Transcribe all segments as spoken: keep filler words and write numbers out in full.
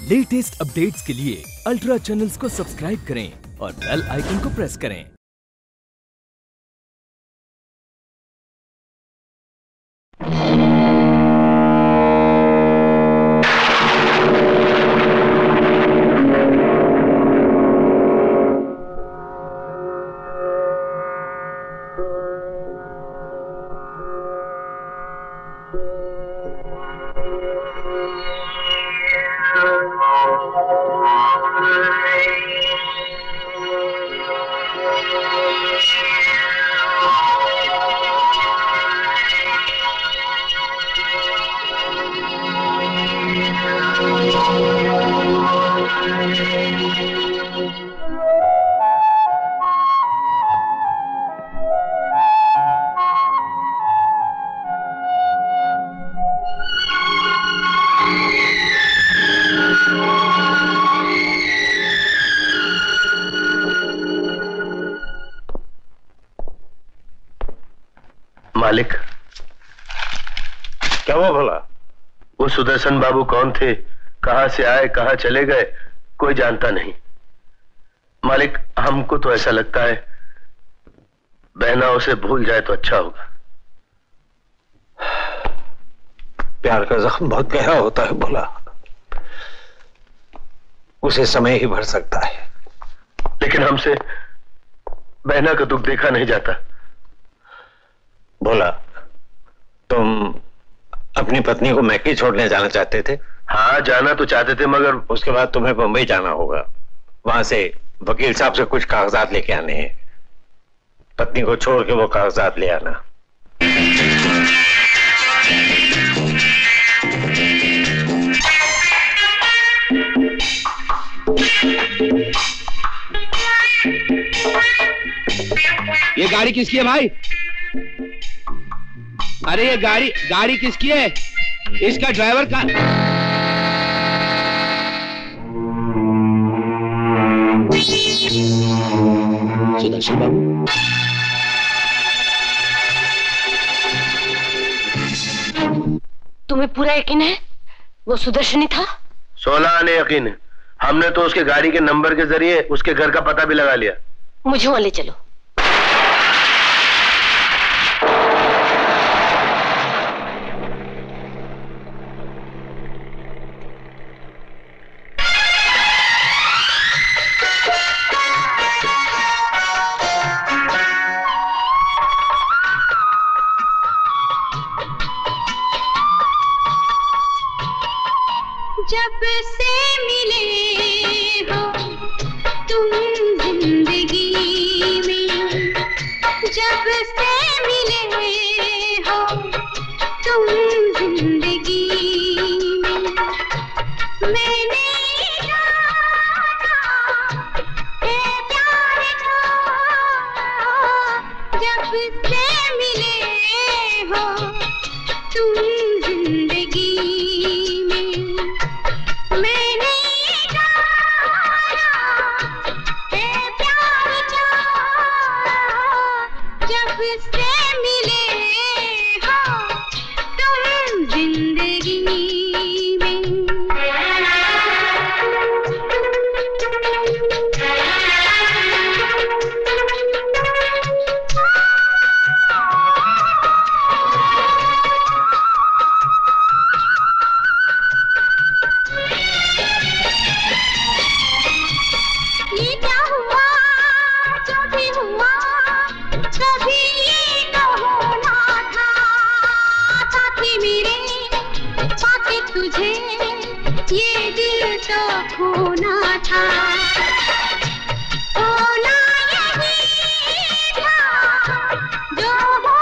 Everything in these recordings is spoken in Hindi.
लेटेस्ट अपडेट्स के लिए अल्ट्रा चैनल्स को सब्सक्राइब करें और बेल आइकन को प्रेस करें। मालिक, क्या हुआ भला? वो सुदर्शन बाबू कौन थे, कहां से आए, कहां चले गए, कोई जानता नहीं। मालिक, हमको तो ऐसा लगता है बहना उसे भूल जाए तो अच्छा होगा। प्यार का जख्म बहुत गहरा होता है भोला, उसे समय ही भर सकता है। लेकिन हमसे बहना का दुख देखा नहीं जाता। भोला, तुम अपनी पत्नी को मैकी छोड़ने जाना चाहते थे? हाँ, जाना तो चाहते थे, मगर उसके बाद तुम्हें बंबई जाना होगा। वहां से वकील साहब से कुछ कागजात लेके आने हैं। पत्नी को छोड़ के वो कागजात ले आना। ये गाड़ी किसकी है भाई? अरे ये गाड़ी गाड़ी किसकी है? इसका ड्राइवर का सुदर्शन बाबू। तुम्हें पूरा यकीन है वो सुदर्शन ही था? सोलह आने यकीन है। हमने तो उसके गाड़ी के नंबर के जरिए उसके घर का पता भी लगा लिया। मुझे वहां ले चलो। जब से मिले हो तुम जिंदगी में, जब से मिले हो तुम जिंदगी में, मैंने जाना है प्यार का। जब से मिले हो तुम जिंदगी में, मैंने जाना है प्यार का। जब से मिले हो तुम जिंदगी में। ये क्या हुआ जो भी हुआ, कभी ये तो होना था। साथी मेरे पाके तुझे ये दिल तो खोना था। होना यही था जो हो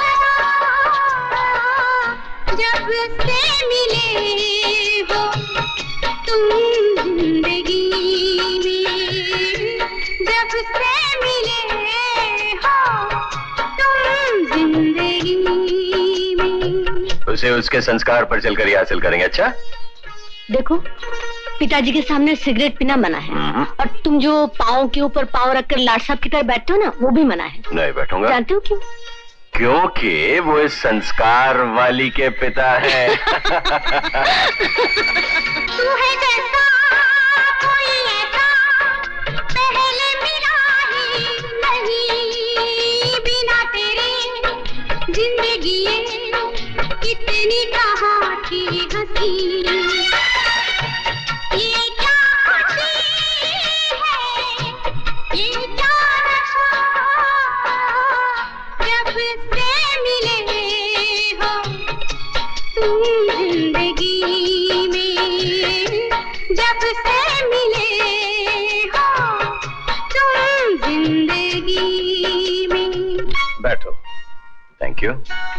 गया। जब से मिले हो तुम जिंदगी में, जब से मिले हो तुम जिंदगी में। उसे उसके संस्कार पर चलकर ही हासिल करेंगे। अच्छा देखो, पिताजी के सामने सिगरेट पीना मना है, और तुम जो पाँव के ऊपर पाँव रखकर लाट साहब की तरह बैठते हो ना, वो भी मना है। नहीं बैठूंगा। जानते हो क्यों? क्योंकि वो इस संस्कार वाली के पिता है। तू है जैसा लिए कितनी कहाँ थी हंसी। ये क्या खुशी है, ये क्या नशा, जब से मिले हो तुम जिंदगी में, जब से मिले हो तुम जिंदगी में। बैठो। Thank you.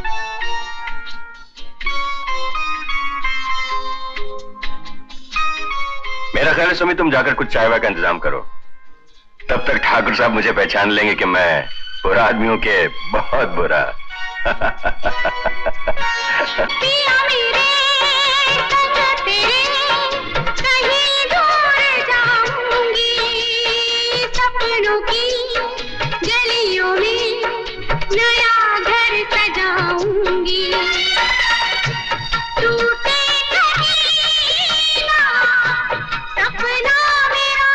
मेरा ख्याल है सुमी तुम जाकर कुछ चाय वाय का इंतजाम करो, तब तक ठाकुर साहब मुझे पहचान लेंगे कि मैं बुरा आदमी हूं के बहुत बुरा। पिया मेरे संग तेरे कहीं दूर जाऊंगी, सपनों की गलियों में नया घर सजाऊंगी। टूटे कहीं ना सपना मेरा,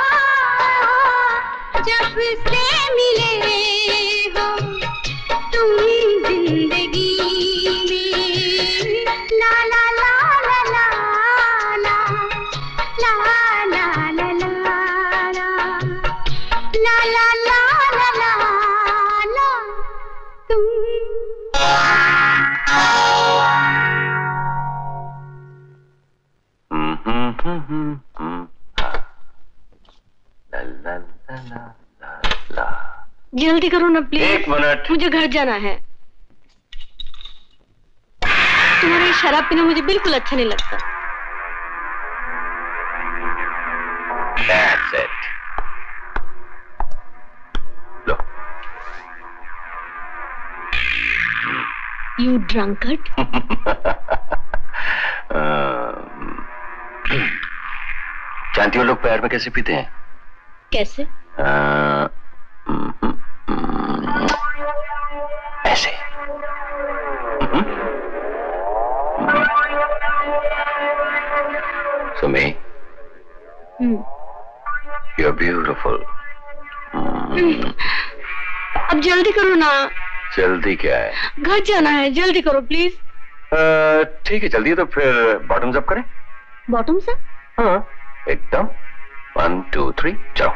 जब से मिले हो तुम जिंदगी में। ला ला ला ला ला ला ला ला ला ला ला ला ला ला ला ला तुम। जल्दी करो ना प्लीज। एक मिनट। मुझे घर जाना है। तुम्हारा ये शराब पीना मुझे बिल्कुल अच्छा नहीं लगता। That's it. Low. You drunkard? जानती हो लोग पैर में कैसे पीते हैं? कैसे? आ, ऐसे। Sumi, you're beautiful. अब जल्दी करो ना। जल्दी क्या है? घर जाना है, जल्दी करो प्लीज। ठीक है, जल्दी है तो फिर बॉटम्स अप करें? Bottoms up? हाँ, एकदम। वन टू थ्री चलो।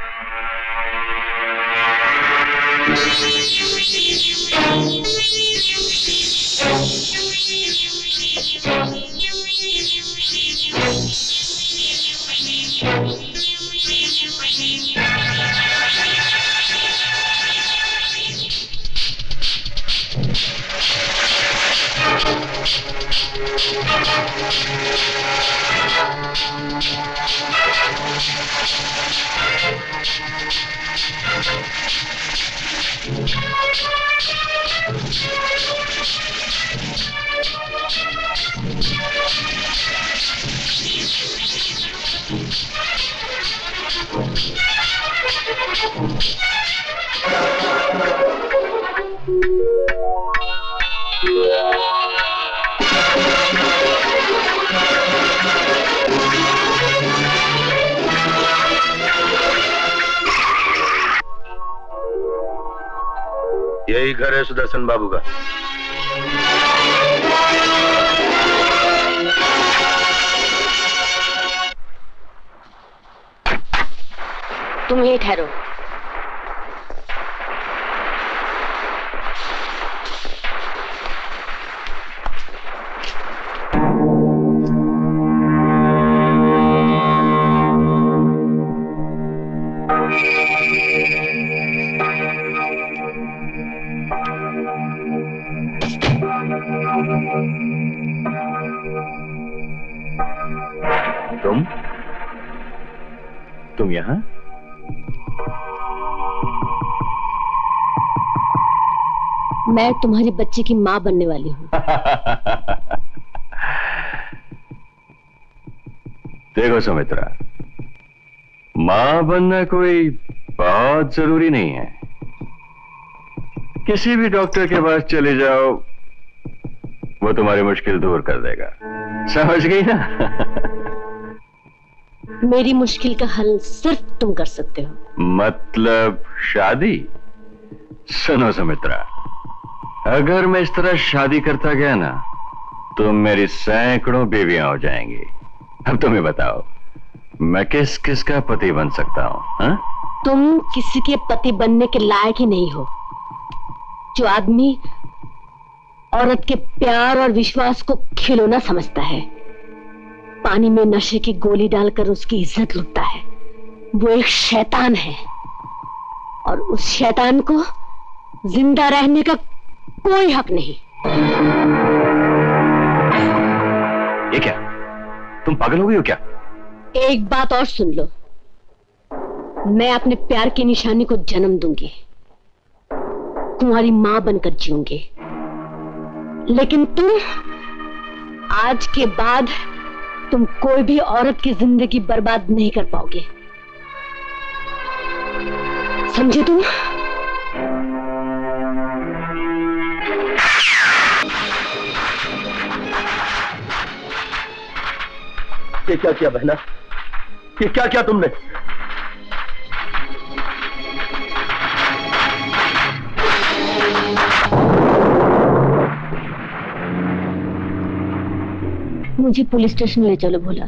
यही घर है सुदर्शन बाबू का। तुम यहीं ठहरो। तुम तुम यहाँ? मैं तुम्हारी बच्चे की माँ बनने वाली हूँ। देखो सुमित्रा, माँ बनना कोई बहुत जरूरी नहीं है। किसी भी डॉक्टर के पास चले जाओ, वो तुम्हारी मुश्किल दूर कर देगा। समझ गई ना? मेरी मुश्किल का हल सिर्फ तुम कर सकते हो। मतलब शादी? सुनो सुमित्रा, अगर मैं इस तरह शादी करता गया ना तो मेरी सैकड़ों बीवियां हो जाएंगी। अब तुम्हें बताओ मैं किस किस का पति बन सकता हूं? हाँ? तुम किसी के पति बनने के लायक ही नहीं हो। जो आदमी औरत के प्यार और विश्वास को खिलौना समझता है, पानी में नशे की गोली डालकर उसकी इज्जत लूटता है, वो एक शैतान है। और उस शैतान को जिंदा रहने का कोई हक नहीं। ये क्या, तुम पागल हो गई हो क्या? एक बात और सुन लो, मैं अपने प्यार की निशानी को जन्म दूंगी, तुम्हारी मां बनकर जीऊंगी। लेकिन तुम, आज के बाद तुम कोई भी औरत की जिंदगी बर्बाद नहीं कर पाओगे, समझे तुम? ये क्या किया बहना? ये क्या किया तुमने? मुझे पुलिस स्टेशन ले चलो बोला।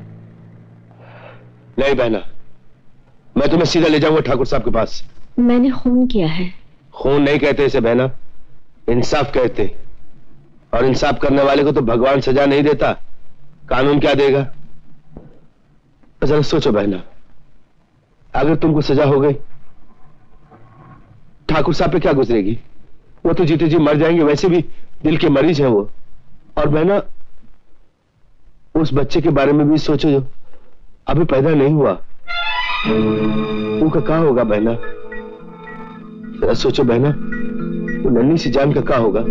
नहीं बहना, मैं तुम्हें सीधा ले जाऊंगा ठाकुर साहब के पास। मैंने खून किया है। खून नहीं कहते इसे बहना, इंसाफ कहते। और इंसाफ करने वाले को तो भगवान सजा नहीं देता, कानून क्या देगा? जरा सोचो बहना, अगर तुमको सजा हो गई, ठाकुर साहब पे क्या गुजरेगी? वो तो जीते जी मर जाएंगे, वैसे भी दिल के मरीज हैं वो। और बहना, उस बच्चे के बारे में भी सोचो जो अभी पैदा नहीं हुआ, उनका क्या होगा बहना? जरा सोचो बहना, वो नन्ही सी जान का क्या होगा?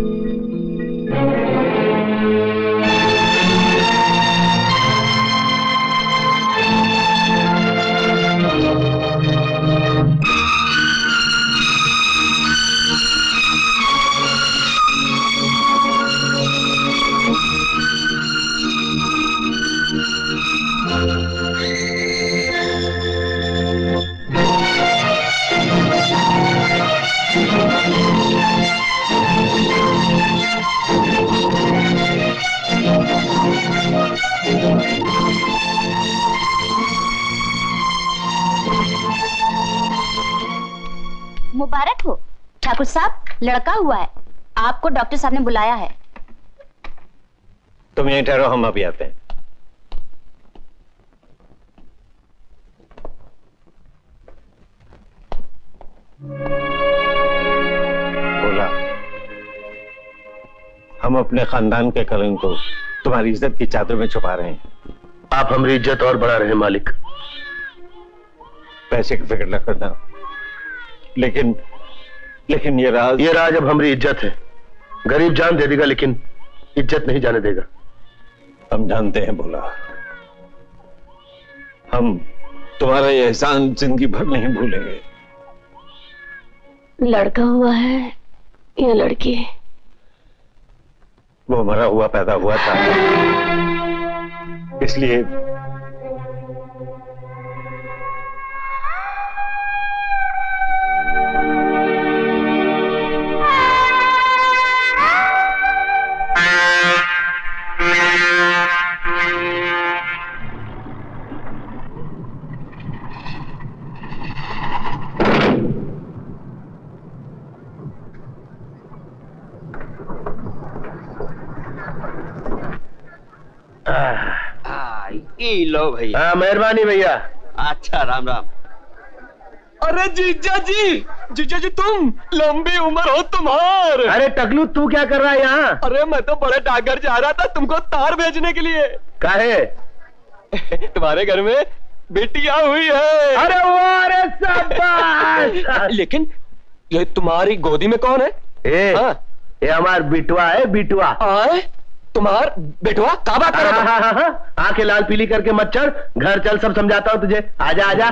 मुबारक हो ठाकुर साहब, लड़का हुआ है। आपको डॉक्टर साहब ने बुलाया है। तुम यहीं ठहरो, हम अभी आते हैं। बोला, हम अपने खानदान के कलंक को तुम्हारी इज्जत की चादर में छुपा रहे हैं। आप हमारी इज्जत और बढ़ा रहे हैं मालिक। पैसे की फिक्र न करना, लेकिन लेकिन ये राज ये राज अब हमारी इज्जत है। गरीब जान दे देगा लेकिन इज्जत नहीं जाने देगा। हम जानते हैं बोला, हम तुम्हारा ये एहसान जिंदगी भर नहीं भूलेंगे। लड़का हुआ है या लड़की? वो मरा हुआ पैदा हुआ था, इसलिए लो भैया। हाँ मेहरबानी भैया। अच्छा राम राम। अरे जीजा जी, जीजा जी तुम, लंबी उम्र हो तुम्हार। अरे टकलू तू क्या कर रहा है यहाँ? अरे मैं तो बड़े डाकघर जा रहा था तुमको तार भेजने के लिए। काहे? तुम्हारे घर में बेटियां हुई है। अरे वो, अरे शाबाश। लेकिन ये तुम्हारी गोदी में कौन है? ए, हाँ? ये हमार बिटवा है, बिटवा। आए? तुम्हार बेटवा का बात कर रहा है? आंखें लाल पीली करके मत चढ़, घर चल, सब समझाता हूं तुझे। आजा आजा।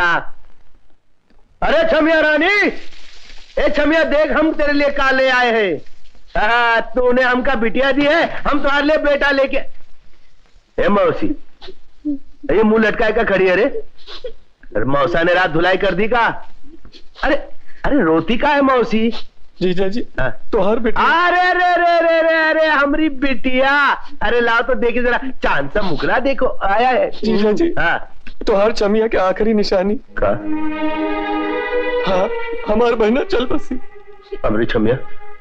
अरे छमिया रानी, ए छमिया देख हम तेरे लिए का ले आए हैं। तूने हमका बिटिया दी है, हम तुम्हारे लिए बेटा लेके। ए मौसी, ये मुंह लटकाए का खड़ी है रे? अरे मौसा ने रात धुलाई कर दी का? अरे अरे रोती का है मौसी? जीजा जी तो हर बेटा। अरे अरे अरे अरे अरे अरे हमारी बिटिया, अरे लाओ तो देखिए जरा, चांद सा मुखड़ा देखो आया है। जीजा जी हाँ तो हर चमिया के आखिरी निशानी का? हाँ हमार बहना चल बसी। हमारी छमिया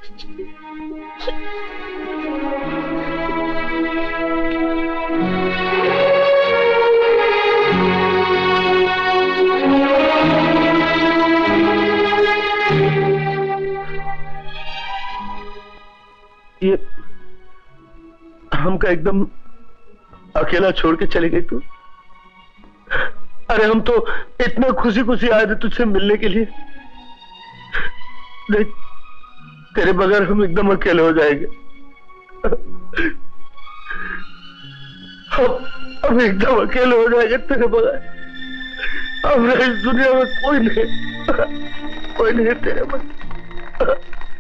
ये हमका एकदम अकेला छोड़ के चली गई तू। अरे हम तो इतना खुशी खुशी आए थे तुझसे मिलने के लिए। देख तेरे बगैर हम एकदम अकेले हो जाएंगे। हम हम एकदम अकेले हो जाएंगे तेरे बगैर। हमने इस दुनिया में कोई नहीं, कोई नहीं तेरे बगैर।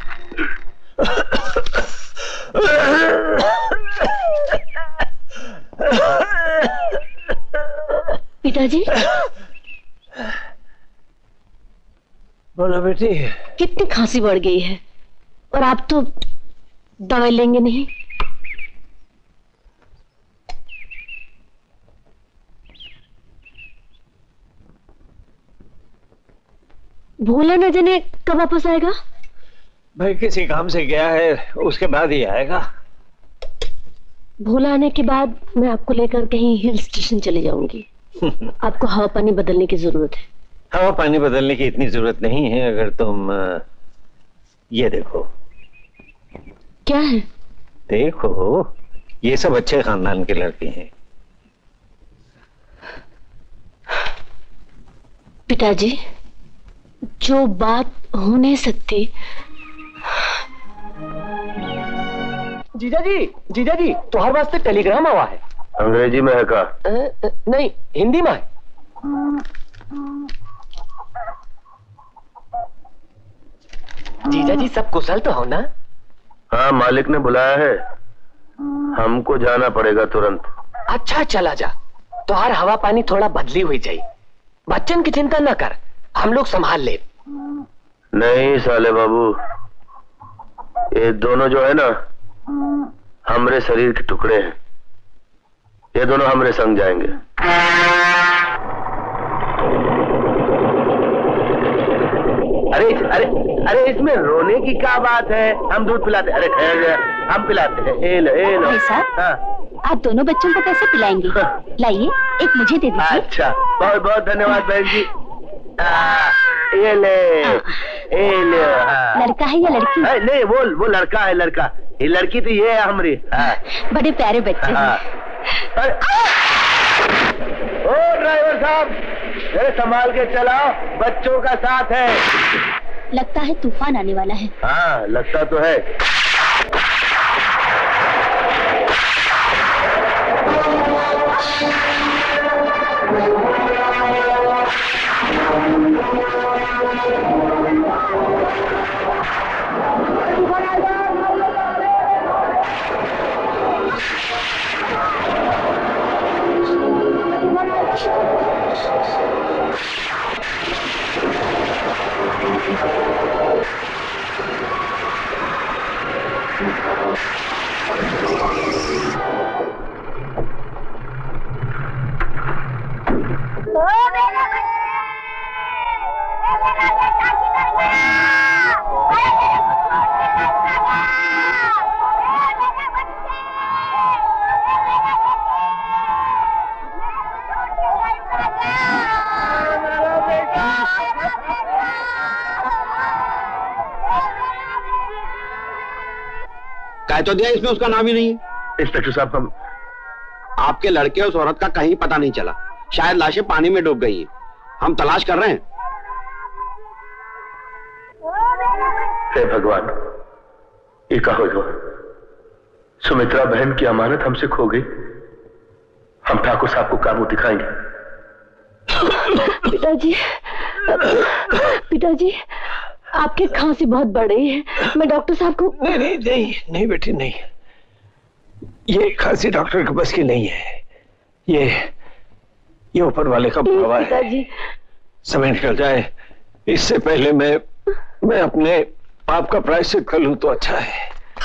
पिताजी बोलो बेटी। कितनी खांसी बढ़ गई है और आप तो दवाई लेंगे नहीं। भोला न जाने कब वापस आएगा। भाई किसी काम से गया है, उसके बाद ही आएगा। भोला आने के बाद मैं आपको लेकर कहीं हिल स्टेशन चले जाऊंगी। आपको हवा पानी बदलने की जरूरत है। हवा पानी बदलने की इतनी जरूरत नहीं है। अगर तुम ये देखो। क्या है? देखो ये सब अच्छे खानदान के लड़के हैं। पिताजी जो बात हो नहीं सकती। जीजा जी जीजा जी तुम्हारे वास्ते टेलीग्राम आवा है। अंग्रेजी में है का? आ, आ, नहीं हिंदी में है। जीजा जी सब कुशल तो हो ना? हाँ मालिक ने बुलाया है, हमको जाना पड़ेगा तुरंत। अच्छा चला जा, तुहार हवा पानी थोड़ा बदली हुई जाए। बच्चन की चिंता न कर, हम लोग संभाल ले। नहीं साले बाबू, ये दोनों जो है ना हमरे शरीर के टुकड़े हैं। ये दोनों हमरे संग जाएंगे। अरे अरे अरे इसमें रोने की क्या बात है? हम दूध पिलाते। अरे ठहर गया, हम पिलाते हैं। ए लो, ए लो। भाई साहब, हाँ। आप दोनों बच्चों को कैसे पिलाएंगे? हाँ। लाइए एक मुझे दे दीजिए। अच्छा बहुत बहुत धन्यवाद बहन जी। आ, ये ले, ये ले। लड़का है या लड़की? है, नहीं वो वो लड़का है, लड़का। ये लड़की तो ये है हमारी। बड़े प्यारे बच्चे हैं। ओ ड्राइवर साहब, ये संभाल के चलाओ, बच्चों का साथ है। लगता है तूफान आने वाला है। हाँ लगता तो है। तो दिया, इसमें उसका नाम ही नहीं है। इंस्पेक्टर साहब हम आपके लड़के उस औरत का कहीं पता नहीं चला, शायद लाशें पानी में डूब गई हैं। हम तलाश कर रहे हैं। हे भगवान, ये क्या हो गया? सुमित्रा बहन की अमानत हमसे खो गई। हम ठाकुर साहब को क्या मुंह दिखाएंगे? पिताजी, पिताजी आपकी खांसी बहुत बढ़ रही है। मैं डॉक्टर साहब को। नहीं नहीं नहीं नहीं बेटी नहीं, ये खांसी डॉक्टर के बस की नहीं है। ये ये ऊपर वाले का बुलावा है। पिताजी समय निकल जाए इससे पहले मैं मैं अपने पाप का प्रायश्चित कर लूं तो अच्छा है।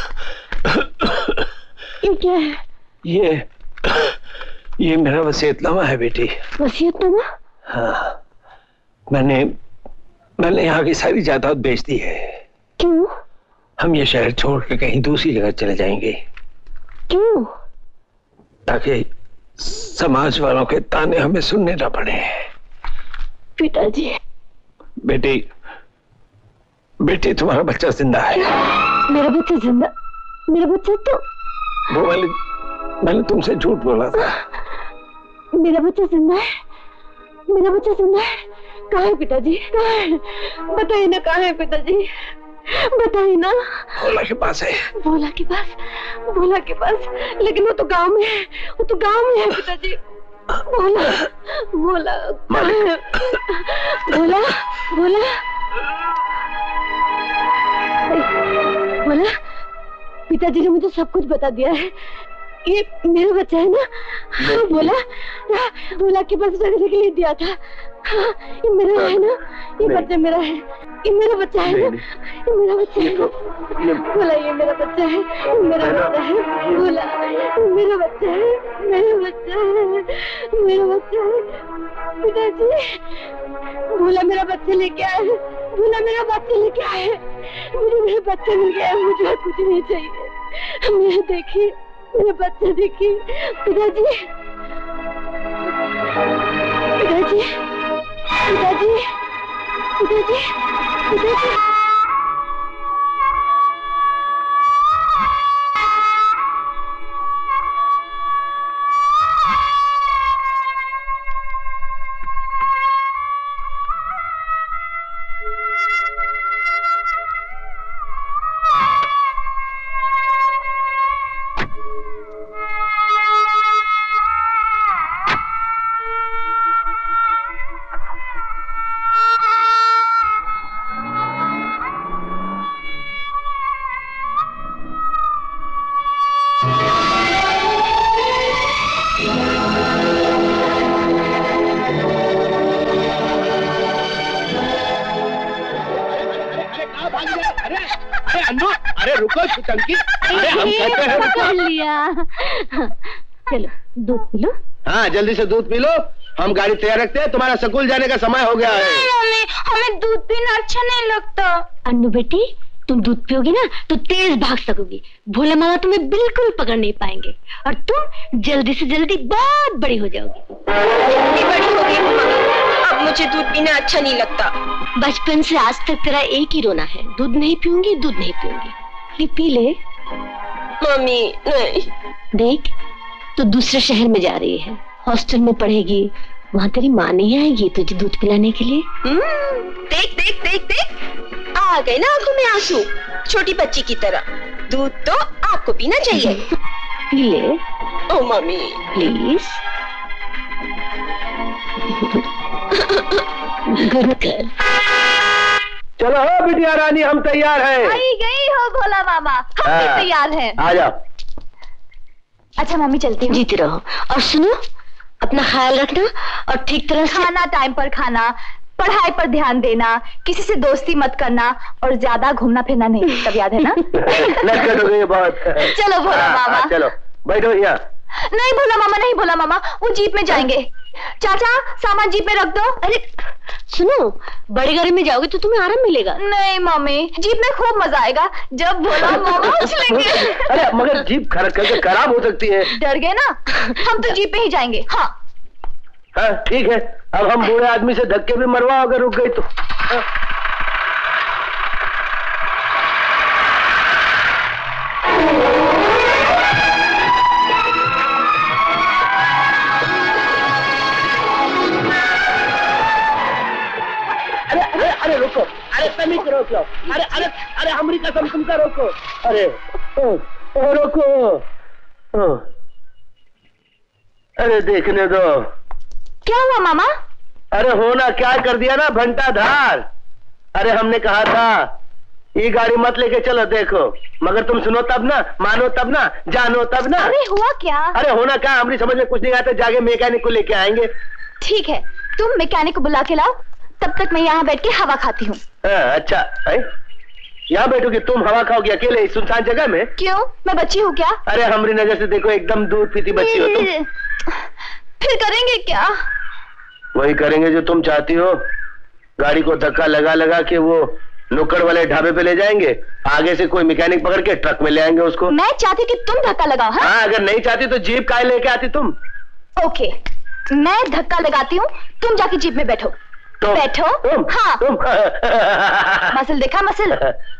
ये क्या है? ये ये मेरा वसीयतनामा है बेटी। वसीयतनामा? हाँ, मैंने मैंने यहाँ की सारी जायदाद बेच दी है। क्यों? हम ये शहर छोड़ के कहीं दूसरी जगह चले जाएंगे। क्यों? ताकि समाज वालों के ताने हमें सुनने न पड़े। पिताजी। बेटी, बेटी तुम्हारा बच्चा जिंदा है। मेरा बच्चा जिंदा? मेरा बच्चा तो वो मैंने मैंने तुमसे झूठ बोला था। मेरा बच्चा जिंदा है? मेरा बच्चा जिंदा है? कहाँ है पिताजी? कहाँ है? बताइए ना, कहाँ है पिताजी? बताइए ना। भोला के पास है। भोला के पास? भोला के पास? लेकिन वो तो गांव में है, वो तो गांव में है पिताजी। भोला, भोला, भोला, भोला, भोला, पिताजी ने मुझे सब कुछ बता दिया है। ये मेरा बच्चा है ना? हाँ, बोला बोला के पास रखने के लिए दिया था। हाँ, ये मेरा है ना? ये बच्चा मेरा है। ये मेरा बच्चा है ना? ये मेरा बच्चा है। बोला ये मेरा बच्चा है। मेरा बच्चा है। बोला मेरा बच्चा है। मेरा बच्चा है। मेरा बच्चा है। पिताजी, बोला मेरा बच्चा लेके आए। बोला मेरा बच्चा लेके आए। मुझे मेरा बच्चा मिल गया। मुझे कुछ नहीं चाहिए। मैं देखिए मेरा बच्चा देखिए। पिताजी, पिताजी, पिताजी, पिताजी, पिताजी। चंकी, अरे हम कहते हैं पकड़ लिया। चलो दूध पी लो। हाँ, जल्दी से दूध पी लो। हम गाड़ी तैयार रखते हैं, तुम्हारा स्कूल जाने का समय हो गया है। मम्मी, हमें दूध पीना अच्छा नहीं लगता। अन्नू बेटी, तुम दूध पियोगी ना तो तेज भाग सकोगी। भोला मामा तुम्हें बिल्कुल पकड़ नहीं पाएंगे और तुम जल्दी से जल्दी बहुत बड़ी हो जाओगी। बड़ी हो गई हूँ मम्मी, अब मुझे दूध पीना अच्छा नहीं लगता। बचपन से आज तक तेरा एक ही रोना है, दूध नहीं पीऊंगी, दूध नहीं पीऊंगी। ये पी ले। मम्मी नहीं। देख, तो दूसरे शहर में जा रही है, हॉस्टल में पढ़ेगी, वहाँ तेरी माँ नहीं आएगी तुझे दूध पिलाने के लिए। देख देख देख देख, आ गए ना आंखों में आंसू, छोटी बच्ची की तरह। दूध तो आपको पीना चाहिए। पी ले। ओ मम्मी प्लीज। Good girl. चलो हो बिटिया रानी, हम तैयार हैं। आई गई हो भोला मामा, हम भी तैयार हैं। आ जाओ। अच्छा मम्मी चलती हूँ। जीती रहो और सुनो, अपना ख्याल रखना और ठीक तरह से खाना टाइम पर खाना, पढ़ाई पर ध्यान देना, किसी से दोस्ती मत करना और ज्यादा घूमना फिरना नहीं, सब याद है ना? लटकट हो गई बहुत। चलो भोला मामा। चलो बैठो यहाँ। नहीं भोला मामा, नहीं भोला मामा, वो जीप में जाएंगे। चाचा सामान जीप में रख दो। अरे सुनो, बड़ी गाड़ी में जाओगे तो तुम्हें आराम मिलेगा। नहीं मम्मी, जीप में खूब मजा आएगा जब भोला मामा उछलेंगे। अरे मगर जीप खराब हो सकती है। डर गए ना, हम तो जीप में ही जाएंगे। हाँ हाँ ठीक है, अब हम बूढ़े आदमी से धक्के भी मरवाओ अगर रुक गई तो। हाँ? अरे अरे अरे रुको, अरे तमी को रोक लो। अरे अरे अरे हमारी कसम तुम का रोको। अरे ओ, ओ, रोको। ओ, अरे देखने दो। क्या हुआ मामा? अरे होना क्या कर दिया ना भंटा धार। अरे हमने कहा था ये गाड़ी मत लेके चलो, देखो मगर तुम सुनो तब ना, मानो तब ना, जानो तब ना। अरे हुआ क्या? अरे होना क्या, हमारी समझ में कुछ नहीं आता, जाके मैकेनिक को लेके आएंगे। ठीक है, तुम मैकेनिक को बुला के लाओ, तब तक मैं यहाँ बैठ के हवा खाती हूँ। अच्छा है? यहाँ बैठोगी तुम, हवा खाओगी अकेले इस सुनसान जगह में? क्यों, मैं बच्ची हूँ क्या? अरे हमारी नजर से देखो एकदम दूध पीती बच्ची हो तुम। फिर करेंगे क्या? वही करेंगे जो तुम चाहती हो। गाड़ी को धक्का लगा लगा के वो नुक्कड़ वाले ढाबे पे ले जाएंगे, आगे से कोई मैकेनिक पकड़ के ट्रक में ले आएंगे उसको। मैं चाहती कि तुम धक्का लगाओ। हाँ, हाँ अगर नहीं चाहती तो जीप काहे लेके आती तुम? ओके, मैं धक्का लगाती हूँ, तुम जाके जीप में बैठो। तुम, बैठो। तुम, हाँ तुम। मसल देखा मसल?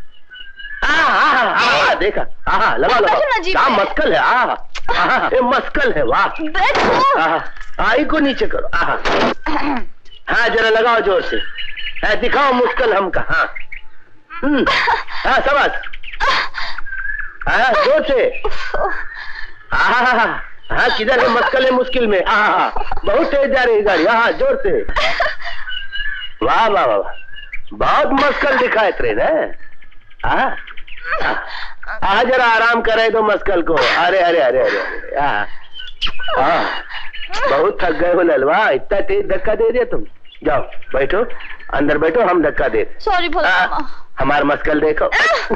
हाँ देखा। हाँ लगा लगा। क्या मस्कल है। हाँ ये मस्कल है। वाह। बैठो। आई को नीचे करो। हाँ जरा लगाओ जोर से, है दिखाओ मुश्किल हमका। हाँ हाँ समझ। हाँ जोर से। हाँ हाँ हाँ किधर है मस्कल है मुश्किल में। हाँ हाँ बहुत तेज जा रही है गाड़ी। हाँ जोर से। वाह वाह वाह बहुत मस्कल दिखाए ट्रेन है। हाँ हाँ जरा आराम करे दो मस्कल को। अरे अरे अरे अरे हाँ हाँ बहुत थक गए हो ललवा, इतना तेज धक्का दे दिया तुम। जाओ बैठो, अंदर बैठो, हम धक्का दे। सॉरी भोला मामा। हमारा मस्कल देखो।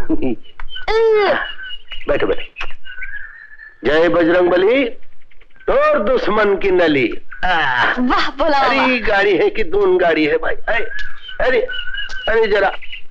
बैठो बैठो। जय बजरंगबली, तोड़ दुश्मन की नली। वाह भोला मामा। अरे गाड़ी है कि दून गाड़ी है भाई। अरे अरे अरे जरा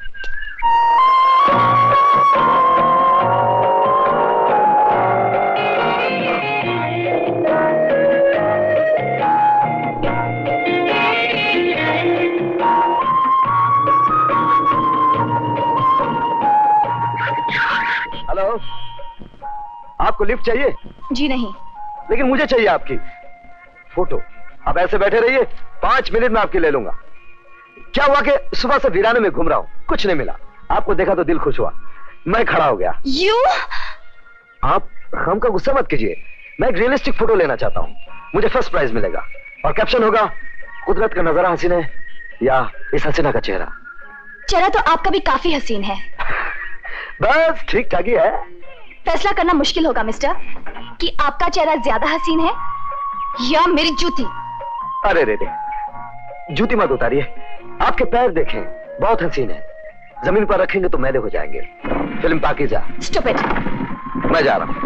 हेलो, आपको लिफ्ट चाहिए? जी नहीं, लेकिन मुझे चाहिए आपकी फोटो। आप ऐसे बैठे रहिए, पांच मिनट में आपकी ले लूंगा। क्या हुआ कि सुबह से वीराने में घूम रहा हूं, कुछ नहीं मिला। आपको देखा तो दिल खुश हुआ, मैं खड़ा हो गया। यू? आप हम का गुस्सा मत कीजिए, मैं एक रियलिस्टिक फोटो लेना चाहता हूं, मुझे फर्स्ट प्राइज मिलेगा। और कैप्शन होगा, कुदरत का नजारा हसीन है या इस हसीना का चेहरा। चेहरा तो आपका भी काफी हसीन है। बस ठीक ठाक ही है। फैसला करना मुश्किल होगा मिस्टर, कि आपका चेहरा ज्यादा हसीन है या मेरी जूती। अरे रे रे, जूती मत उतारिए, आपके पैर देखें, बहुत हसीन है। जमीन पर रखेंगे तो मैले हो जाएंगे। फिल्म पाकीज़ा। स्टूपिड। मैं जा रहा हूं।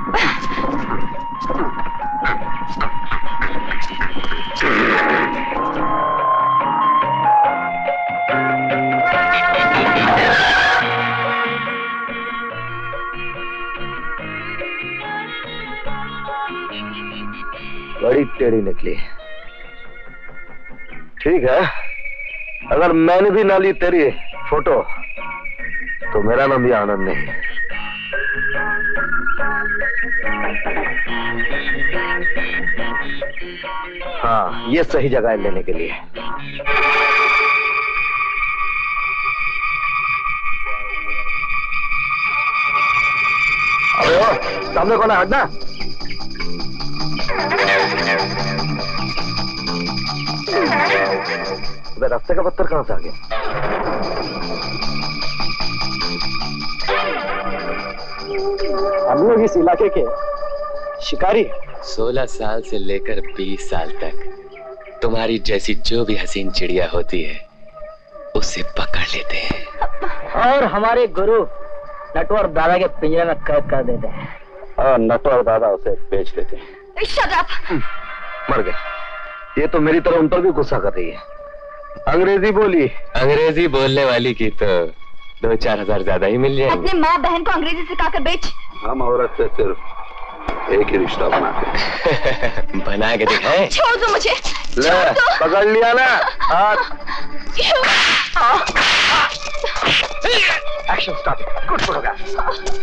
बड़ी टेढ़ी निकली। ठीक है, अगर मैंने भी ना ली तेरी फोटो तो मेरा नाम भी आनंद नहीं। हाँ, ये सही जगह है लेने के लिए। अबे ओ, सामने कौन है? हटना। रास्ते का पत्थर कहां से आ गया? हम लोग इस इलाके के शिकारी। सोलह साल से लेकर बीस साल तक तुम्हारी जैसी जो भी हसीन चिड़िया होती है उसे पकड़ लेते हैं और हमारे गुरु नटवर दादा के पिंजरे में कैद कर देते हैं। और नटवर दादा उसे बेच देते हैं। Shut up. मर गए। ये तो मेरी तरह उन पर भी गुस्सा कर रही है। अंग्रेजी बोली। अंग्रेजी बोलने वाली की तो दो चार हजार ज्यादा ही मिल जाएंगे। अपने माँ बहन को अंग्रेजी सिखाकर बेच। हम औरत से सिर्फ एक ही रिश्ता बनाते। बना के दिखाए। छोड़ दो मुझे। ले, पकड़ लिया ना हाथ। Action start. Good photograph.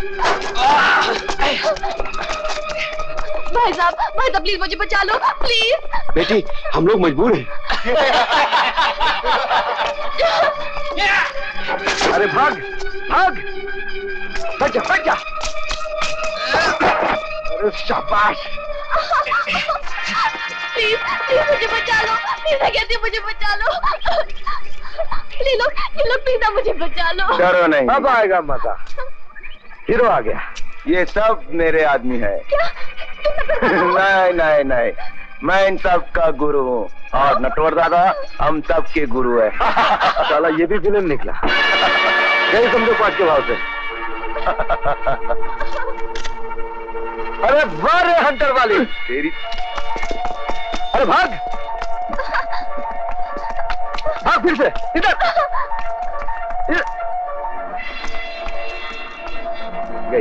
भाई साहब, भाई साहब प्लीज मुझे बचा लो प्लीज। बेटी, हम लोग मजबूर हैं। अरे भाग भाग, भाग जा भाग जा। अरे शाबाश। प्लीज प्लीज मुझे बचा लो, प्लीज मैं कहती हूँ मुझे बचा लो। ये लोग ये लोग प्लीज मुझे बचा लो। डरो नहीं, अब आएगा मजा। हीरो आ गया। ये सब मेरे आदमी है। नहीं नहीं नहीं, मैं इन सब का गुरु हूँ और नटवर दादा हम सब के गुरु है। साला ये भी विलेन निकला। गई समझो पांच के भाव से। अरे वाह रे हंटर वाली तेरी। अरे भाग भाग फिर से इधर। गई।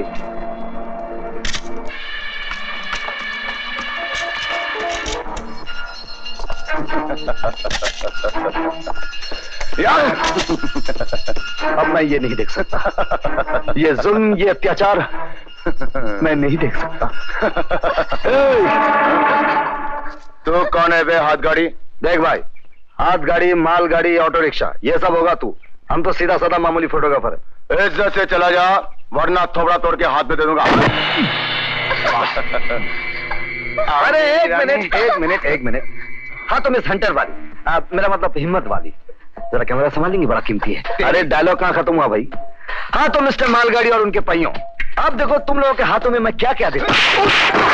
यार अब मैं ये नहीं देख सकता, ये जुल्म, ये अत्याचार मैं नहीं देख सकता। तू कौन है बे हाथ गाड़ी? देख भाई, हाथ गाड़ी, माल गाड़ी, ऑटो रिक्शा, ये सब होगा तू। हम तो सीधा साधा मामूली फोटोग्राफर है। इज्जत से चला जा वरना थोबड़ा तोड़ के हाथ में दे दूंगा। अरे एक मिनट एक मिनट एक मिनट। हाँ तो मिस हंटर वाली, आ, मेरा मतलब हिम्मत वाली, जरा कैमरा संभालेंगी, बड़ा कीमती है। अरे डायलॉग कहाँ खत्म हुआ भाई? हाँ तो मिस्टर मालगाड़ी और उनके पहियों, अब देखो तुम लोगों के हाथों में मैं क्या क्या देखता हूं।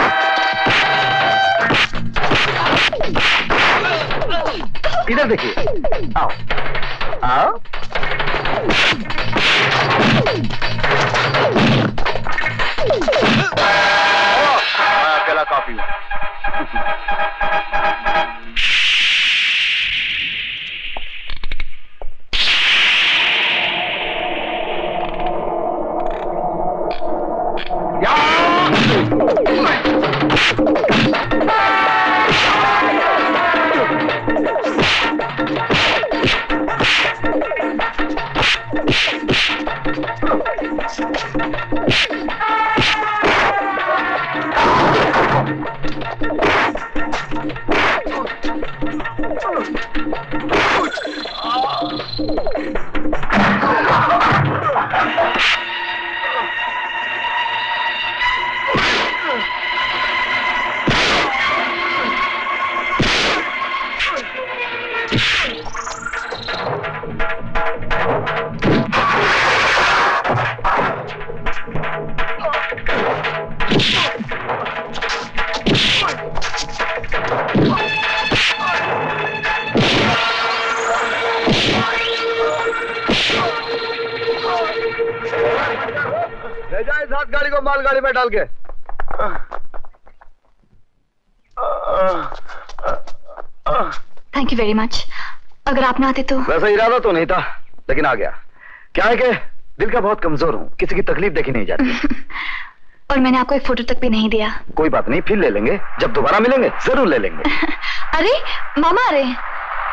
इधर देखिए, आओ आओ। अकेला काफी है। ले जाए इस हाथ गाड़ी को मालगाड़ी में डाल के। Thank you very much. अगर आप ना आते तो। वैसा इरादा तो नहीं था, लेकिन आ गया। क्या है कि दिल का बहुत कमजोर हूँ, किसी की तकलीफ देखी नहीं जाती। और मैंने आपको एक फोटो तक भी नहीं दिया। कोई बात नहीं, फिर ले लेंगे, जब दोबारा मिलेंगे जरूर ले लेंगे। अरे मामा आ रहे हैं।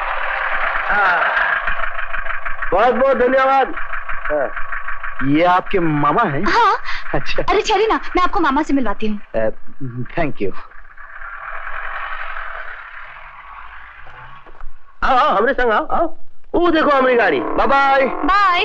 बहुत बहुत धन्यवाद। ये आपके मामा हैं? हाँ। अच्छा। अरे चलिए ना, मैं आपको मामा से मिलवाती हूँ। Thank you. आओ आओ हमरे संग आओ आओ। वो देखो हमारी गाड़ी। Bye bye. बाय।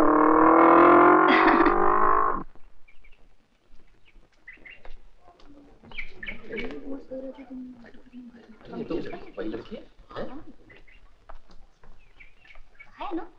है ना?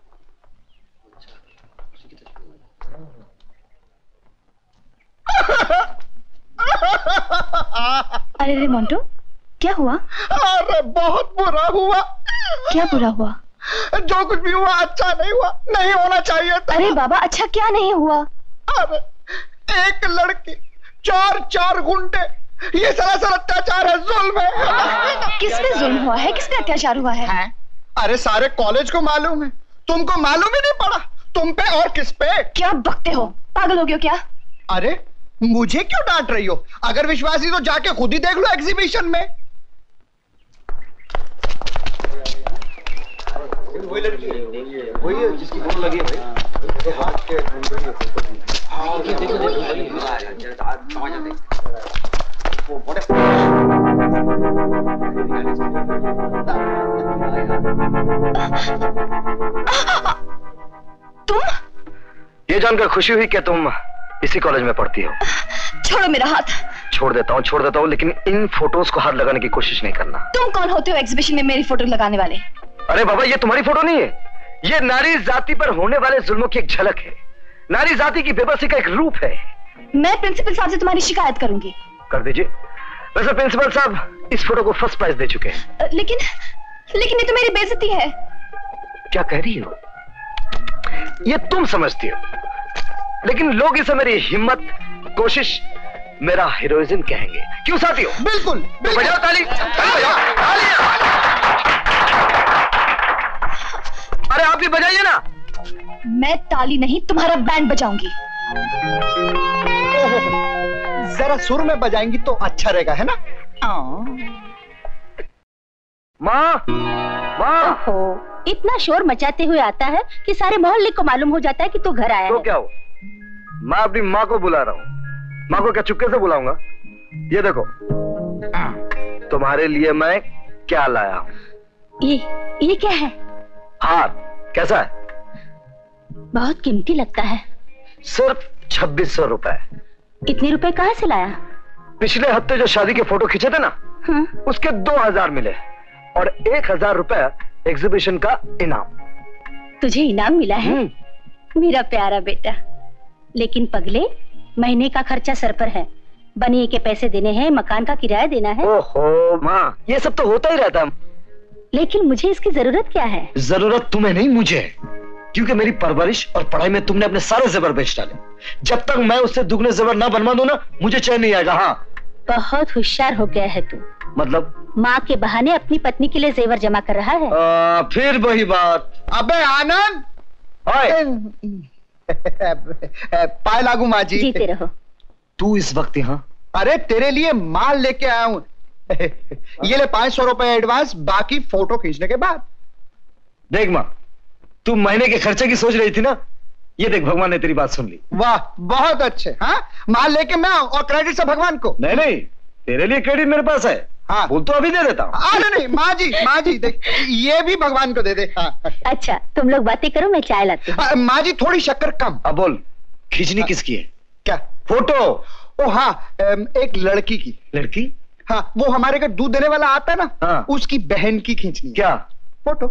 अरे रे मोंटू, क्या हुआ? अरे बहुत बुरा हुआ। क्या बुरा हुआ? जो कुछ भी हुआ अच्छा नहीं हुआ, नहीं होना चाहिए था। अरे बाबा, अच्छा क्या नहीं हुआ? अरे एक लड़की, चार चार गुंडे, ये सरासर अत्याचार है, जुल्म है। किस पे जुल्म हुआ है? किस पे अत्याचार हुआ है? है? अरे सारे कॉलेज को मालूम है, तुमको मालूम ही नहीं पड़ा? तुम पे और किस पे? क्या बकते हो? पागल हो गए हो क्या? अरे मुझे क्यों डांट रही हो? अगर विश्वास नहीं तो जाके खुद ही देख लो एग्जीबिशन में। वही लड़की है, वही है जिसकी फोटो लगी है भाई, तो हाथ के हाँ देखो देखो वो बड़े तुम? ये जानकर खुशी हुई कि तुम इसी कॉलेज में पढ़ती हो। छोड़ो मेरा हाथ। छोड़ देता हूँ छोड़ देता हूँ लेकिन इन फोटोज को हाथ लगाने की कोशिश नहीं करना। तुम कौन होते हो एग्जीबिशन में मेरी फोटो लगाने वाले? अरे बाबा, ये तुम्हारी फोटो नहीं है, ये नारी जाति पर होने वाले जुल्मों की एक झलक है, नारी जाति की बेबसी का एक रूप है। मैं प्रिंसिपल साहब से तुम्हारी शिकायत करूंगी। कर दीजिए। वैसे प्रिंसिपल साहब इस फोटो को फर्स्ट प्राइज दे चुके हैं। लेकिन लेकिन ये तो मेरी बेइज्जती है। क्या कह रही हो? ये तुम समझती हो, लेकिन लोग इसे मेरी हिम्मत, कोशिश, मेरा हीरोइज्म कहेंगे। क्यों साथियों? बिल्कुल, तो बजाओ ताली, ताली बजाओ, ताली। अरे आप भी बजाइए ना। मैं ताली नहीं तुम्हारा बैंड बजाऊंगी। जरा सुर में बजाएंगी तो अच्छा रहेगा, है ना? माँ, माँ। ओहो, इतना शोर मचाते हुए आता है कि सारे मोहल्ले को मालूम हो जाता है कि तू घर आया तो है। क्या हो? मैं अपनी माँ को बुला रहा हूँ। माँ को क्या चुपके से बुलाऊंगा? ये देखो, तुम्हारे लिए मैं क्या लाया हूँ। ये ये क्या है? हार। कैसा है? बहुत कीमती लगता है। सिर्फ छब्बीस सौ रुपए। इतने रुपए कहाँ से लाया? पिछले हफ्ते जो शादी के फोटो खींचे थे ना, हाँ? उसके दो हजार मिले और एक हजार रुपए एग्जीबिशन का इनाम। तुझे इनाम मिला है? मेरा प्यारा बेटा। लेकिन पगले, महीने का खर्चा सर पर है, बनिए के पैसे देने हैं, मकान का किराया देना है। ओहो माँ, ये सब तो होता ही रहता है। लेकिन मुझे इसकी जरूरत क्या है? जरूरत तुम्हें नहीं, मुझे है। क्योंकि मेरी परवरिश और पढ़ाई में तुमने अपने सारे जेवर बेच डाले। जब तक मैं उससे दुगने जेवर ना बनवा दूं ना, मुझे चैन नहीं आएगा। हाँ, बहुत होशियार हो गया है तू। मतलब? माँ के बहाने अपनी पत्नी के लिए जेवर जमा कर रहा है। आ, फिर वही बात। अबे आनंद, पाए लागू माँ जी। जीते रहो। तू इस वक्त यहाँ? अरे तेरे लिए माल लेके आया हूँ। ये ले पांच सौ रुपए एडवांस, बाकी फोटो खींचने के बाद। देख माँ, तू महीने के खर्चे की सोच रही थी ना, ये देख भगवान ने तेरी बात सुन ली। वाह, बहुत अच्छे। हाँ, माल लेके मैं आऊं और क्रेडिट से भगवान को। नहीं नहीं, तेरे लिए क्रेडिट मेरे पास है। हाँ, बोल तो अभी दे देता हूँ। अरे नहीं माँ जी, माँ जी देख, ये भी भगवान को दे दे। हाँ। अच्छा, तुम लोग बातें करो, मैं चाय लाती हूँ। माँ जी थोड़ी शक्कर कम। अब बोल, खींचनी किसकी है? क्या? फोटो। ओ हाँ, एक लड़की की। लड़की? हाँ, वो हमारे घर दूध देने वाला आता है ना, हाँ। उसकी बहन की खींचनी। क्या? फोटो।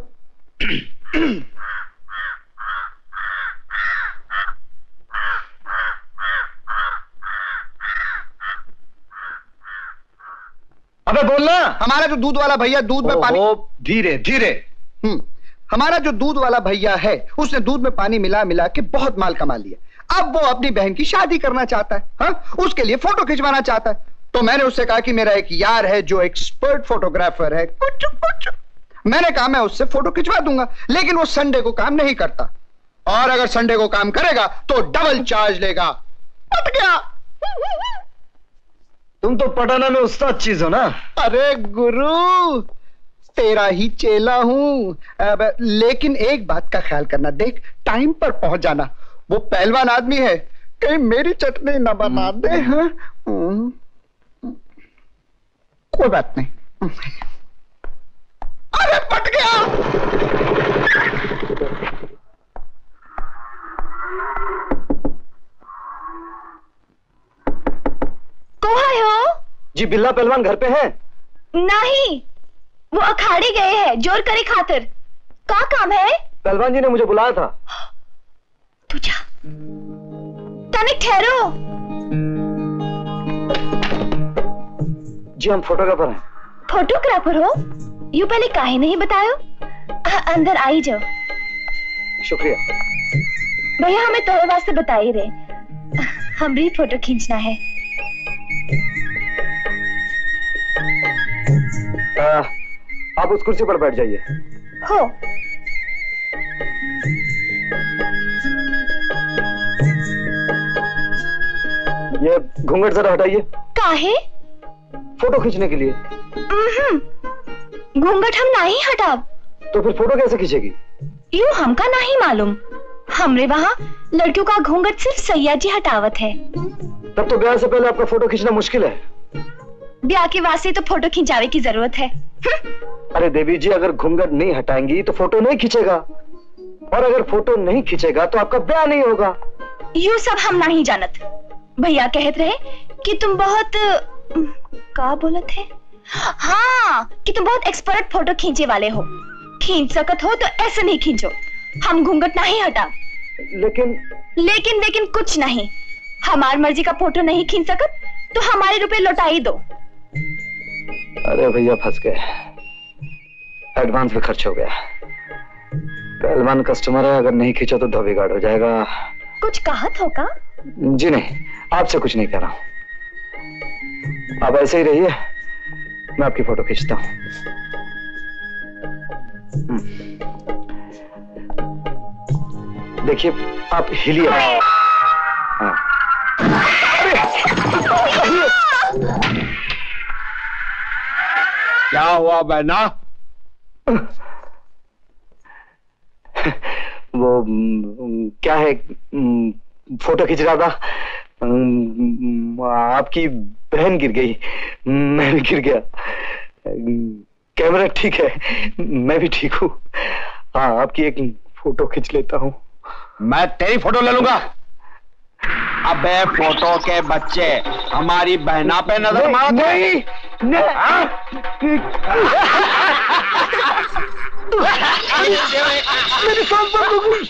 अबे बोलना। हमारा जो दूध वाला भैया दूध में पानी, धीरे धीरे। हम्म हमारा जो दूध वाला भैया है, उसने दूध में पानी मिला मिला के बहुत माल कमा लिया। अब वो अपनी बहन की शादी करना चाहता है। हाँ, उसके लिए फोटो खिंचवाना चाहता है। तो मैंने उससे कहा कि मेरा एक यार है जो एक्सपर्ट फोटोग्राफर है, कुछ कुछ। मैंने कहा मैं उससे फोटो खिंचवा दूंगा, लेकिन वो संडे को काम नहीं करता, और अगर संडे को काम करेगा तो डबल चार्ज लेगा। पट गया। तुम तो पटाना में उस्ताद चीज हो ना। अरे गुरु, तेरा ही चेला हूं। अब लेकिन एक बात का ख्याल करना, देख टाइम पर पहुंच जाना। वो पहलवान आदमी है, कहीं मेरी चटनी ना बना दे। हाँ? कोई बात नहीं। अरे पट गया। कहाँ हो? जी बिल्ला पहलवान घर पे है? नहीं, वो अखाड़े गए हैं जोर करे खातिर। क्या काम है? पहलवान जी ने मुझे बुलाया था। तू जा, तनिक ठहरो। जी हम फोटोग्राफर हैं। फोटोग्राफर हो? यू पहले काहे नहीं बतायो? आ, अंदर आई जाओ। शुक्रिया। भैया हमें तोरे वास्ते बता ही रहे, हमरी फोटो खींचना है। आ, आप उस कुर्सी पर बैठ जाइए। हो। ये घूंघट जरा हटाइए। काहे? फोटो खींचने के लिए। घूंघट हम नहीं हटाव। तो फिर फोटो कैसे खींचेगी? यू हमका नहीं मालूम। हमरे वहाँ लड़कियों का घूंघट सिर्फ सैया जी हटावत है। तब तो ब्याह से पहले आपका फोटो खींचना मुश्किल है। ब्याह के वास्ते तो फोटो खिंचावे की जरूरत है। अरे देवी जी, अगर घूंघट नहीं हटाएंगी तो फोटो नहीं खींचेगा, और अगर फोटो नहीं खींचेगा तो आपका ब्याह नहीं होगा। यू सब हम नहीं जानत। भैया कहते रहे कि तुम बहुत क्या बोलत है? हाँ, कि तुम बहुत एक्सपर्ट फोटो खींचे वाले हो। खींच सकत हो तो ऐसे नहीं खींचो। हम घूंघट नहीं हटा। लेकिन लेकिन लेकिन कुछ नहीं। हमारी मर्जी का फोटो नहीं खींच सकत तो हमारे रुपए लौटाई दो। अरे भैया फंस गए, एडवांस भी खर्च हो गया। पहलवान कस्टमर है, अगर नहीं खींचा तो धोबी गार्ड हो जाएगा। कुछ कहा तो का? जी नहीं, आपसे कुछ नहीं कह रहा हूं। आप ऐसे ही रहिए, मैं आपकी फोटो खींचता हूं। देखिए, आप हिलिए। हाँ। क्या हुआ बहना? वो क्या है, फोटो खींच रहा था, आपकी बहन गिर गई, मैं भी गिर गया। कैमरा ठीक है, मैं भी ठीक हूँ। हाँ, आपकी एक फोटो खींच लेता हूँ। मैं तेरी फोटो ले लूंगा। अबे फोटो के बच्चे, हमारी बहना पे नजर मार। नहीं, नहीं। मेरी सांस बंद हो गई।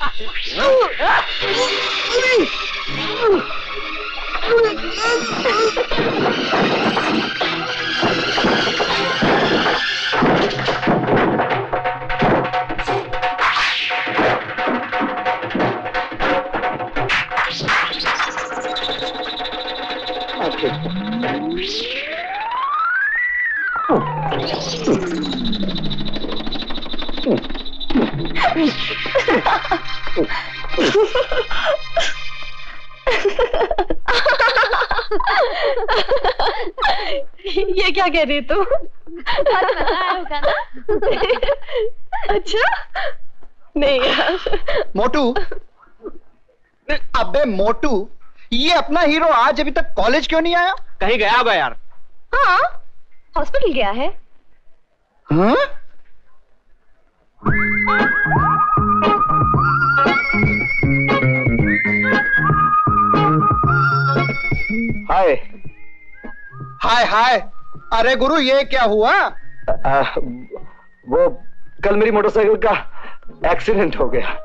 ये क्या कह रही तू? होगा ना? अच्छा नहीं यार। मोटू, अबे मोटू, ये अपना हीरो आज अभी तक कॉलेज क्यों नहीं आया? कहीं गया होगा यार। हाँ, हॉस्पिटल गया है। हाँ? हाय हाय हाय। अरे गुरु, ये क्या हुआ? आ, वो कल मेरी मोटरसाइकिल का एक्सीडेंट हो गया।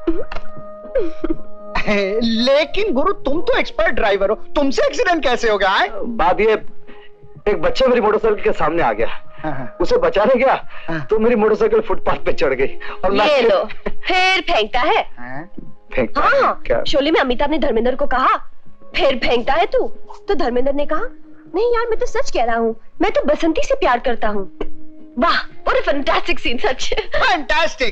लेकिन गुरु, तुम तो एक्सपर्ट ड्राइवर हो, तुमसे एक्सीडेंट कैसे हो गया है? बात ये, एक बच्चा मेरी मोटरसाइकिल के सामने आ गया, उसे बचाने गया तो मेरी मोटरसाइकिल फुटपाथ पे चढ़ गई और ये लो, फिर फेंकता है। फेंकता हाँ, क्या? शोले में अमिताभ ने धर्मेंद्र को कहा, फिर फेंकता है तू, तो धर्मेंद्र ने कहा, नहीं यार मैं तो सच कह रहा हूँ, मैं तो बसंती से प्यार करता हूँ। वाह, व्हाट अ फैंटास्टिक सीन, सच फैंटास्टिक।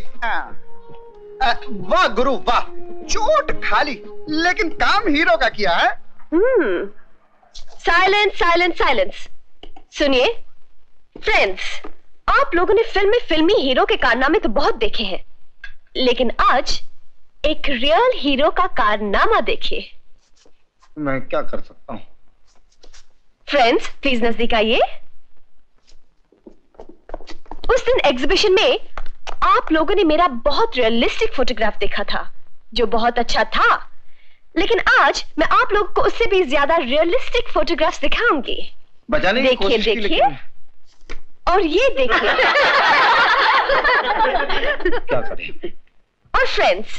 वाह गुरु वाह, चोट खाली लेकिन काम हीरो का किया है। हम्म, साइलेंस साइलेंस साइलेंस। सुनिए फ्रेंड्स, आप लोगों ने फिल्म में फिल्मी हीरो के कारनामे तो बहुत देखे हैं, लेकिन आज एक रियल हीरो का कारनामा देखिए। मैं क्या कर सकता हूँ? फ्रेंड्स प्लीज नजदीक आइए। उस दिन एग्जीबिशन में आप लोगों ने मेरा बहुत रियलिस्टिक फोटोग्राफ देखा था, जो बहुत अच्छा था, लेकिन आज मैं आप लोगों को उससे भी ज्यादा रियलिस्टिक फोटोग्राफ्स दिखाऊंगी। बचाने की देखिए कोशिश की, देखिए लेकिन... और ये देखिए। क्या करें? और फ्रेंड्स,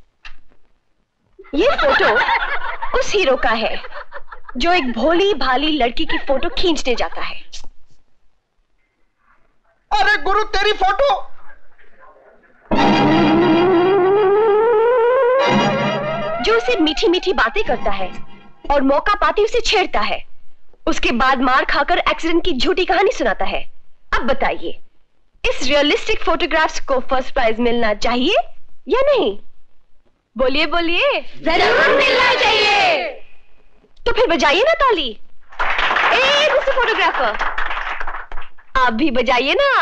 ये फोटो उस हीरो का है जो एक भोली भाली लड़की की फोटो खींचने जाता है। अरे गुरु, तेरी फोटो! जो उसे मीठी मीठी बातें करता है और मौका पाते उसे छेड़ता है, उसके बाद मार खाकर एक्सीडेंट की झूठी कहानी सुनाता है। अब बताइए, इस रियलिस्टिक फोटोग्राफ्स को फर्स्ट प्राइज मिलना चाहिए या नहीं? बोलिए बोलिए। जरूर मिलना चाहिए। तो फिर बजाइए ना ताली। ए दूसरे फोटोग्राफर, आप भी बजाइए ना।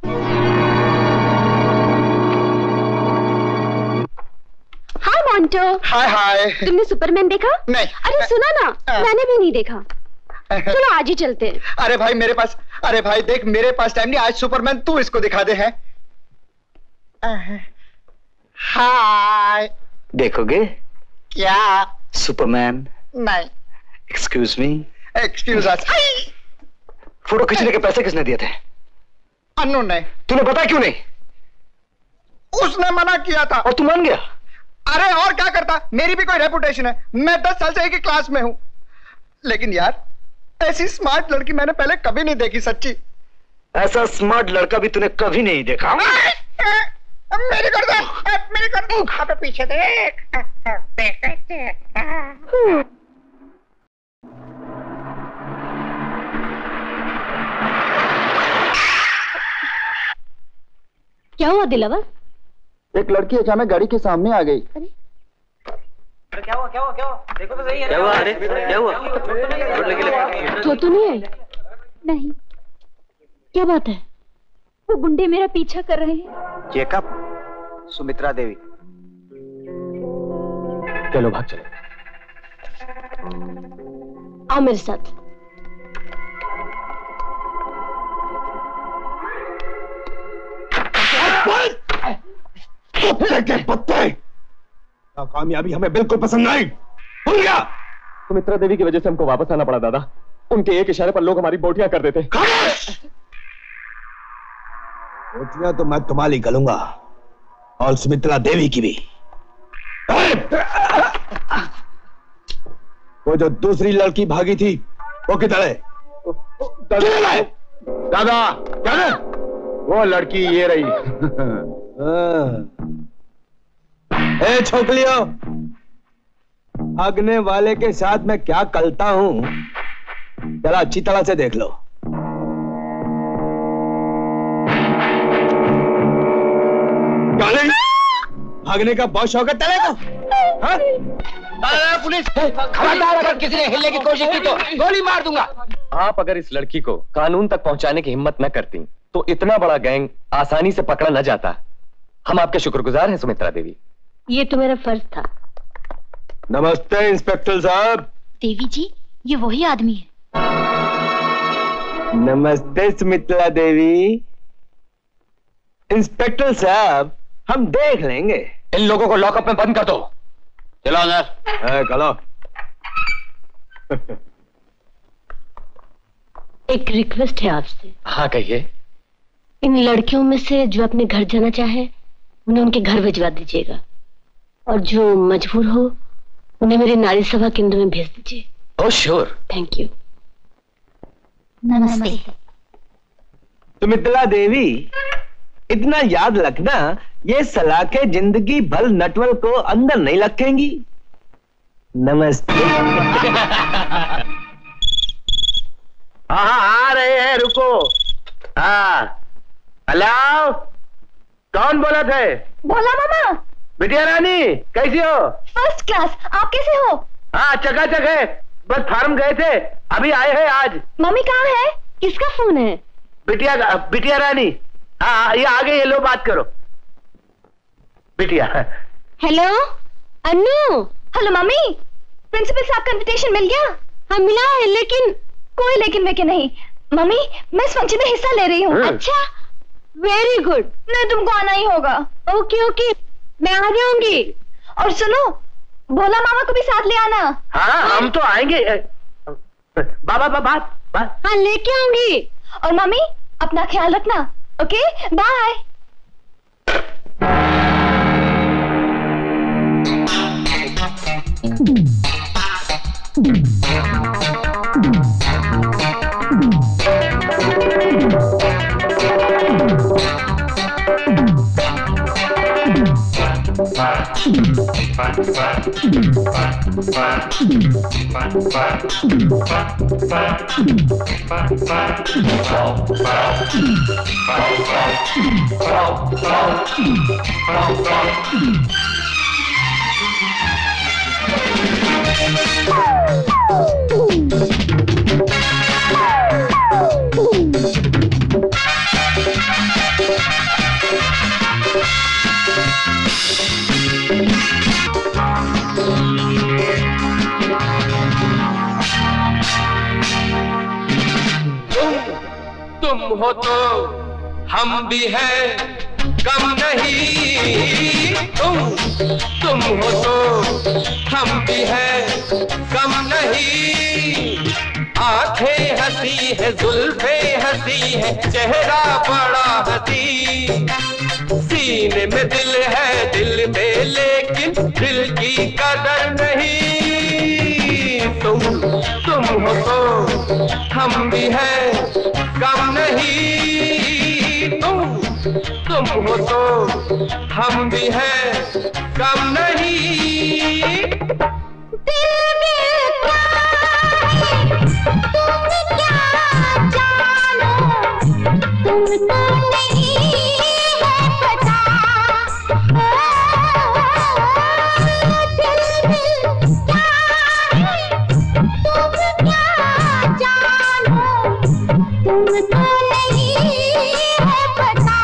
हाय मोंटो। Hi hi. तुमने सुपरमैन देखा? नहीं। अरे सुना ना, मैंने भी नहीं देखा। चलो आज ही चलते हैं। अरे भाई मेरे पास, अरे भाई देख मेरे पास टाइम नहीं, आज सुपरमैन तू इसको दिखा दे। है हाय। देखोगे क्या? सुपरमैन? नहीं। Excuse me. Excuse us. Photo खींचने के पैसे किसने दिए थे? अननोन ने। तूने बताया क्यों नहीं? उसने मना किया था। और तू मान गया? अरे और क्या करता, मेरी भी कोई रेपुटेशन है, मैं दस साल से एक ही क्लास में हूं। लेकिन यार ऐसी स्मार्ट लड़की मैंने पहले कभी नहीं देखी, सच्ची। ऐसा स्मार्ट लड़का भी तूने कभी नहीं देखा। मेरी कर दे, मेरी कर दे। अबे पीछे देख, देख देख। क्या हुआ दिलावर? एक लड़की अचानक गाड़ी के सामने आ गई। अरे क्या हुआ क्या हुआ क्या हुआ? देखो तो सही है। क्या हुआ? अरे क्या हुआ? तो तो नहीं आई? नहीं। क्या बात है? वो गुंडे मेरा पीछा कर रहे हैं। चेकअप? सुमित्रा देवी। चलो भाग चले। आओ मेरे साथ। के पत्ते! कामयाबी हमें बिल्कुल पसंद नहीं। भूल गया। सुमित्रा देवी की वजह से हमको वापस आना पड़ा दादा। उनके एक इशारे पर लोग हमारी बोटियां कर देते। बोटियां तो मैं तुम्हारी गलूंगा और सुमित्रा देवी की भी। वो जो दूसरी लड़की भागी थी वो किधर है? दादा क्या? वो लड़की ये रही। ए छोकलियों, भागने वाले के साथ मैं क्या करता हूं जरा अच्छी तरह से देख लो। भागने का बहुत शौक है तेरे को? हाँ? पुलिस खबरदार, अगर किसी ने हिलने की कोशिश की तो गोली मार दूंगा। आप अगर इस लड़की को कानून तक पहुंचाने की हिम्मत न करती तो इतना बड़ा गैंग आसानी से पकड़ा न जाता। हम आपके शुक्रगुजार हैं सुमित्रा देवी। ये तो मेरा फर्ज था। नमस्ते इंस्पेक्टर साहब। देवी जी, ये वही आदमी है। नमस्ते सुमित्रा देवी। इंस्पेक्टर साहब, हम देख लेंगे। इन लोगों को लॉकअप में बंद कर दो। चलो अंदर। चलो। एक रिक्वेस्ट है आपसे। हाँ कहिए। इन लड़कियों में से जो अपने घर जाना चाहे उन्हें उनके घर भिजवा दीजिएगा, और जो मजबूर हो उन्हें मेरे नारी सभा केंद्र में भेज दीजिए। Oh sure. Thank you. नमस्ते। सुमित्रा देवी, इतना याद रखना, ये सलाखें जिंदगी भर नटवर को अंदर नहीं रखेंगी। नमस्ते। हाँ आ रहे हैं, रुको। हाँ हेलो, कौन बोला थे? भोला मामा। बिटिया रानी कैसी हो? First class. आप कैसे हो? हाँ चकाचक है, बस फार्म गए थे, अभी आए हैं आज। मम्मी कहाँ है? किसका फोन है? बिटिया बिटिया रानी। हाँ ये आ गई, ये लो बात करो। बिटिया। Hello Annu. Hello mummy, principal साहब का इनविटेशन मिल गया? हाँ मिला है, लेकिन कोई लेकिन में के नहीं। मम्मी मैं इस फंक्शन में हिस्सा ले रही हूँ। अच्छा वेरी गुड। नहीं तुमको आना ही होगा। ओके ओके मैं आ जाऊंगी। और सुनो, भोला मामा को भी साथ ले आना। हाँ हम तो आएंगे। बाबा बाबा बात बात। हाँ लेके आऊंगी। और मम्मी अपना ख्याल रखना। Okay bye. तुम हो तो हम भी हैं, कम नहीं। तुम तुम हो तो हम भी हैं, कम नहीं। आंखें हंसी है, जुल्फे हंसी है, चेहरा बड़ा हंसी। सीने में दिल है, दिल में लेकिन दिल की कदर नहीं। तुम तुम हो तो हम भी हैं, कम नहीं। तुम तुम हो तो हम भी हैं कम नहीं। दिल में क्या है तुम क्या जानो, तुम तो नहीं है पता। दिल में क्या है तुम क्या जानो, तुम तो नहीं है पता।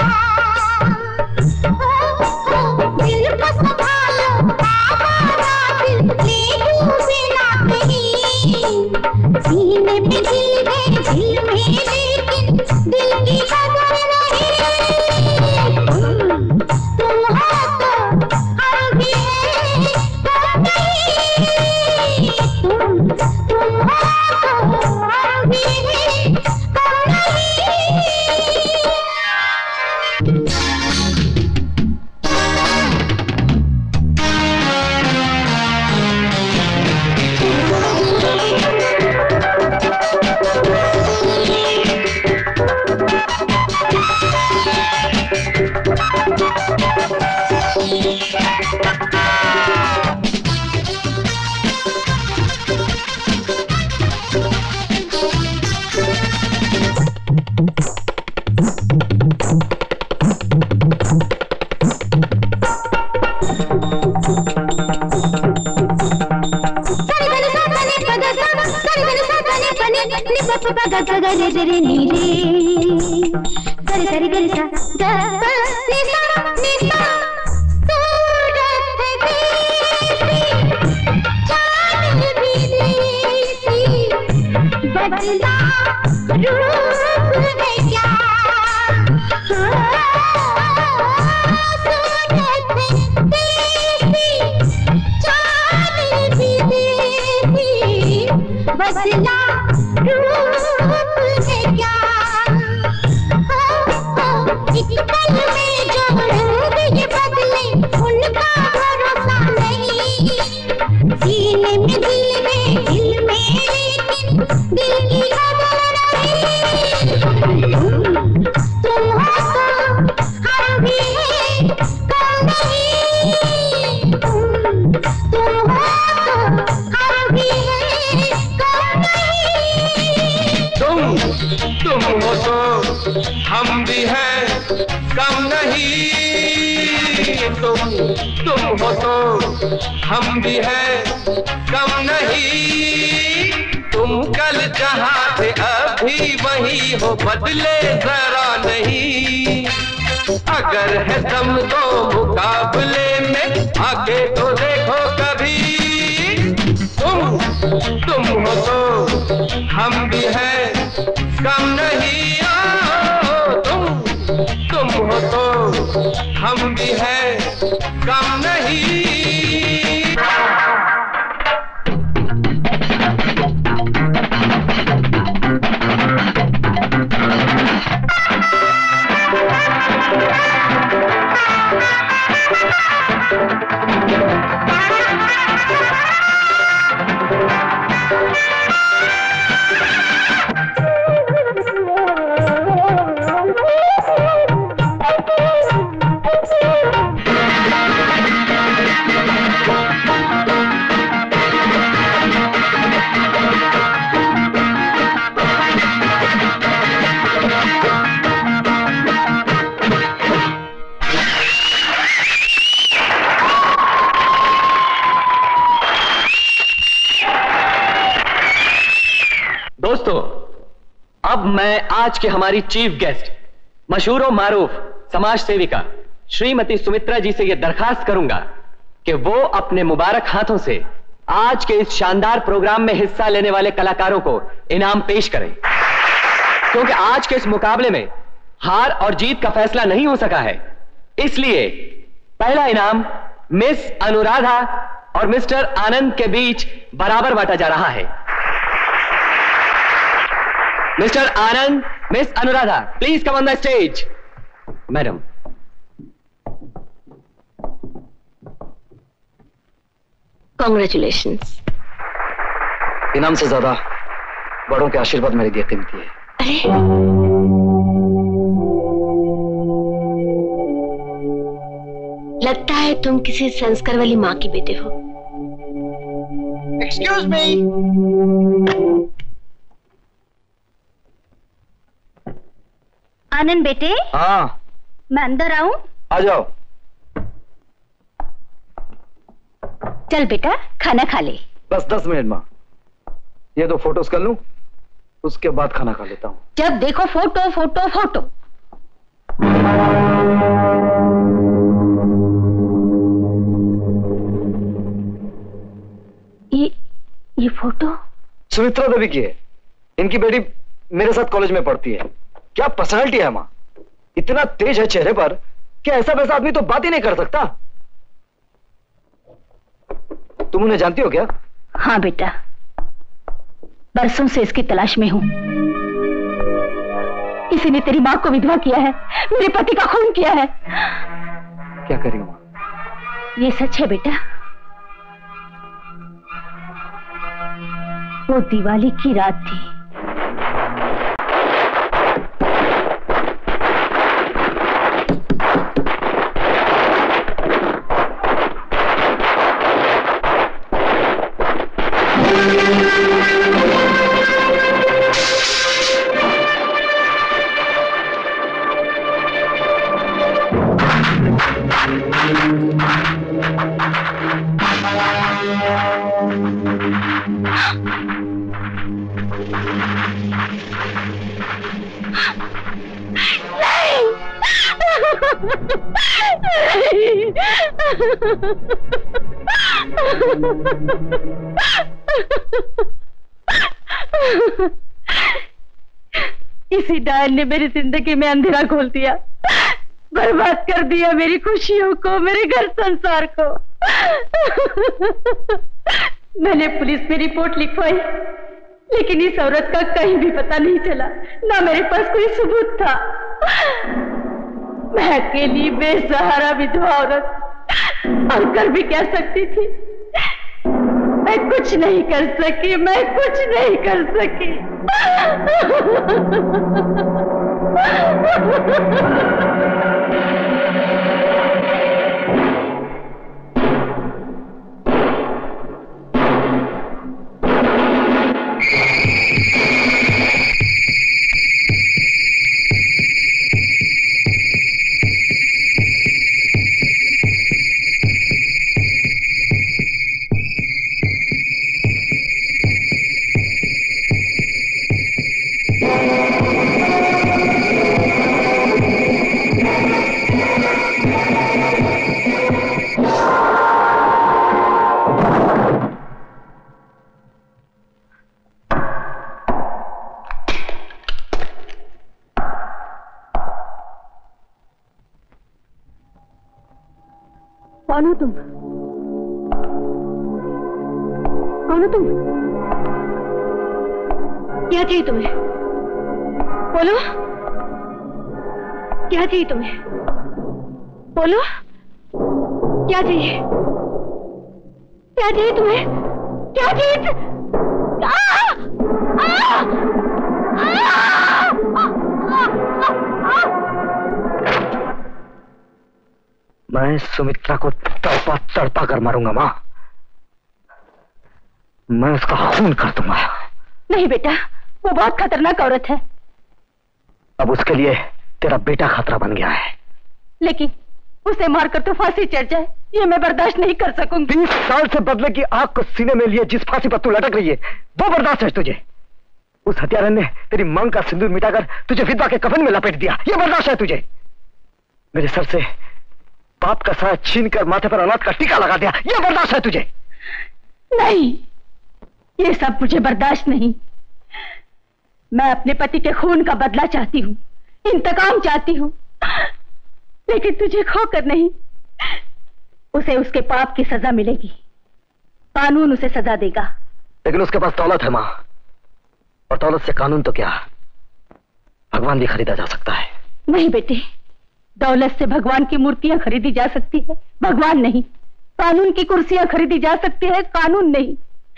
दिल को संभालो आवारा दिल ले डूबे ना कहीं, सीने पे दिल में दिल में लेकिन दिल की कदर नहीं। तुम हो तो हम भी हैं कम नहीं, तुम तुम हो तो हम भी हैं कम नहीं। बदला रूप है क्या, सूरत देसी चाल भी देसी, बदला रूप है क्या। एक पल में जो रंग ये बदले उनका भरोसा नहीं, सीने में दिल में दिल में लेकिन दिल की कदर नहीं। तुम हो तो हम भी हैं कम नहीं, तुम तुम हो तो हम भी हैं कम नहीं। तुम तुम हो तो हम भी हैं कम नहीं। तुम तुम हो तो हम भी हैं कम नहीं। तुम कल जहाँ थे अभी वही हो, बदले जरा नहीं। अगर है दम तो मुकाबले में आके तो देखो कभी। तुम तुम हो तो हम भी हैं कम नहीं। ओ, तुम तुम हो तो हम भी हैं कम नहीं। दोस्तों, अब मैं आज के हमारी चीफ गेस्ट, मशहूर और मारूफ समाज सेविका श्रीमती सुमित्रा जी से यह दरखास्त करूंगा कि वो अपने मुबारक हाथों से आज के इस शानदार प्रोग्राम में हिस्सा लेने वाले कलाकारों को इनाम पेश करें, क्योंकि आज के इस मुकाबले में हार और जीत का फैसला नहीं हो सका है। इसलिए पहला इनाम मिस अनुराधा और मिस्टर आनंद के बीच बराबर बांटा जा रहा है। Mister Anand, miss Anuradha, please come on the stage. Madam, congratulations. इनाम से ज्यादा बड़ों के आशीर्वाद मेरे लिए कीमती है। अरे लगता है तुम किसी संस्कार वाली माँ के बेटे हो। Excuse me. आनंद बेटे। हाँ। मैं अंदर आऊं? आ जाओ। चल बेटा खाना खा ले। बस दस मिनट माँ, ये दो फोटोज कर लूं, उसके बाद खाना खा लेता हूँ। जब देखो फोटो फोटो फोटो। ये ये फोटो सुमित्रा देवी की है। इनकी बेटी मेरे साथ कॉलेज में पढ़ती है। क्या पर्सनालिटी है माँ, इतना तेज है चेहरे पर कि ऐसा वैसा आदमी तो बात ही नहीं कर सकता। तुम उन्हें जानती हो क्या? हाँ बेटा, बरसों से इसकी तलाश में हूं। इसी ने तेरी मां को विधवा किया है, मेरे पति का खून किया है। क्या करी मां? ये सच है बेटा। वो दिवाली की रात थी। इसी डायन ने मेरी जिंदगी में अंधेरा खोल दिया, बर्बाद कर दिया मेरी खुशियों को, मेरे घर संसार को। मैंने पुलिस में रिपोर्ट लिखवाई, लेकिन इस औरत का कहीं भी पता नहीं चला, ना मेरे पास कोई सबूत था। मैं अकेली बेसहारा विधवा औरत और कर भी क्या सकती थी? मैं कुछ नहीं कर सकी, मैं कुछ नहीं कर सकी। कौन हो तुम? कौन हो तुम? क्या चाहिए तुम्हें? बोलो, क्या चाहिए तुम्हें? बोलो, क्या चाहिए? क्या चाहिए तुम्हें? क्या चाहिए? तु... आ! आ! आ! मैं सुमित्रा को तड़पा तड़पा कर मारूंगा माँ। मैं उसका खून कर दूंगा। नहीं बेटा, वो बहुत खतरनाक औरत है। अब उसके लिए तेरा बेटा खतरा बन गया है। लेकिन उसे मारकर तो फांसी चढ़ जाए, ये मैं बर्दाश्त नहीं कर सकूंगी। बीस साल से बदले की आग को सीने में लिए जिस फांसी पर तू लटक रही है, वो बर्दाश्त है तुझे। उस हत्यारन ने तेरी मांग का सिंदूर मिटाकर तुझे विधवा के कफन में लपेट दिया, ये बर्दाश्त है तुझे। मेरे सर से पाप का साया छीन कर माथे पर औलाद का टीका लगा दिया, यह बर्दाश्त है तुझे? नहीं, ये सब मुझे बर्दाश्त नहीं। मैं अपने पति के खून का बदला चाहती हूँ, इंतकाम चाहती हूँ, लेकिन तुझे खोकर नहीं। उसे उसके पाप की सजा मिलेगी, कानून उसे सजा देगा। लेकिन उसके पास दौलत है माँ, और दौलत से कानून तो क्या, भगवान भी खरीदा जा सकता है। नहीं बेटे, दौलत से भगवान की मूर्तियां खरीदी जा सकती है, भगवान नहीं। कानून की कुर्सियां खरीदी जा सकती है, कानून नहीं।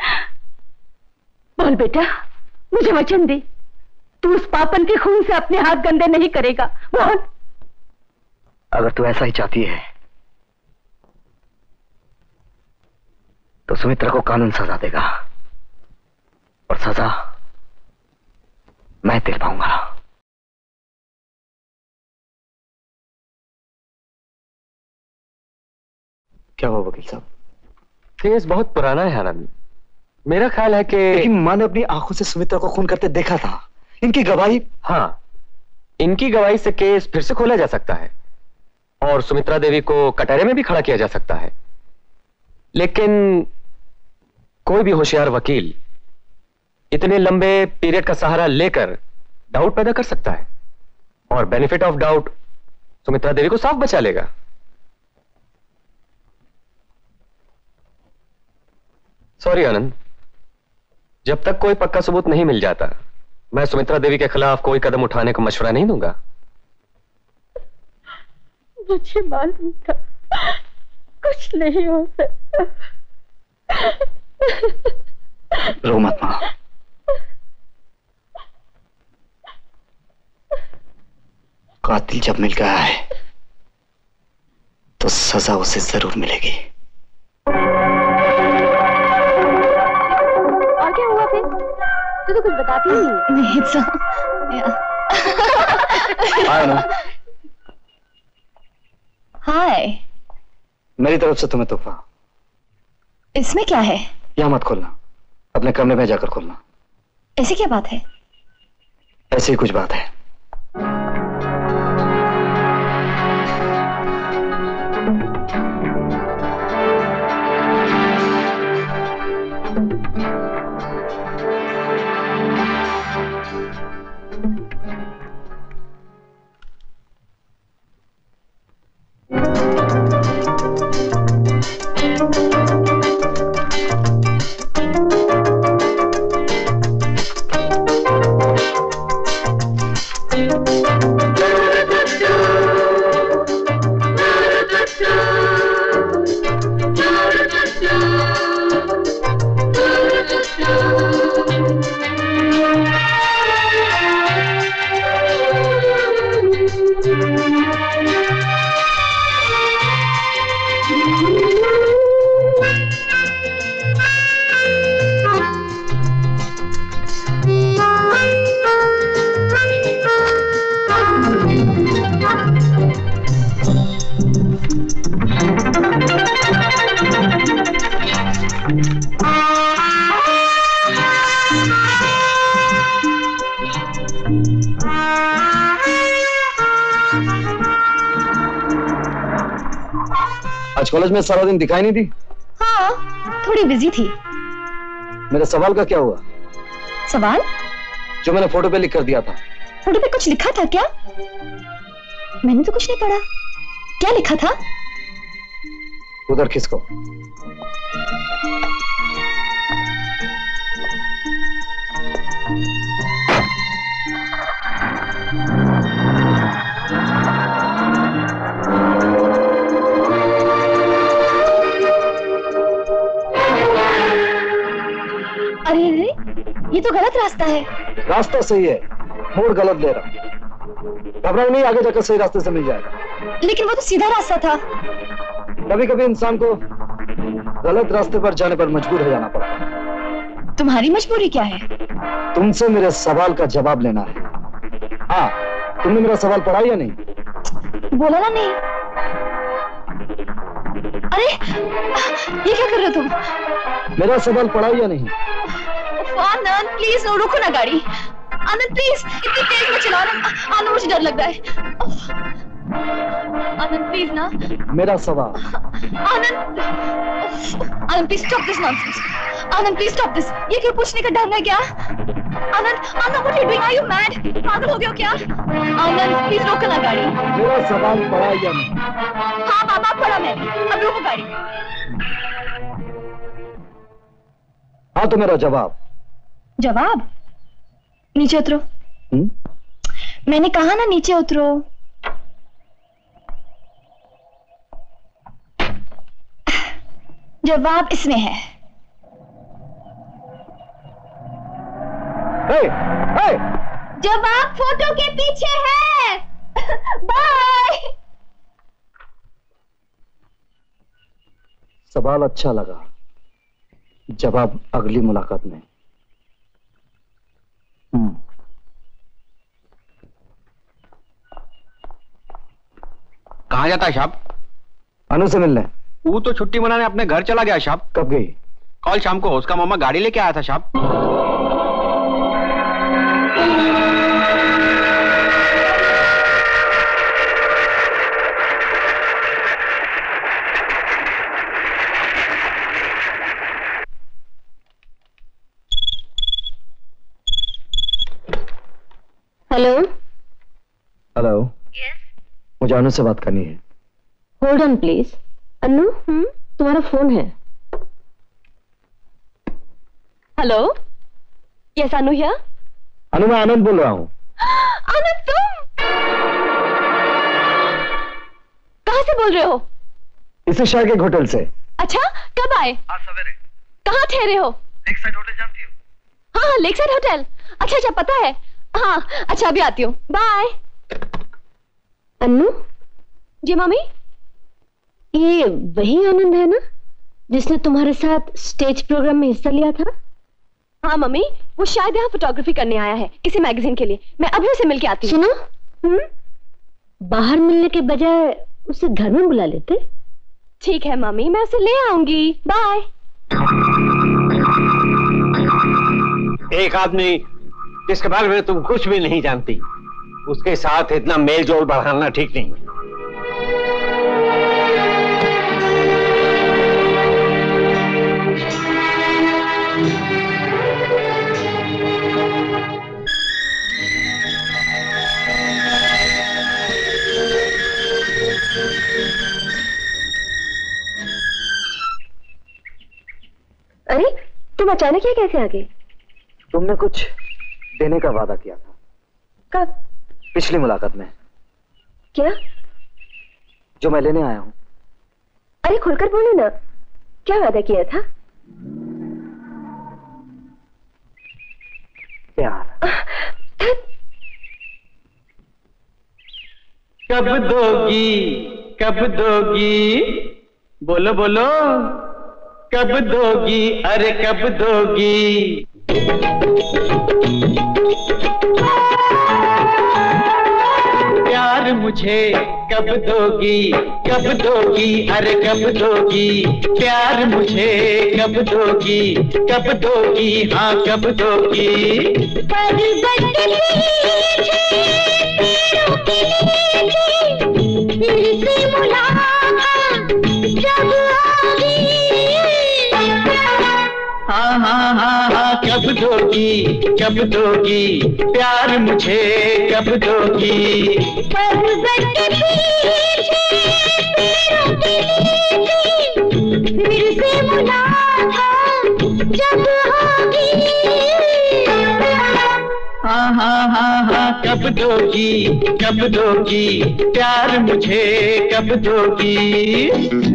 बोल बेटा, मुझे वचन दे, तू उस पापन के खून से अपने हाथ गंदे नहीं करेगा। बोल। अगर तू ऐसा ही चाहती है तो सुमित्रा को कानून सजा देगा और सजा मैं दिलवाऊंगा। क्या हुआ वकील साहब? केस बहुत पुराना है आनंद। मेरा ख्याल है कि लेकिन मां ने अपनी आंखों से सुमित्रा को खून करते देखा था। इनकी गवाही? हाँ, इनकी गवाही से केस फिर से खोला जा सकता है और सुमित्रा देवी को कटहरे में भी खड़ा किया जा सकता है। लेकिन कोई भी होशियार वकील इतने लंबे पीरियड का सहारा लेकर डाउट पैदा कर सकता है और benefit of doubt Sumitra Devi को साफ बचा लेगा। सॉरी आनंद, जब तक कोई पक्का सबूत नहीं मिल जाता मैं सुमित्रा देवी के खिलाफ कोई कदम उठाने का मशवरा नहीं दूंगा। मुझे मालूम था कुछ नहीं हो सकता। रो मत मां। कातिल जब मिल गया है तो सजा उसे जरूर मिलेगी। और क्या हुआ फिर? तू तो कुछ बताती ही नहीं। हाय हाय। मेरी तरफ से तुम्हें तोहफा। इसमें क्या है? यहां मत खोलना, अपने कमरे में जाकर खोलना। ऐसी क्या बात है? ऐसी ही कुछ बात है। आज कॉलेज में सारा दिन दिखाई नहीं दी? हाँ, थोड़ी बिजी थी। मेरे सवाल का क्या हुआ? सवाल? जो मैंने फोटो पे लिख कर दिया था। फोटो पे कुछ लिखा था क्या? मैंने तो कुछ नहीं पढ़ा। क्या लिखा था? उधर खिसको। अरे अरे, ये तो गलत रास्ता है। रास्ता सही है, मोड़ गलत ले रहा। घबराओ नहीं, आगे जाकर सही रास्ते से मिल जाएगा। लेकिन वो तो सीधा रास्ता था। कभी कभी इंसान को गलत रास्ते पर जाने पर मजबूर हो जाना पड़ता है। तुम्हारी मजबूरी क्या है? तुमसे मेरे सवाल का जवाब लेना है। हाँ, तुमने मेरा सवाल पढ़ा या नहीं? बोला ना नहीं। अरे, ये क्या कर रहे हो तुम? मेरा सवाल पढ़ा या नहीं? आनंद प्लीज, नो, रुको ना गाड़ी। आनंद प्लीज, इतनी तेज मत चलाओ ना। आनंद, मुझे डर लगता है। आनंद प्लीज ना। मेरा सवाल। Anand, Anand please stop this nonsense. Anand please stop this. ये क्यों पूछने का ढंग है क्या? Anand, Anand what you doing? Are you mad? पागल हो गए हो क्या? आनंद प्लीज रोको ना गाड़ी। मेरा सवाल पढ़ा या नहीं? हाँ बाबा, पढ़ा मैंने। अब रोको गाड़ी। हाँ तो मेरा जवाब। जवाब? नीचे उतरो। हुँ? मैंने कहा ना नीचे उतरो। जवाब इसमें है। हे, हे! जवाब फोटो के पीछे है। बाय। सवाल अच्छा लगा, जवाब अगली मुलाकात में। हम्म। कहाँ जाता है साहब? अनु से मिलने। वो तो छुट्टी मनाने अपने घर चला गया साहब। कब गई? कल शाम को उसका मामा गाड़ी लेके आया था साहब। हेलो। हेलो। मुझे अनु से बात करनी है। Hold on please. अनु, हम्म, तुम्हारा फोन है। Hello, yes Anu here. Anu, मैं आनंद बोल रहा हूँ। आनंद, तुम कहाँ से बोल रहे हो? इसी शहर के होटल से। अच्छा, कब आए? आज सवेरे। कहाँ ठहरे हो? लेक साइड होटल जानती हो? हाँ हाँ, लेक साइड होटल। अच्छा अच्छा, पता है। हाँ, अच्छा अभी आती हूँ, बाय। अन्नू। जी मम्मी। ये वही आनंद है ना जिसने तुम्हारे साथ स्टेज प्रोग्राम में हिस्सा लिया था? हाँ मम्मी, वो शायद यहाँ फोटोग्राफी करने आया है किसी मैगजीन के लिए। मैं अभी उसे मिलके आती हूँ। सुनो, हम्म, बाहर मिलने के बजाय उसे घर में बुला लेते। ठीक है मम्मी, मैं उसे ले आऊंगी, बाय। एक आदमी जिसके बारे में तुम कुछ भी नहीं जानती, उसके साथ इतना मेल जोल बढ़ाना ठीक नहीं। अरे तुम अचानक ये कैसे आ गए? तुमने कुछ देने का वादा किया था। कब? पिछली मुलाकात में। क्या? जो मैं लेने आया हूं। अरे खुलकर बोलो ना, क्या वादा किया था? प्यार। कब दोगी, कब दोगी, बोलो बोलो, कब दोगी, अरे कब दोगी। प्यार मुझे कब दोगी, कब दोगी, अरे कब दोगी। प्यार मुझे कब दोगी, कब दोगी, हाँ कब दोगी। हाँ हाँ हाँ हाँ, कब दोगी, कब दोगी। प्यार मुझे कब दोगी। फिर से मुलाकात जब होगी। हाँ हाँ हाँ हाँ, कब दोगी, कब दोगी। प्यार मुझे कब दोगी।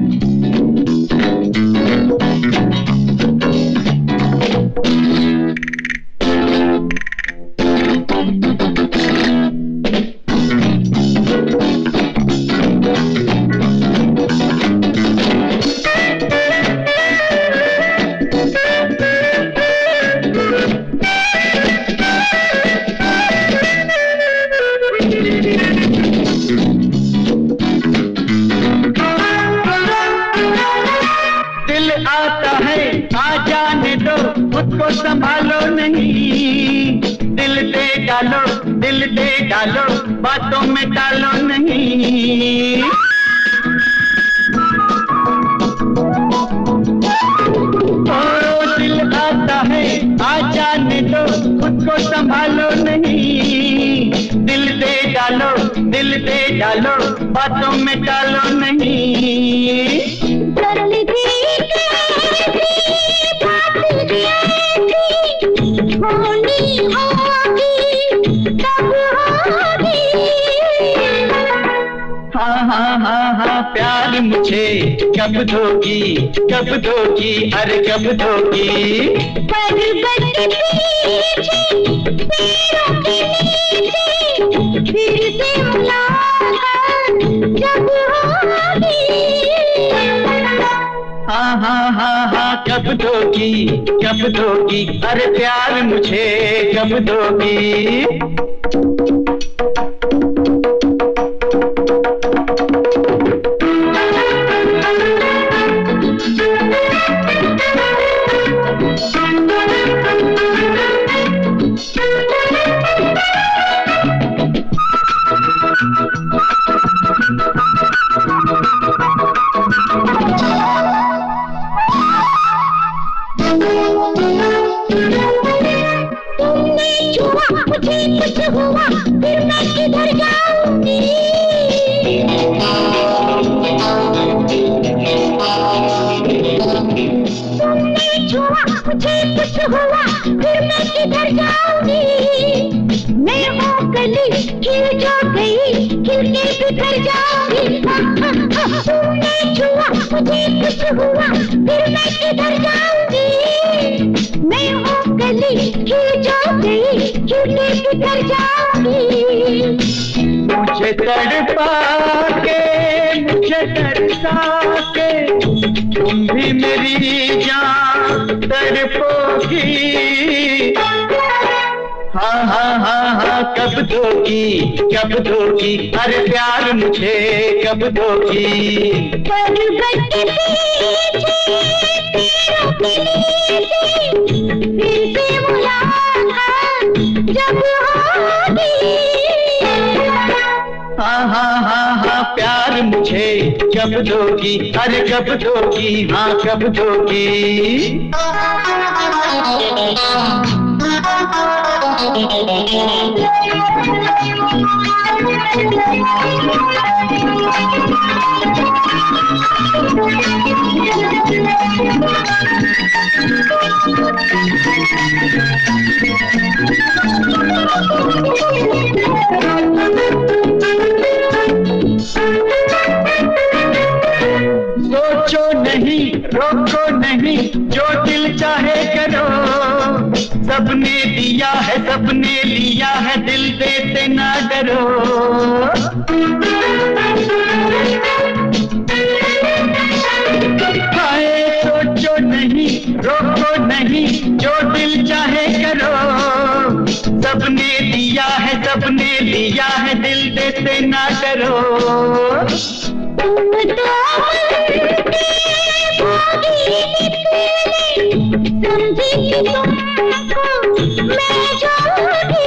संभालो नहीं, दिल दे डालो, दिल दे डालो, बातों में डालो नहीं। ओ दिल आता है, आ जाने दो, खुद को संभालो नहीं। दिल दे डालो, दिल दे डालो, बातों में डालो नहीं। होनी होगी तब होगी। हाँ हाँ हाँ हाँ, प्यार मुझे कब दोगी, कब दोगी, अरे कब दोगी। पर्वत पीछे पैरों के नीचे फिर से मुलाकात जब होगी। हाँ हाँ हाँ हाँ, कब दोगी कब दोगी अरे प्यार मुझे कब दोगी। कुछ हुआ फिर मैं किधर जाऊंगी। तुमने छुआ मुझे कुछ हुआ फिर मैं किधर जाऊंगी। मैं हूँ कली खिल जो गई खिल के बिखर जाऊंगी। तुमने छुआ मुझे कुछ हुआ फिर मैं किधर जाऊंगी। मैं हूँ कली खिल जो गई खिल के बिखर जाऊंगी। मुझे तड़पा के मुझे तरसा के तुम भी मेरी जान तड़पोगी। हाँ हाँ हाँ हाँ कब दोगी कब दोगी अरे प्यार मुझे कब दोगी। पर्वत के पीछे तीरों के नीचे फिर से मुलाकात जब होगी। हाँ हाँ हाँ हाँ प्यार मुझे कब दोगी अरे कब दोगी हाँ कब दोगी। सोचो नहीं रोको नहीं जो दिल चाहे करो। सबने दिया है सबने लिया है दिल देते ना डरो। हाय सोचो नहीं रोको नहीं जो दिल चाहे करो। सबने दिया है सबने लिया है दिल देते ना डरो। तुम तो समझी कि तुमको मैं जोगी।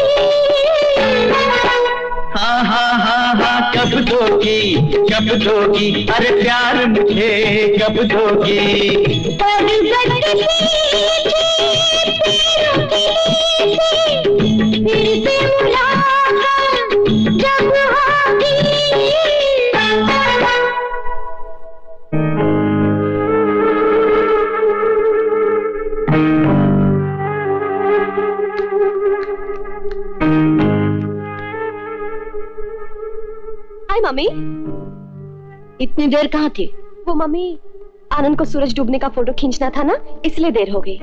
हाँ हाँ हाँ हाँ कब दोगी कब दोगी अरे प्यार मुझे कब दोगी। पर्वत के पीछे तीरों के नीचे फिर से मुलाकात जब होगी। हाय मम्मी, इतनी देर कहाँ थी? वो मम्मी आनंद को सूरज डूबने का फोटो खींचना था ना, इसलिए देर हो गई।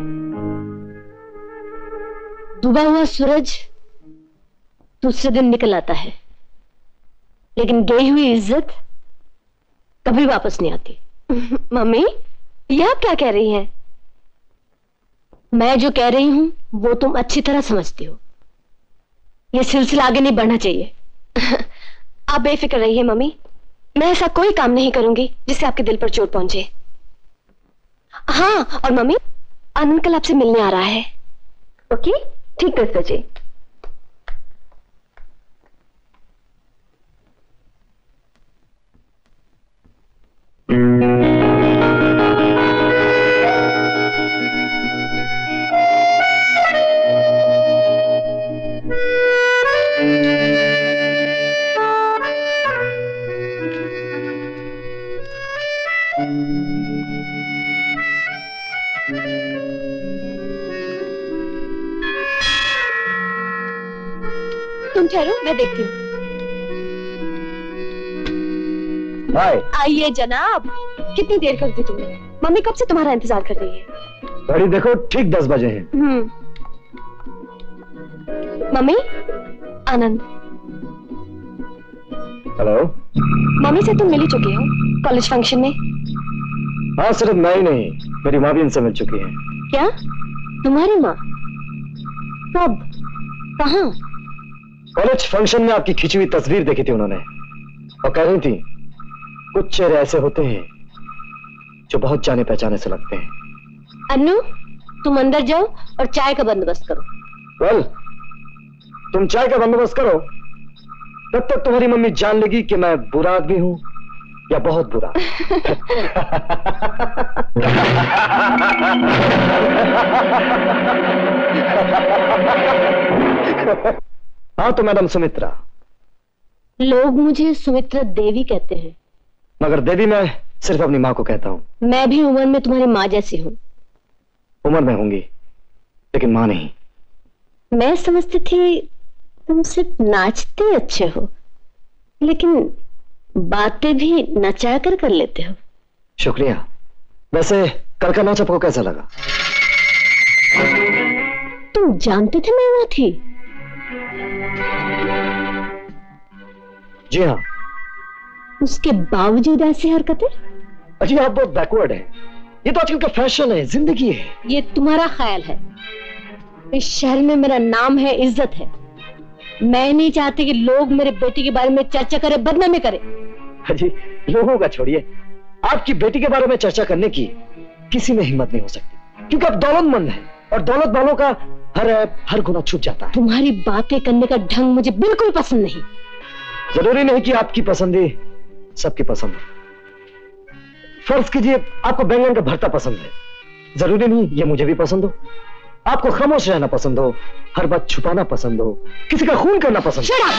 डूबा हुआ सूरज दूसरे दिन निकल आता है, लेकिन गई हुई इज्जत कभी वापस नहीं आती। मम्मी यह आप क्या कह रही हैं? मैं जो कह रही हूं वो तुम अच्छी तरह समझती हो। यह सिलसिला आगे नहीं बढ़ना चाहिए। आप बेफिक्र रहिए मम्मी, मैं ऐसा कोई काम नहीं करूंगी जिससे आपके दिल पर चोट पहुंचे। हाँ और मम्मी, आनंद कल आपसे मिलने आ रहा है। ओके, ठीक दस बजे। तुम ठहरो, मैं देखती हूँ। आइए जनाब, कितनी देर कर दी तुमने? मम्मी कब से तुम्हारा इंतजार कर रही है। घड़ी देखो, ठीक दस बजे हैं। हम्म। मम्मी, आनंद। हेलो। मम्मी से तुम मिल ही चुके हो कॉलेज फंक्शन में। हाँ, सिर्फ मैं ही नहीं, मेरी माँ भी इनसे मिल चुकी है। क्या? तुम्हारी माँ? कब? कहाँ? कॉलेज फंक्शन में आपकी खींची हुई तस्वीर देखी थी उन्होंने और कह रही थी कुछ चेहरे ऐसे होते हैं जो बहुत जाने पहचाने से लगते हैं। अन्नू, तुम अंदर जाओ और चाय का बंदोबस्त करो। वेल, तुम चाय का बंदोबस्त करो, तब तक तुम्हारी मम्मी जान लेगी कि मैं बुरा आदमी हूं या बहुत बुरा। हाँ तो मैडम सुमित्रा। लोग मुझे सुमित्रा देवी कहते हैं। मगर देवी मैं सिर्फ अपनी माँ को कहता हूँ। मैं भी उम्र में तुम्हारी माँ जैसी हूँ। उम्र में होंगी लेकिन माँ नहीं। मैं समझती थी तुम सिर्फ नाचते अच्छे हो, लेकिन बातें भी नचा कर कर लेते हो। शुक्रिया। वैसे कल का नाच आपको कैसा लगा? तुम जानते थे मैं वहां थी? जी हाँ। उसके बावजूद ऐसी हरकतें? अजी आप बहुत बैकवर्ड हैं। ये तो आजकल का फैशन है, जिंदगी है। ये तुम्हारा ख्याल है। इस शहर में मेरा नाम है, इज्जत है। मैं नहीं चाहती कि लोग मेरे बेटी के बारे में चर्चा करें, बदनामी करें। अजी लोगों का छोड़िए, आपकी बेटी के बारे में चर्चा करने की किसी में हिम्मत नहीं हो सकती, क्योंकि आप दौलतमंद हैं और दौलत वालों का हर ऐप हर गुनाह छुप जाता है। तुम्हारी बातें करने का ढंग मुझे बिल्कुल पसंद नहीं। जरूरी नहीं कि आपकी पसंद ही सबकी पसंद हो। फर्ज कीजिए आपको बैंगन का भरता पसंद है, जरूरी नहीं ये मुझे भी पसंद हो। आपको खामोश रहना पसंद हो, हर बात छुपाना पसंद हो, किसी का खून करना पसंद हो।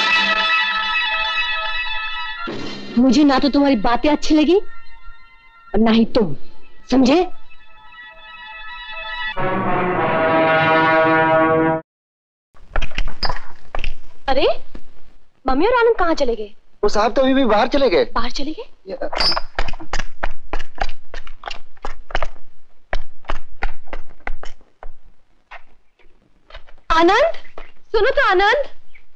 मुझे ना तो तुम्हारी बातें अच्छी लगी और ना ही तुम, समझे? अरे मम्मी और आनंद कहाँ चले गए? वो साहब तो अभी भी बाहर चले गए। बाहर चले गए? आनंद, सुनो तो आनंद,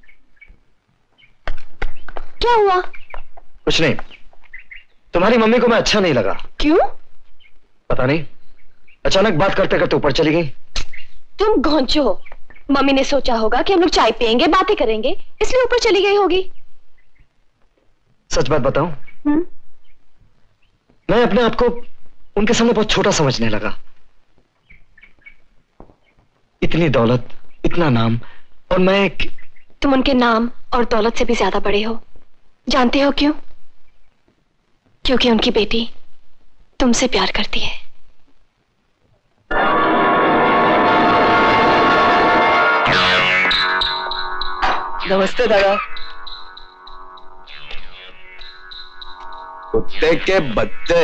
क्या हुआ? कुछ नहीं, तुम्हारी मम्मी को मैं अच्छा नहीं लगा। क्यों? पता नहीं, अचानक बात करते करते ऊपर चली गई। तुम घोंचो हो। मम्मी ने सोचा होगा कि हम लोग चाय पियेंगे, बातें करेंगे, इसलिए ऊपर चली गई होगी। सच बात बताऊं, हम्म? मैं अपने आप को उनके सामने बहुत छोटा समझने लगा। इतनी दौलत, इतना नाम, और मैं एक... तुम उनके नाम और दौलत से भी ज्यादा बड़े हो। जानते हो क्यों? क्योंकि उनकी बेटी तुमसे प्यार करती है। नमस्ते दादा। कुत्ते के बच्चे,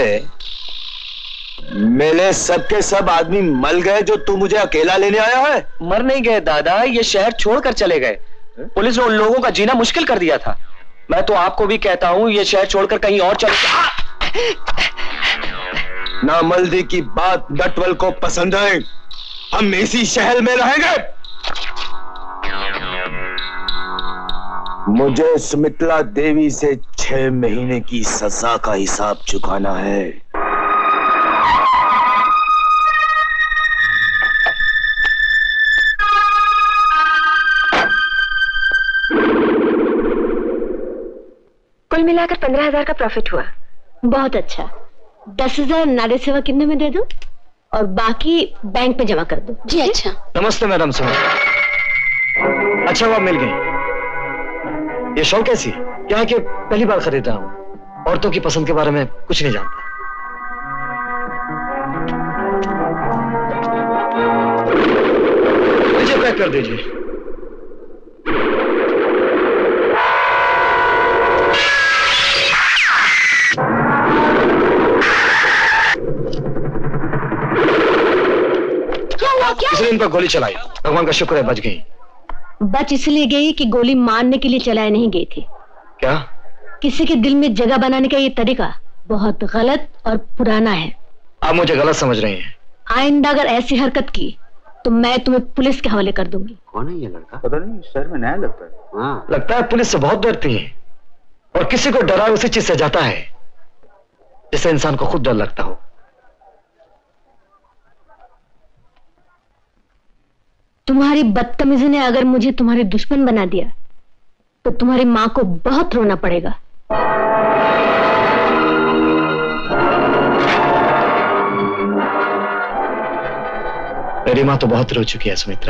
मेरे सबके सब आदमी मल गए जो तू मुझे अकेला लेने आया है? मर नहीं गए दादा, ये शहर छोड़कर चले गए। पुलिस ने उन लोगों का जीना मुश्किल कर दिया था। मैं तो आपको भी कहता हूं ये शहर छोड़कर कहीं और चले। नामल्दी की बात नटवल को पसंद है। हम इसी शहर में रहेंगे। मुझे सुमित्रा देवी से छह महीने की सजा का हिसाब चुकाना है। कुल मिलाकर पंद्रह हजार का प्रॉफिट हुआ। बहुत अच्छा। दस हजार नारी सेवा केंद्र में दे दो और बाकी बैंक में जमा कर दो। जी अच्छा। नमस्ते मैडम सुमित्रा। अच्छा वो मिल गई। ये शॉल कैसी है? क्या है कि पहली बार खरीद रहा हूं, औरतों की पसंद के बारे में कुछ नहीं जानता। लीजिए पैक कर दीजिए। क्या हुआ? क्या? इसने इन पर गोली चलाई। भगवान का शुक्र है बच गई। बच इसलिए गई कि गोली मारने के लिए चलाई नहीं गई थी। क्या? किसी के दिल में जगह बनाने का ये तरीका बहुत गलत और पुराना है। आप मुझे गलत समझ रही हैं। आइंदा अगर ऐसी हरकत की तो मैं तुम्हें पुलिस के हवाले कर दूंगी। कौन है ये लड़का? पता नहीं, शहर में नया लगता है। हाँ। लगता है पुलिस से बहुत डरती है और किसी को डरा उसी चीज से जाता है जिससे इंसान को खुद डर लगता हो। तुम्हारी बदतमीजी ने अगर मुझे तुम्हारे दुश्मन बना दिया तो तुम्हारी मां को बहुत रोना पड़ेगा। मेरी मां तो बहुत रो चुकी है सुमित्रा,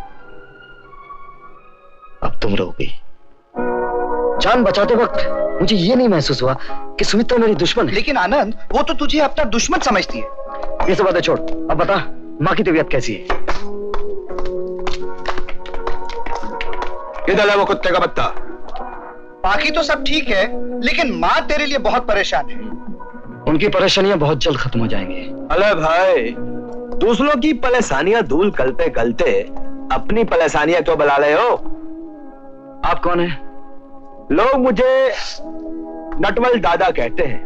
अब तुम रोगी। जान बचाते वक्त मुझे ये नहीं महसूस हुआ कि सुमित्रा मेरी दुश्मन है। लेकिन आनंद, वो तो तुझे अपना दुश्मन समझती है। ये सब बातें छोड़, अब बता मां की तबीयत कैसी है? किधर है वो कुत्ते का बत्ता? बाकी तो सब ठीक है, लेकिन मां तेरे लिए बहुत परेशान है। उनकी परेशानियां बहुत जल्द खत्म हो जाएंगी। अरे भाई, दूसरों की परेशानियां धूल गलते गलते अपनी परेशानियां क्यों बुला रहे हो? आप कौन है? लोग मुझे नटवल दादा कहते हैं।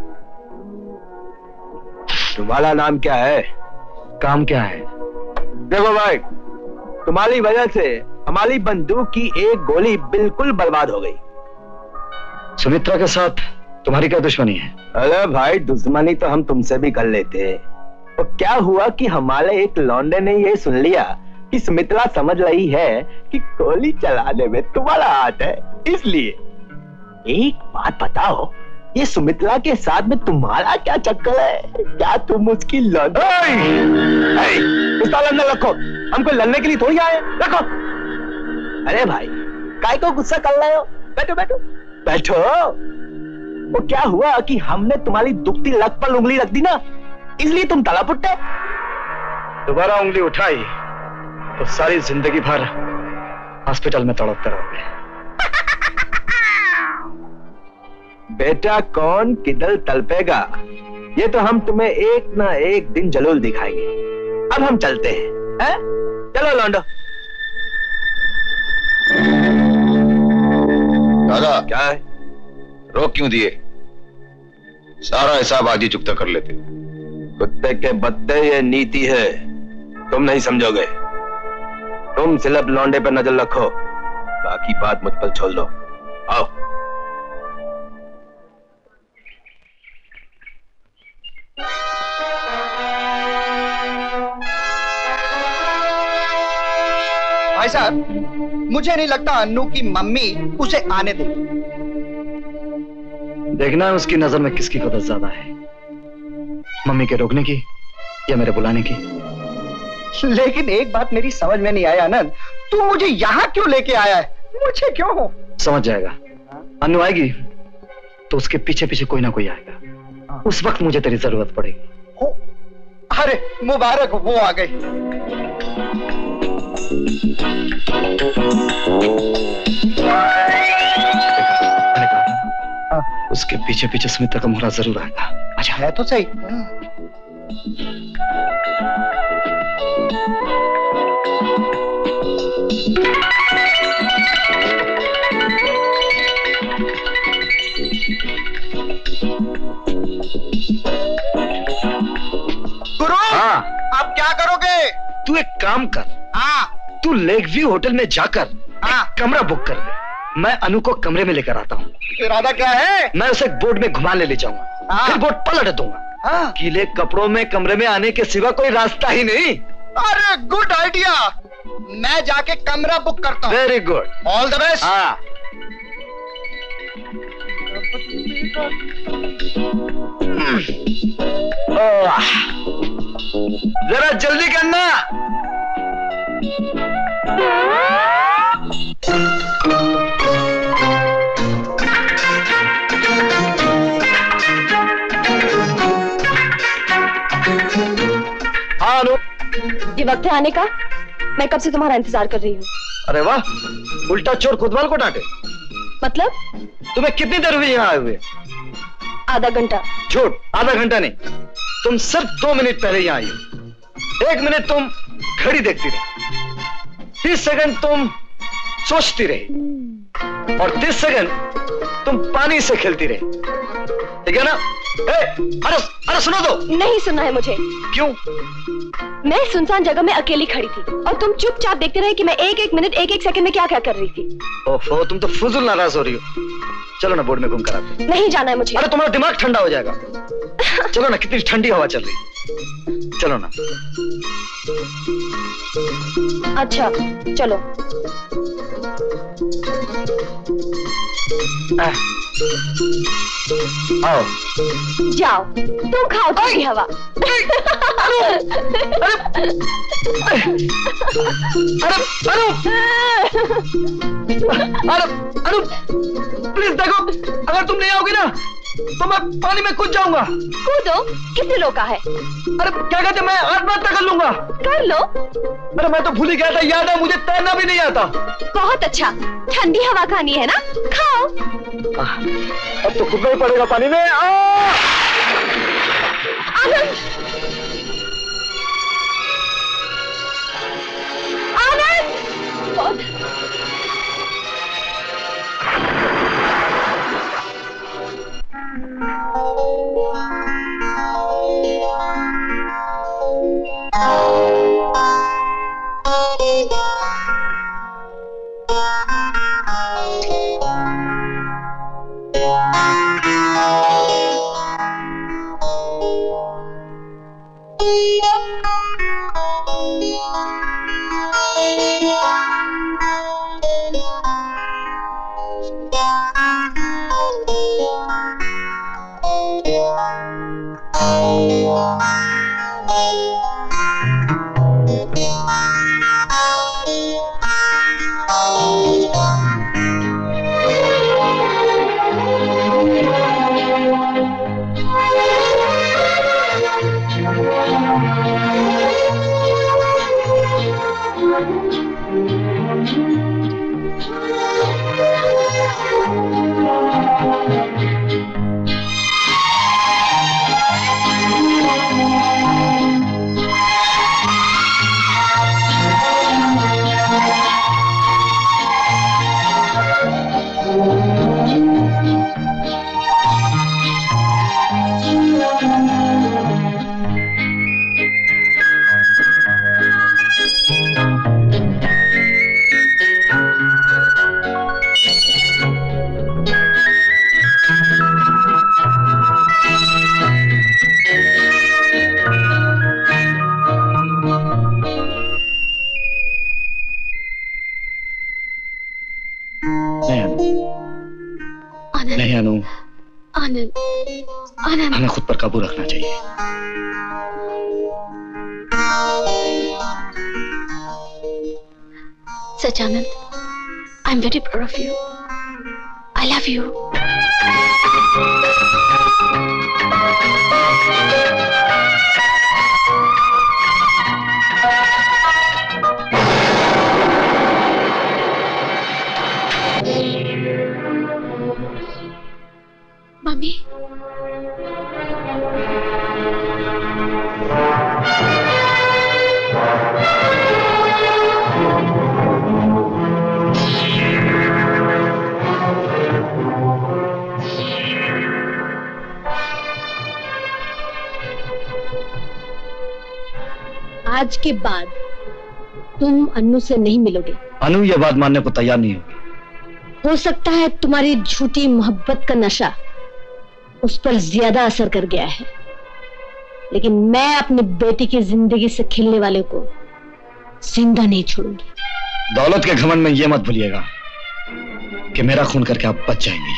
तुम्हारा नाम क्या है? काम क्या है? देखो भाई, तुम्हारी वजह से हमारी बंदूक की एक गोली बिल्कुल बर्बाद हो गई। सुमित्रा के साथ तुम्हारी क्या दुश्मनी है? अरे भाई, दुश्मनी तो हम तुमसे भी कर लेते हैं। तो क्या हुआ कि हमारे एक लौंडे ने ये सुन लिया कि सुमित्रा समझ रही है कि गोली चलाने में तुम्हारा हाथ है, इसलिए। एक बात बताओ, ये सुमित्रा के साथ में तुम्हारा क्या चक्कर है? क्या तुम उसकी लौंडे? पिस्तौल अंदर रखो, हमको लड़ने के लिए थोड़ी आए। रखो। अरे भाई, काय को गुस्सा कर रहे हो? बैठो बैठो बैठो। वो क्या हुआ कि हमने तुम्हारी दुखती लक पर उंगली रख दी ना, इसलिए तुम तड़प उठे। दोबारा उंगली उठाई तो सारी जिंदगी भर हॉस्पिटल में तड़पते रहोगे। बेटा, कौन किधर तड़पेगा ये तो हम तुम्हें एक ना एक दिन जरूर दिखाएंगे। अब हम चलते हैं, हैं? चलो लौंडो। दादा, क्या है? रोक क्यों दिए? सारा हिसाब आज ही चुकता कर लेते। कुत्ते के बत्ते, ये नीति है, तुम नहीं समझोगे। तुम सिर्फ लौंडे पर नजर रखो, बाकी बात मुझ पर छोड़ दो। आओ। भाई साहब, मुझे नहीं लगता अन्नू की मम्मी उसे आने देगी। देखना है उसकी नजर में किसकी कदर ज्यादा है, मम्मी के रोकने की या मेरे बुलाने की। लेकिन एक बात मेरी समझ में नहीं आया आनंद, तू मुझे यहाँ क्यों लेके आया है? मुझे क्यों? समझ जाएगा, अन्नू आएगी तो उसके पीछे पीछे कोई ना कोई आएगा। उस वक्त मुझे तेरी जरूरत पड़ेगी। अरे मुबारक हो, वो आ गई। उसके पीछे पीछे सुमित्रा का मोहरा जरूर आएगा। अच्छा है तो सही। गुरु, हाँ, आप क्या करोगे? तू एक काम कर। हाँ, तू लेक व्यू होटल में जाकर हाँ, कमरा बुक कर दे। मैं अनु को कमरे में लेकर आता हूँ। इरादा क्या है? मैं उसे बोट में घुमा ले ले जाऊंगा, हाँ, फिर बोट पलट दूंगा। हाँ, गीले कपड़ों में कमरे में आने के सिवा कोई रास्ता ही नहीं। अरे गुड आइडिया, मैं जाके कमरा बुक करता हूँ। Very good, all the best. हाँ। जरा जल्दी करना। हाँ अनु, ये वक्त है आने का। मैं कब से तुम्हारा इंतजार कर रही हूँ। अरे वाह, उल्टा चोर कोतवाल को डांटे। मतलब? तुम्हें कितनी देर हुई यहाँ आए हुए? आधा घंटा। झूठ, आधा घंटा नहीं, तुम सिर्फ दो मिनट पहले यहाँ आई हो। एक मिनट तुम घड़ी देखती रही, तीस सेकंड तुम सोचती रही, और तीस सेकंड तुम पानी से खेलती रही। ठीक है ना? ए, अरे अरे सुनो तो। नहीं सुनना है मुझे। क्यों? मैं सुनसान जगह में अकेली खड़ी थी और तुम चुपचाप देखते रहे कि मैं एक एक मिनट एक एक सेकंड में क्या क्या कर रही थी। ओफो, तुम तो फुजुल नाराज हो रही हो। चलो ना बोर्ड में घूम कर आते। नहीं जाना है मुझे। अरे तुम्हारा दिमाग ठंडा हो जाएगा। चलो ना, कितनी ठंडी हवा चल रही। चलो ना। अच्छा चलो। आ, आओ। जाओ तुम खाओ ठंडी हवा। अरे अरे अरे प्लीज देखो, अगर तुम नहीं आओगे ना तो मैं पानी में कूद जाऊंगा। कूदो, किसने रोका है? अरे क्या कहते, मैं आत्महत्या कर लूंगा। कर लो। अरे मैं तो भूल ही गया था, याद है मुझे तैरना भी नहीं आता। बहुत अच्छा, ठंडी हवा खानी है ना, खाओ। अब तो कूदना ही पड़ेगा पानी में। आनंद, आनंद, बहुत नहीं अनु, आनंद, आनंद, हमें खुद पर काबू रखना चाहिए। सच Anand, I am very proud of you. I love you. Mummy, आज के बाद तुम अन्नू से नहीं मिलोगे। अनु ये बात मानने को तैयार नहीं होगी। हो सकता है तुम्हारी झूठी मोहब्बत का नशा उस पर ज्यादा असर कर गया है, लेकिन मैं अपनी बेटी की जिंदगी से खेलने वाले को जिंदा नहीं छोड़ूंगी। दौलत के घमंड में ये मत भूलिएगा कि मेरा खून करके आप बच जाएंगी।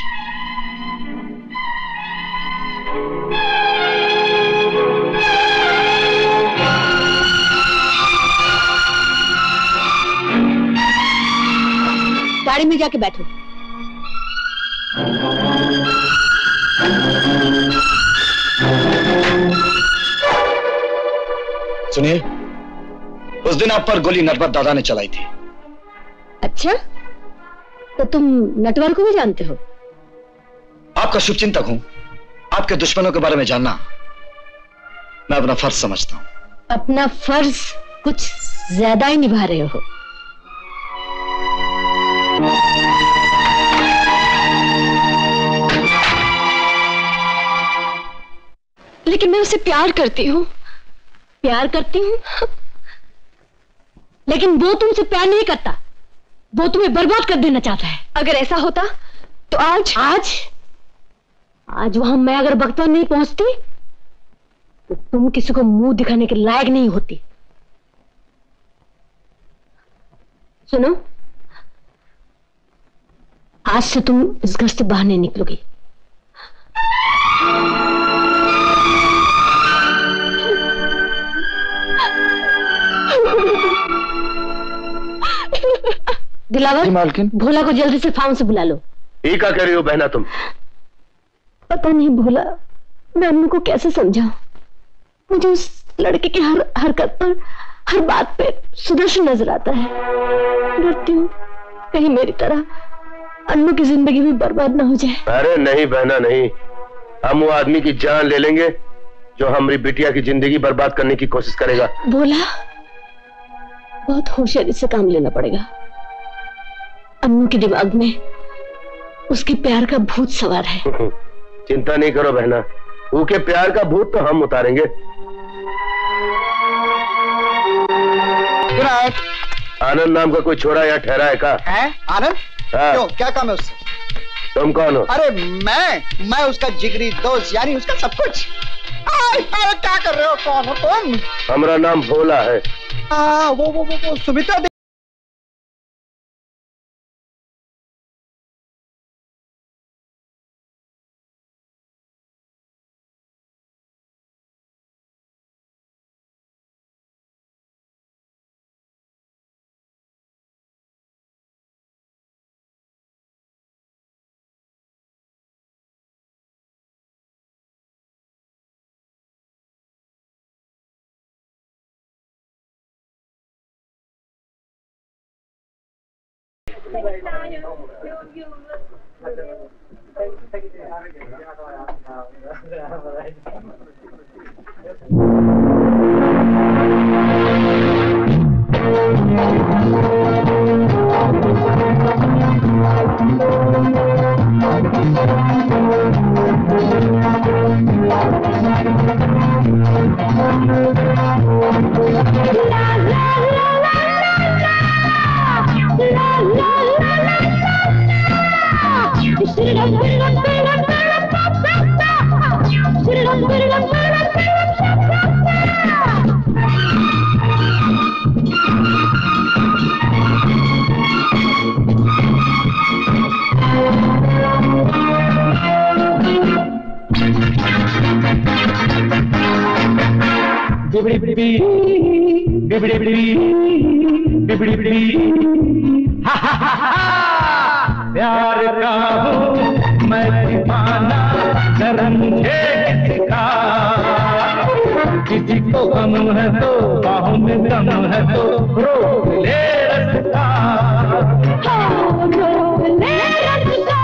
गाड़ी में जाके बैठो। सुनिए, उस दिन आप पर गोली नटवर दादा ने चलाई थी। अच्छा, तो तुम नटवर को भी जानते हो? आपका शुभचिंतक हूं। आपके दुश्मनों के बारे में जानना मैं अपना फर्ज समझता हूं। अपना फर्ज कुछ ज्यादा ही निभा रहे हो। लेकिन मैं उसे प्यार करती हूँ। प्यार करती हूँ, लेकिन वो तुमसे प्यार नहीं करता, वो तुम्हें बर्बाद कर देना चाहता है। अगर ऐसा होता तो आज आज आज वहां मैं अगर वक्त पर नहीं पहुंचती तो तुम किसी को मुंह दिखाने के लायक नहीं होती। सुनो, आज से तुम इस घर से बाहर नहीं निकलोगी। दिलावर, मालकिन, भोला को जल्दी से फार्म से बुला लो। ये क्या कह रही हो बहना तुम? पता नहीं भोला, मैं अम्मी को कैसे समझाऊं। मुझे उस लड़के की हर हरकत पर, हर बात पे सुदर्शन नजर आता है। डरती हूँ कहीं मेरी तरह अन्नू की जिंदगी भी बर्बाद ना हो जाए। अरे नहीं बहना नहीं, हम वो आदमी की जान ले लेंगे जो हमारी बिटिया की जिंदगी बर्बाद करने की कोशिश करेगा। बोला, बहुत होशियारी से काम लेना पड़ेगा। अन्नू के दिमाग में उसके प्यार का भूत सवार है। चिंता नहीं करो बहना, उसके प्यार का भूत तो हम उतारेंगे। आनंद नाम का कोई छोरा यहाँ ठहरा है का? है आनंद? हाँ। क्यों, क्या काम है उससे? तुम कौन हो? अरे मैं मैं उसका जिगरी दोस्त, यानी उसका सब कुछ। अरे क्या कर रहे हो, कौन हो तुम? हमारा नाम भोला है। आ, वो वो वो, वो सुमित्रा दे... प्यार का हूँ मैं दीवाना, जरा मुझे किसका। किसी को गम है तो बाहों में दम है तो रोक ले रस्ता, रोक ले रस्ता।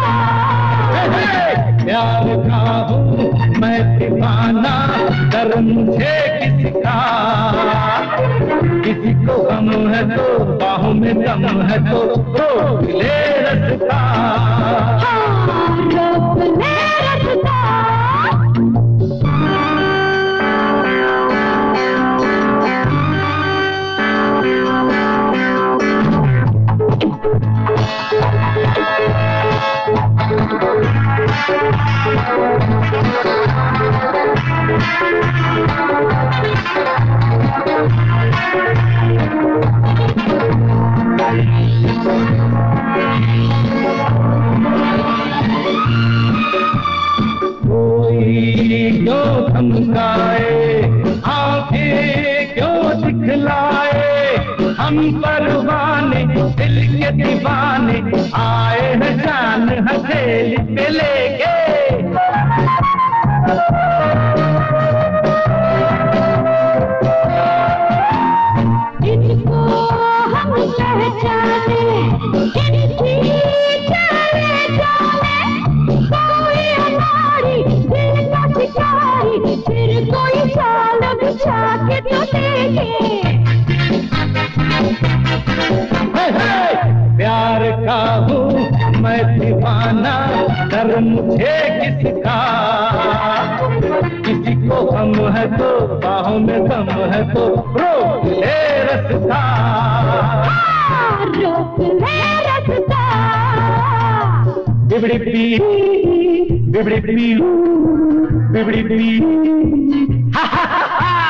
प्यार का हूँ मैं दीवाना, जरा मुझे किसका। किसी को गम है तो बाहों में दम है तो रोक ले रस्ता, रोक ले रस्ता। क्यों धमकाए, आंखें क्यों दिखलाए, हम परवाने दिल के दीवाने आए हैं जान हथेली पे लेके। इनको हम पहचाने, इनकी चले जाने, कोई हमारी दिल का शिकारी, फिर कोई चाल बिछा के तो देखे। प्यार का हूँ मैं दीवाना, डर मुझे किसका। किसी को गम है तो बाहों में दम है तो रोक ले रस्ता, रोक ले रस्ता। बिबड़ी बी बिबड़ी बी बिबड़ी बी हा हा हा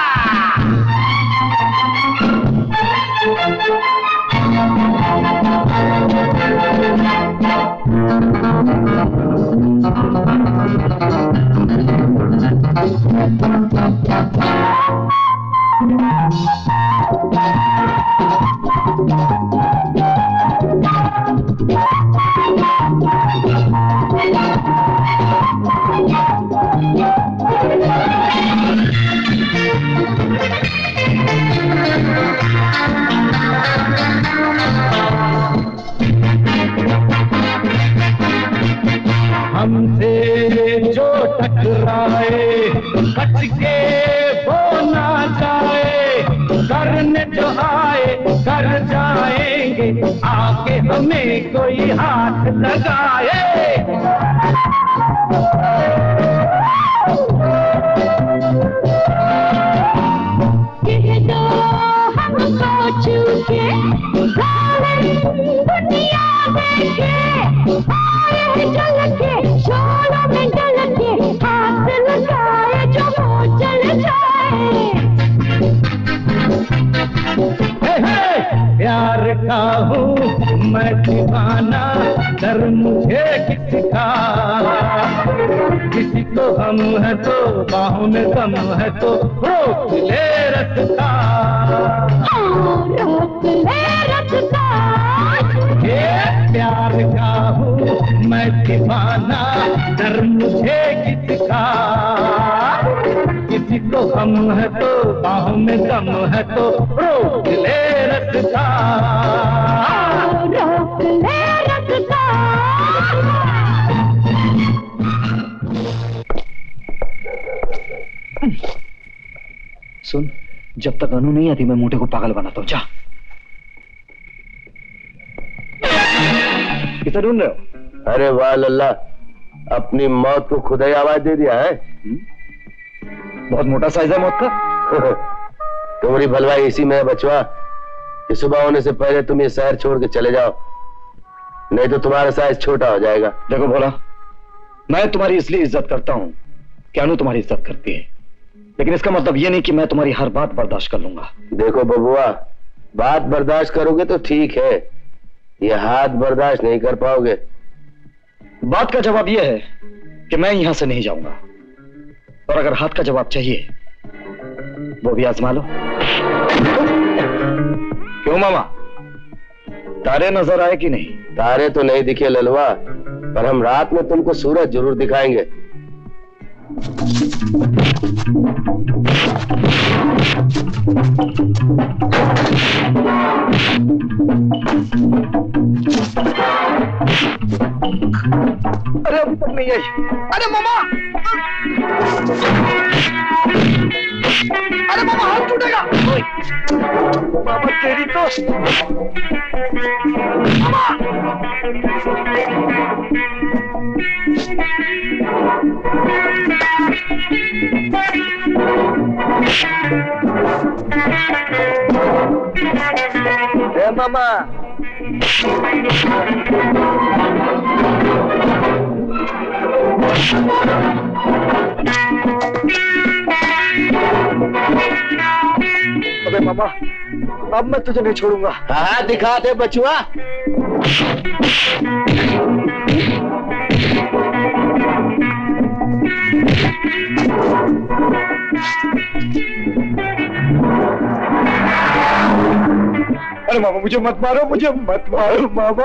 हमसे जो टकराए बच के वो ना जाए, करने जो आए कर जाएंगे, आके हमें कोई हाथ लगाए। कह दो हमको छूके दुनिया देखे, आए चल के शोरों में डल के, हाथ लगाए जो वो चल जाए। हे हे प्यार का हूँ मैं दीवाना, डर मुझे किसका, किसी को हम है तो बाहों में दम है तो रोक ले रखता, रोक ले रखता। ये प्यार का हूँ मैं दीवाना, डर मुझे किसका, किसी को हम है तो बाहों में दम है तो रोक ले रखता, रोक ले रखता। सुन, जब तक अनु नहीं आती मैं मोटे को पागल बनाता हूँ। जा। किसे ढूंढ रहे हो? अरे वाह लल्ला, अपनी मौत को खुदा ही आवाज दे दिया है। बहुत मोटा साइज है मौत का। तुम्हारी भलवाई इसी में है बचवा कि सुबह होने से पहले तुम ये शहर छोड़ के चले जाओ, नहीं तो तुम्हारा साइज छोटा हो जाएगा। देखो भोला, मैं तुम्हारी इसलिए इज्जत करता हूँ कि अनु तुम्हारी इज्जत करती है, लेकिन इसका मतलब ये नहीं कि मैं तुम्हारी हर बात बर्दाश्त कर लूंगा। देखो बबुआ, बात बर्दाश्त करोगे तो ठीक है, ये हाथ बर्दाश्त नहीं कर पाओगे। बात का जवाब यह है कि मैं यहां से नहीं जाऊंगा, और अगर हाथ का जवाब चाहिए वो भी आजमा लो। क्यों मामा, तारे नजर आए कि नहीं? तारे तो नहीं दिखे ललवा, पर हम रात में तुमको सूरज जरूर दिखाएंगे। अरे अभी तक नहीं आई। अरे मामा, अरे मामा हाथ टूटेगा। मामा तेरी तो मामा। ए मामा, अबे मामा, अब मैं तुझे नहीं छोड़ूंगा। हाँ दिखा दे बचुआ। अरे मामा मुझे मत मारो, मुझे मत मारो मामा।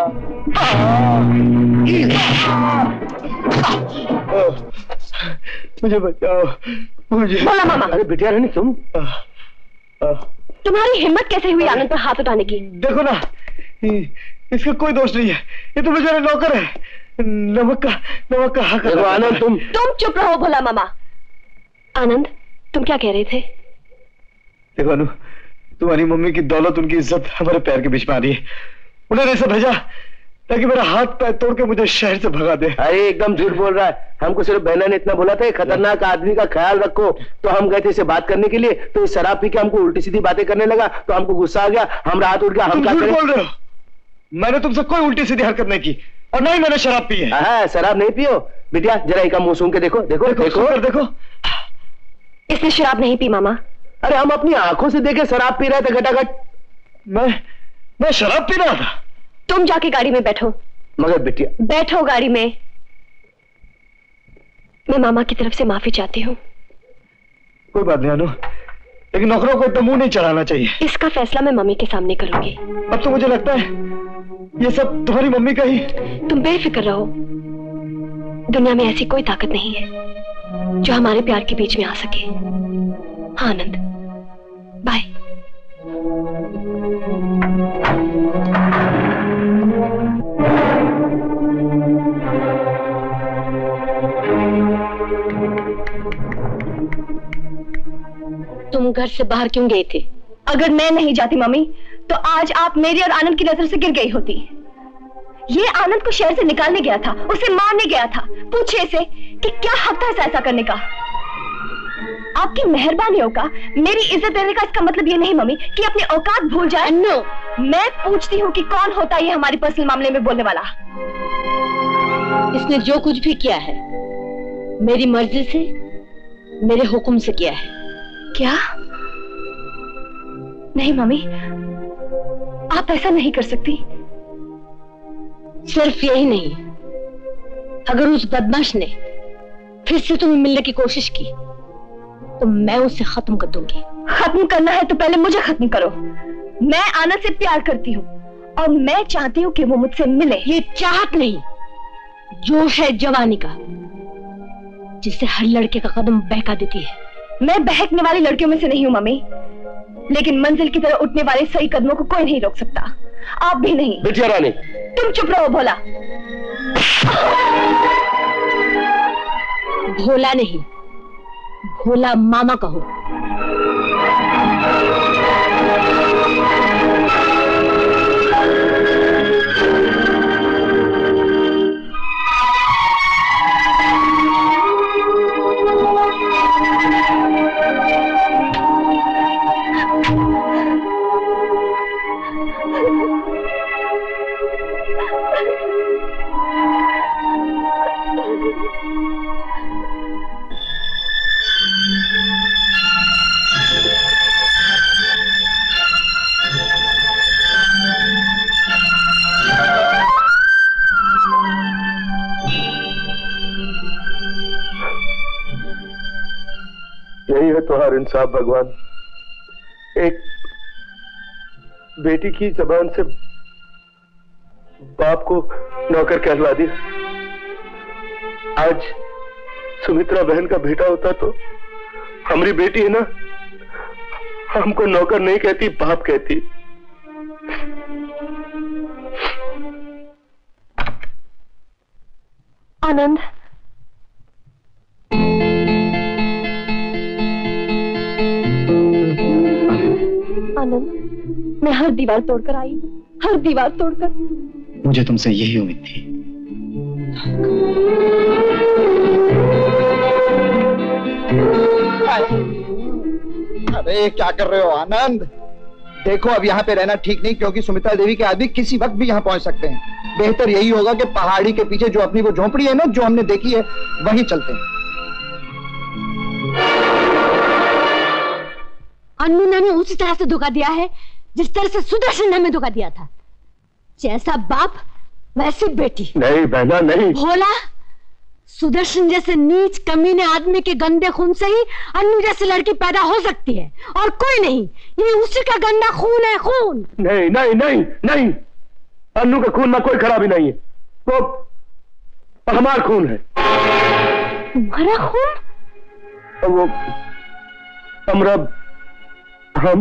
मुझे बचाओ, मुझे। बोला मामा। अरे बिटिया रानी तुम तुम्हारी हिम्मत कैसे हुई आनंद पर हाथ उठाने की? देखो ना, इसका कोई दोष नहीं है, ये तो बेचारे नौकर है। नमक का नमक का हक। देखो आनंद तुम तुम चुप रहो भोला मामा। आनंद तुम क्या कह रहे थे? देखो अनु, तुम्हारी मम्मी की दौलत, उनकी इज्जत हमारे पैर के बीच में आ रही है। उन्होंने ऐसा भेजा ताकि मेरा हाथ पैर तोड़ के मुझे शहर से भगा दे। अरे एकदम झूठ बोल रहा है, हमको सिर्फ बहना ने इतना बोला था खतरनाक आदमी का ख्याल रखो, तो हम गए थे इसे बात करने के लिए, तो इस शराब पी के हमको उल्टी सीधी बातें करने लगा, तो हमको गुस्सा आ गया, हम रात उठ गया। हम झूठ बोल रहे हो, मैंने तुमसे कोई उल्टी सीधी हरकत नहीं की। और नहीं मैंने शराब पी है। हाँ, शराब नहीं पियो बिटिया, जरा एक मुंह सूंघ के देखो देखो देखो देखो, देखो। इसने शराब नहीं पी मामा। अरे हम अपनी आंखों से देखे शराब पी रहे थे घटाघट। मैं मैं शराब पी रहा था। तुम जाके गाड़ी में बैठो। मगर बिटिया बैठो गाड़ी में। मैं मामा की तरफ से माफी चाहती हूँ। कोई बात नहीं अनु, लेकिन नौकरों को इतना मुंह नहीं चढ़ाना चाहिए। इसका फैसला मैं मम्मी के सामने करूंगी। अब तो मुझे लगता है ये सब तुम्हारी मम्मी का ही। तुम बेफिक्र रहो, दुनिया में ऐसी कोई ताकत नहीं है जो हमारे प्यार के बीच में आ सके। हाँ आनंद, बाय। तुम घर से बाहर क्यों गए थे? अगर मैं नहीं जाती मम्मी तो आज आप मेरी और आनंद की नजर से गिर गई होती। ये आनंद को शहर से निकालने गया था, उसे मारने गया था। पूछिए इसे कि क्या हक था ऐसा करने का। आपकी मेहरबानियों का मेरी इज्जत देने का इसका मतलब ये नहीं मम्मी कि अपनी औकात भूल जाए। नो, मैं पूछती हूँ कि कौन होता है ये हमारे पर्सनल मामले में बोलने वाला। इसने जो कुछ भी किया है मेरी मर्जी से, मेरे हुक्म से किया है। क्या? नहीं मम्मी, आप ऐसा नहीं कर सकती। सिर्फ यही नहीं, अगर उस बदमाश ने फिर से तुम्हें मिलने की कोशिश की तो मैं उसे खत्म कर दूंगी। खत्म करना है तो पहले मुझे खत्म करो। मैं आनंद से प्यार करती हूँ और मैं चाहती हूँ कि वो मुझसे मिले। ये चाहत नहीं, जोश है जवानी का, जिससे हर लड़के का कदम बहका देती है। मैं बहकने वाली लड़कियों में से नहीं हूँ मम्मी, लेकिन मंजिल की तरह उठने वाले सही कदमों को कोई नहीं रोक सकता, आप भी नहीं। बिटिया रानी, तुम चुप रहो। भोला भोला नहीं, भोला मामा कहो। यही है तुम्हारा इंसाफ भगवान। एक बेटी की जबान से बाप को नौकर कहलवा दिया। आज सुमित्रा बहन का बेटा होता तो हमारी बेटी है ना, हमको नौकर नहीं कहती, बाप कहती। आनंद, आनंद, मैं हर दीवार तोड़कर आई, हर दीवार तोड़कर। मुझे तुमसे यही उम्मीद थी। अरे क्या कर रहे हो आनंद? देखो अब यहाँ पे रहना ठीक नहीं, क्योंकि सुमित्रा देवी के आदमी किसी वक्त भी यहाँ पहुंच सकते हैं। बेहतर यही होगा कि पहाड़ी के पीछे जो अपनी वो झोंपड़ी है ना, जो हमने देखी है, वहीं चलते हैं। अन्नू ने हमें उसी तरह से धोखा दिया है जिस तरह से सुदर्शन ने हमें धोखा दिया था। जैसा बाप वैसी बेटी। नहीं बहना नहीं। भोला, सुदर्शन जैसे नीच कमीने आदमी के गंदे खून से ही अन्नू जैसी लड़की पैदा हो सकती है, और कोई नहीं। ये उसी का गंदा खून है, खून। नहीं नहीं नहीं नहीं, अन्नू के खून में कोई खराबी नहीं है। वो हमारा खून है। तुम्हारा खून? वो हमरा, हम।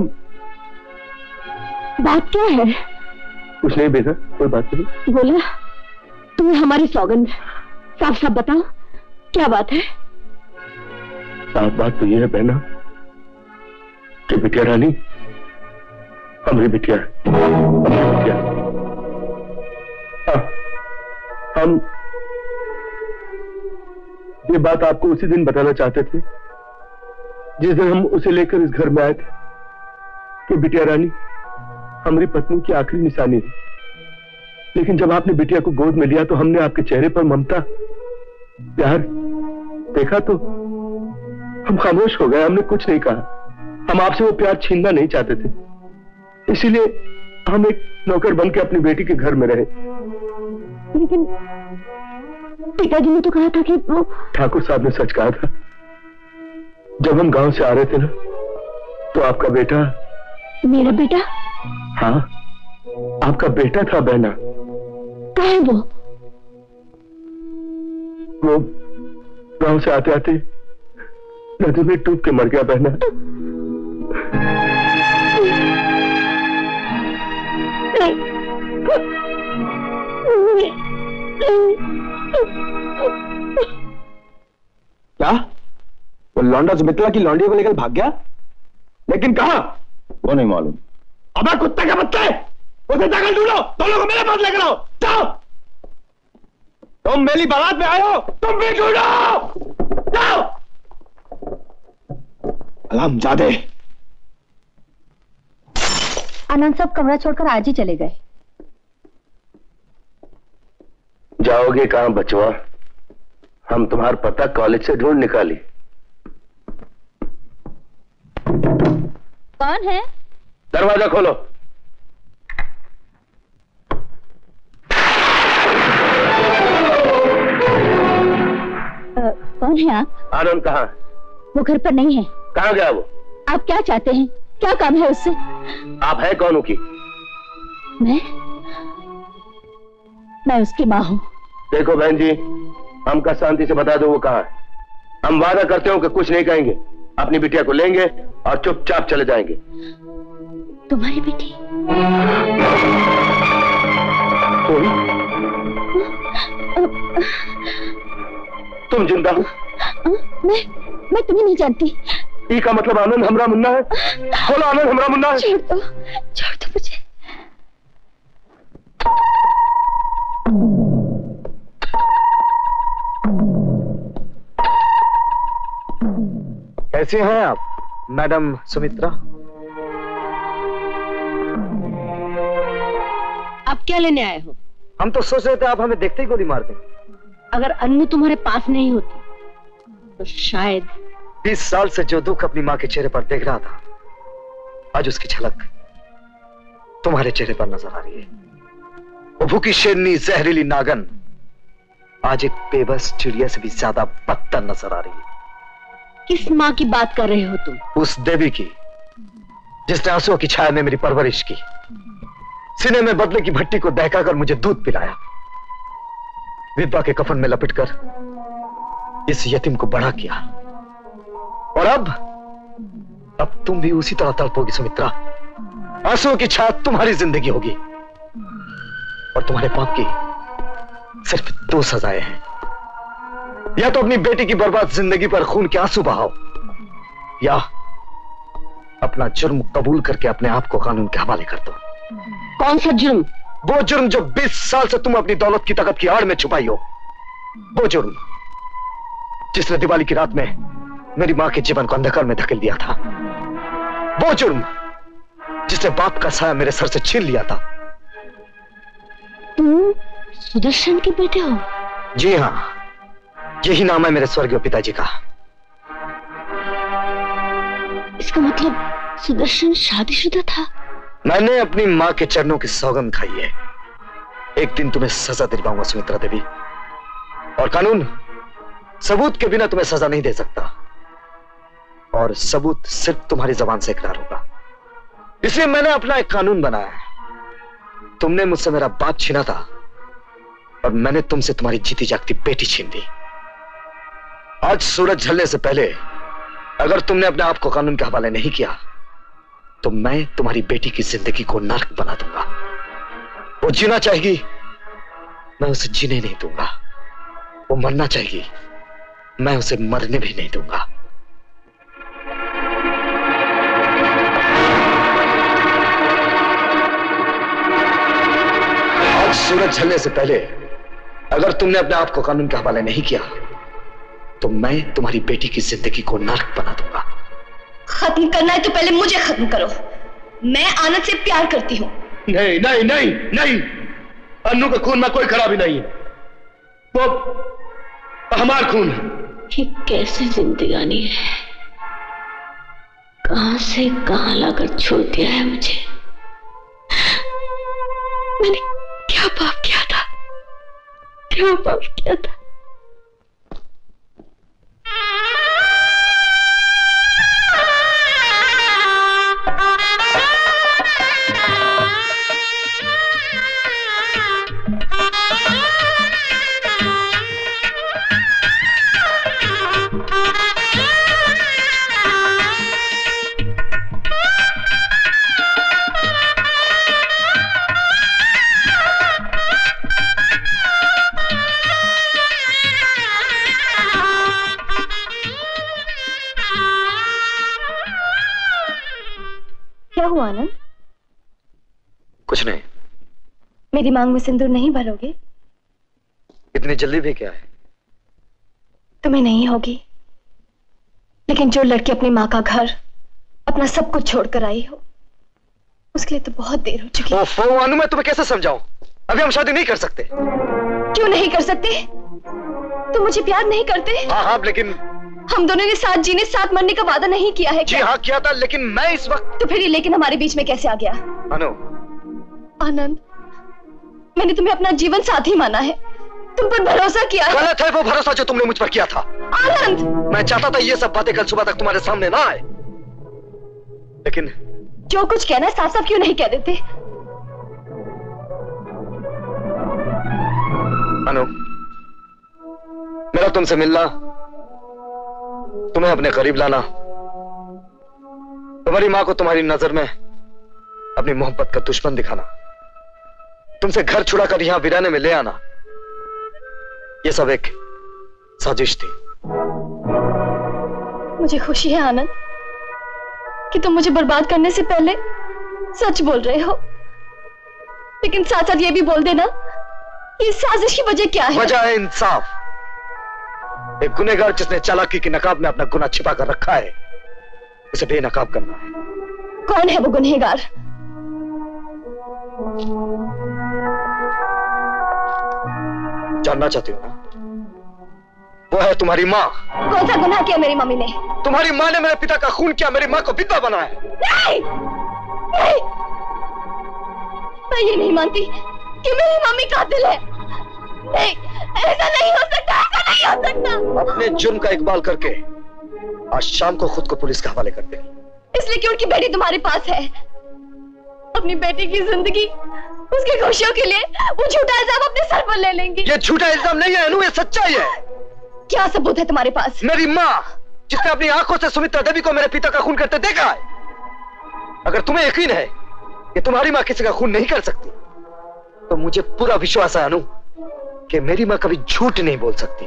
बात क्या है? कुछ नहीं बेटा, कोई बात नहीं। बोला, तुम्हें हमारी सौगंध, साफ साफ बताओ क्या बात है? साफ बात तो ये है बहना कि बिटिया रानी हमारी बिटिया है, हमारी बिटिया। हाँ, हम ये बात आपको उसी दिन बताना चाहते थे जिस दिन हम उसे लेकर इस घर में आए थे कि बिटिया रानी हमारी पत्नी की आखिरी निशानी है। लेकिन जब आपने बिटिया को गोद में लिया तो हमने आपके चेहरे पर ममता, प्यार देखा तो हम खामोश हो गए। हमने कुछ नहीं कहा। हम आपसे वो प्यार छीनना नहीं चाहते थे, इसीलिए हम एक नौकर बन के अपनी बेटी के घर में रहे। लेकिन पिताजी ने तो कहा था कि वो ठाकुर साहब ने सच कहा था। जब हम गांव से आ रहे थे ना तो आपका बेटा, मेरा बेटा? हाँ, आपका बेटा था बहना। कहाँ है वो? वो गांव से आते आते नदी में डूब के मर गया बहना। क्या वो लौंडा सुमित्रा की लौंडी को लेकर भाग गया? लेकिन कहां? वो नहीं मालूम। अबे कुत्ते के बच्चे, उसे जंगल ढूंढो, दोनों को मेरे पास लेकर आओ। जाओ, तुम मेरी बारात में आए हो, तुम भी ढूंढो। जाओ। हरामजादे। आनंद साहब कमरा छोड़कर आज ही चले गए। जाओगे कहां बचवा? हम तुम्हारा पता कॉलेज से ढूंढ निकाली। कौन है? दरवाजा खोलो। आ, कौन है आप? आनंद कहाँ? वो घर पर नहीं है। कहाँ गया वो? आप क्या चाहते हैं? क्या काम है उससे? आप है कौन की? मैं मैं उसकी माँ हूँ। देखो बहन जी, हमका शांति से बता दो वो कहाँ है। हम वादा करते हो कि कुछ नहीं कहेंगे, अपनी बिटिया को लेंगे और चुपचाप चले जाएंगे। तुम्हारी बेटी? तुम जिंदा हो? मैं मैं तुम्हें नहीं जानती। ई का मतलब आनंद हमरा मुन्ना है? बोलो आनंद हमरा मुन्ना है? छोड़ दो, छोड़ दो मुझे। कैसे हैं आप मैडम सुमित्रा? आप क्या लेने आए हो? हम तो सोच रहे थे आप हमें देखते ही गोली मार दें। अगर अन्नू तुम्हारे पास नहीं होती तो शायद। बीस साल से जो दुख अपनी माँ के चेहरे पर देख रहा था, आज उसकी झलक तुम्हारे चेहरे पर नजर आ रही है। वो भूखी शेरनी, जहरीली नागन आज एक बेबस चिड़िया से भी ज्यादा बदतर नजर आ रही है। किस माँ की बात कर रहे हो तुम? उस देवी की जिसने आंसुओं की छाया में मेरी परवरिश की, सीने में बदले की भट्टी को दहकाकर मुझे दूध पिलाया, विधवा के कफन में लपेटकर इस यतीम को बड़ा किया। और अब अब तुम भी उसी तरह तड़पोगी सुमित्रा। आंसुओं की छाया तुम्हारी जिंदगी होगी और तुम्हारे पाप की सिर्फ दो सजाएं हैं। या तो अपनी बेटी की बर्बाद जिंदगी पर खून के आंसू बहाओ, या अपना जुर्म कबूल करके अपने आप को कानून के हवाले कर दो। कौन सा जुर्म? वो जुर्म जो बीस साल से तुम अपनी दौलत की ताकत की आड़ में छुपाई हो। वो जुर्म जिसने दिवाली की रात में मेरी मां के जीवन को अंधकार में धकेल दिया था। वो जुर्म जिसने बाप का साया मेरे सर से छीन लिया था। तुम सुदर्शन के बेटे हो? जी हां, यही नाम है मेरे स्वर्गीय पिताजी का। इसका मतलब सुदर्शन शादीशुदा था? मैंने अपनी मां के चरणों की सौगंध खाई है। एक दिन तुम्हें सजा दिलवाऊंगा सुमित्रा देवी, और कानून सबूत के बिना तुम्हें सजा नहीं दे सकता, और सबूत सिर्फ तुम्हारी जबान से इकरार होगा। इसलिए मैंने अपना एक कानून बनाया है। तुमने मुझसे मेरा बाप छीना था और मैंने तुमसे तुम्हारी जीती जागती बेटी छीन दी। आज सूरज ढलने से पहले अगर तुमने अपने आप को कानून के हवाले नहीं किया तो मैं तुम्हारी बेटी की जिंदगी को नरक बना दूंगा। वो जीना चाहेगी, मैं उसे जीने नहीं दूंगा। वो मरना चाहेगी, मैं उसे मरने भी नहीं दूंगा। आज सूरज ढलने से पहले अगर तुमने अपने आप को कानून के हवाले नहीं किया तो मैं तुम्हारी बेटी की जिंदगी को नरक बना दूंगा। खत्म करना है तो पहले मुझे खत्म करो। मैं आनंद से प्यार करती हूँ। नहीं नहीं नहीं नहीं, अन्नू के खून में कोई खराबी नहीं है, वो हमारा खून है। ये कैसी जिंदगानी है, कहां से कहां लाकर छोड़ दिया है मुझे। मैंने क्या पाप किया था, क्या पाप किया था। क्या हुआ आनंद? कुछ नहीं। मेरी मांग में सिंदूर नहीं भरोगे? इतनी जल्दी भी क्या है? तुम्हें नहीं होगी, लेकिन जो लड़की अपनी माँ का घर, अपना सब कुछ छोड़कर आई हो, उसके लिए तो बहुत देर हो चुकी है। ओफो अनु, मैं तुम्हें कैसे समझाऊं? अभी हम शादी नहीं कर सकते। क्यों नहीं कर सकते? तुम मुझे प्यार नहीं करते? हाँ हाँ, लेकिन हम दोनों ने साथ जीने साथ मरने का वादा नहीं किया है क्या? जी हाँ किया था, लेकिन मैं इस वक्त। तो फिर ये लेकिन हमारे बीच में कैसे आ गया? अनु, आनंद, मैंने तुम्हें अपना जीवन साथी माना है, तुम पर भरोसा किया है। गलत है वो भरोसा जो तुमने मुझ पर किया था। आनंद, मैं चाहता था ये सब बातें कल सुबह तक तुम्हारे सामने ना आए, लेकिन जो कुछ कहना है साफ साफ क्यों नहीं कह देते? अनु, मेरा तुमसे मिलना, तुम्हें अपने करीब लाना, तुम्हारी मां को तुम्हारी नजर में अपनी मोहब्बत का दुश्मन दिखाना, तुमसे घर छुड़ाकर यहां वीराने में ले आना, ये सब एक साजिश थी। मुझे खुशी है आनंद कि तुम मुझे बर्बाद करने से पहले सच बोल रहे हो, लेकिन साथ साथ ये भी बोल देना कि इस साजिश की वजह क्या है? वजह है इंसाफ। एक गुनहगार जिसने चालाकी की नकाब में अपना गुनाह छिपा कर रखा है, उसे बेनकाब करना है। कौन है वो गुनहगार? जानना चाहती हो ना? वो है तुम्हारी माँ। कौन सा गुनाह किया मेरी मम्मी ने? तुम्हारी माँ ने मेरे पिता का खून किया, मेरी माँ को विधवा बनाया। नहीं, नहीं, मैं ये नहीं मानती कि मेरी मम्मी कातिल है। नहीं, ऐसा नहीं हो सकता, ऐसा नहीं हो सकता। अपने जुर्म का इकबाल करके आज शाम को खुद को पुलिस के हवाले कर दे। इसलिए कि उनकी बेटी तुम्हारे पास है। अपनी बेटी की जिंदगी, उसकी खुशियों के लिए वो झूठा इल्जाम अपने सर पर ले लेंगी। ये झूठा इल्जाम नहीं है अनु, ये सच्चाई है। क्या सबूत है तुम्हारे पास? मेरी माँ, जिसने अपनी आंखों से सुमित्रा देवी को मेरे पिता का खून करते देखा है। अगर तुम्हें यकीन है कि तुम्हारी माँ किसी का खून नहीं कर सकती, तो मुझे पूरा विश्वास है अनु कि मेरी माँ कभी झूठ नहीं बोल सकती।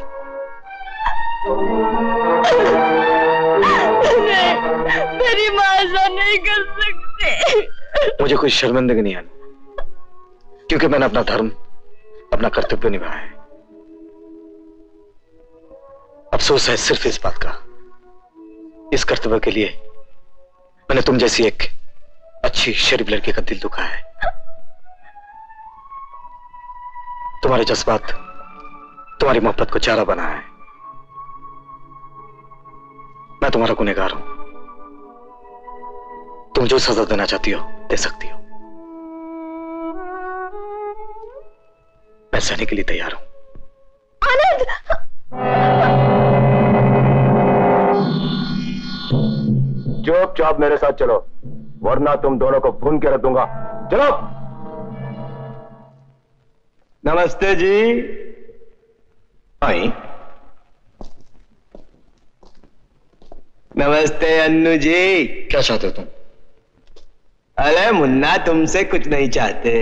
नहीं, मेरी माँ ऐसा नहीं कर सकती। मुझे कोई शर्मिंदगी नहीं अनु, क्योंकि मैंने अपना धर्म, अपना कर्तव्य निभाया है। अफसोस है सिर्फ इस बात का, इस कर्तव्य के लिए मैंने तुम जैसी एक अच्छी शरीफ लड़की का दिल दुखाया है। तुम्हारे जज्बात, तुम्हारी मोहब्बत को चारा बनाया है। मैं तुम्हारा गुनहगार हूं। तुम जो सजा देना चाहती हो दे सकती हो। मैं सहने के लिए तैयार हूं। आनंद! चुपचाप मेरे साथ चलो, वरना तुम दोनों को भून के रख दूंगा। चलो। नमस्ते जी। आई। नमस्ते अन्नू जी। क्या चाहते हो तुम? अरे मुन्ना, तुमसे कुछ नहीं चाहते।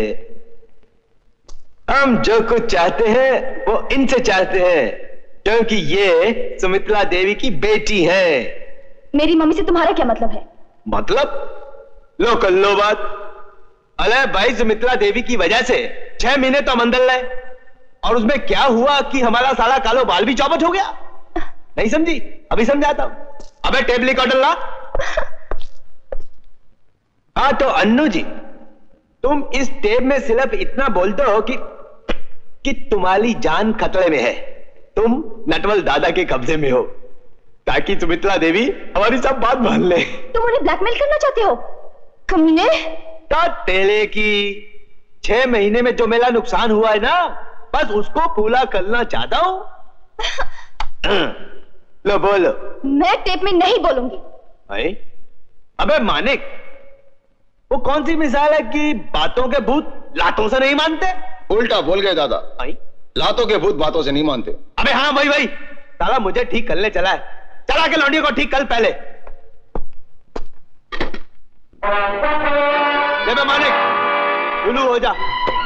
हम जो कुछ चाहते हैं वो इनसे चाहते हैं, क्योंकि ये सुमित्रा देवी की बेटी है। मेरी मम्मी से तुम्हारा क्या मतलब है? मतलब? लो कर लो बात। अरे भाई, सुमित्रा देवी की वजह से छह महीने तो हम अंदर रहे, और उसमें क्या हुआ कि हमारा सारा कालो बाल भी चौपट हो गया। नहीं समझी? अभी समझाता हूं। अबे टेप रिकॉर्डर ला। हाँ तो अन्नू जी, तुम इस टेप में सिर्फ इतना बोलते हो कि कि तुम्हारी जान खतरे में है, तुम नटवल दादा के कब्जे में हो, ताकि सुमित्रा देवी हमारी सब बात मान ले। तुम उन्हें ब्लैकमेल करना चाहते हो कमीने? तेरे की छह महीने में जो मेरा नुकसान हुआ है ना, बस उसको पूरा करना चाहता हूं। लो बोलो। मैं टेप में नहीं बोलूंगी। अरे अबे मानिक, वो कौन सी मिसाल है कि बातों के भूत लातों से नहीं मानते? उल्टा बोल गए दादा, लातों के भूत बातों से नहीं मानते। अबे हाँ वही वही, साला मुझे ठीक करने चला है, चला के लौंडियों को ठीक कर पहले। ले मानिक, उल्लू हो जा।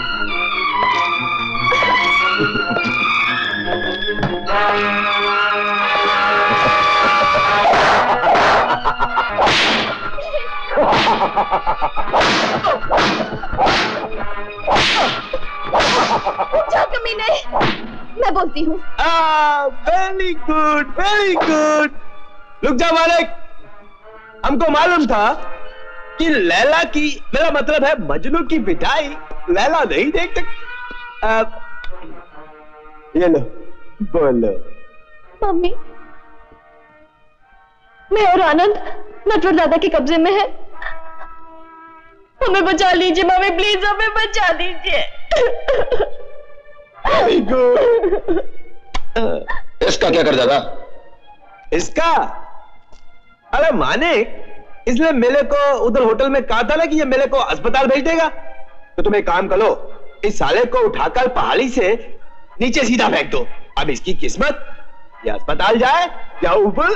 जा कमीने, मैं बोलती हूँ। Very good very good. रुक जा मालिक, हमको मालूम था कि लैला की, मेरा मतलब है मजनू की पिटाई लैला नहीं देख सकती। ये लो बोलो। मम्मी, मैं और आनंद नटवर दादा के कब्जे में है, हमें बचा लीजिए मम्मी, प्लीज हमें बचा लीजिए। Very good. इसका क्या कर दादा? इसका? अरे माने, इसलिए मेले को उधर होटल में कहा था ना कि ये मेले को अस्पताल भेज देगा, तो तुम एक काम करो, इस साले को उठाकर पहाड़ी से नीचे सीधा फेंक दो। अब इसकी किस्मत या अस्पताल जाए या ऊपर।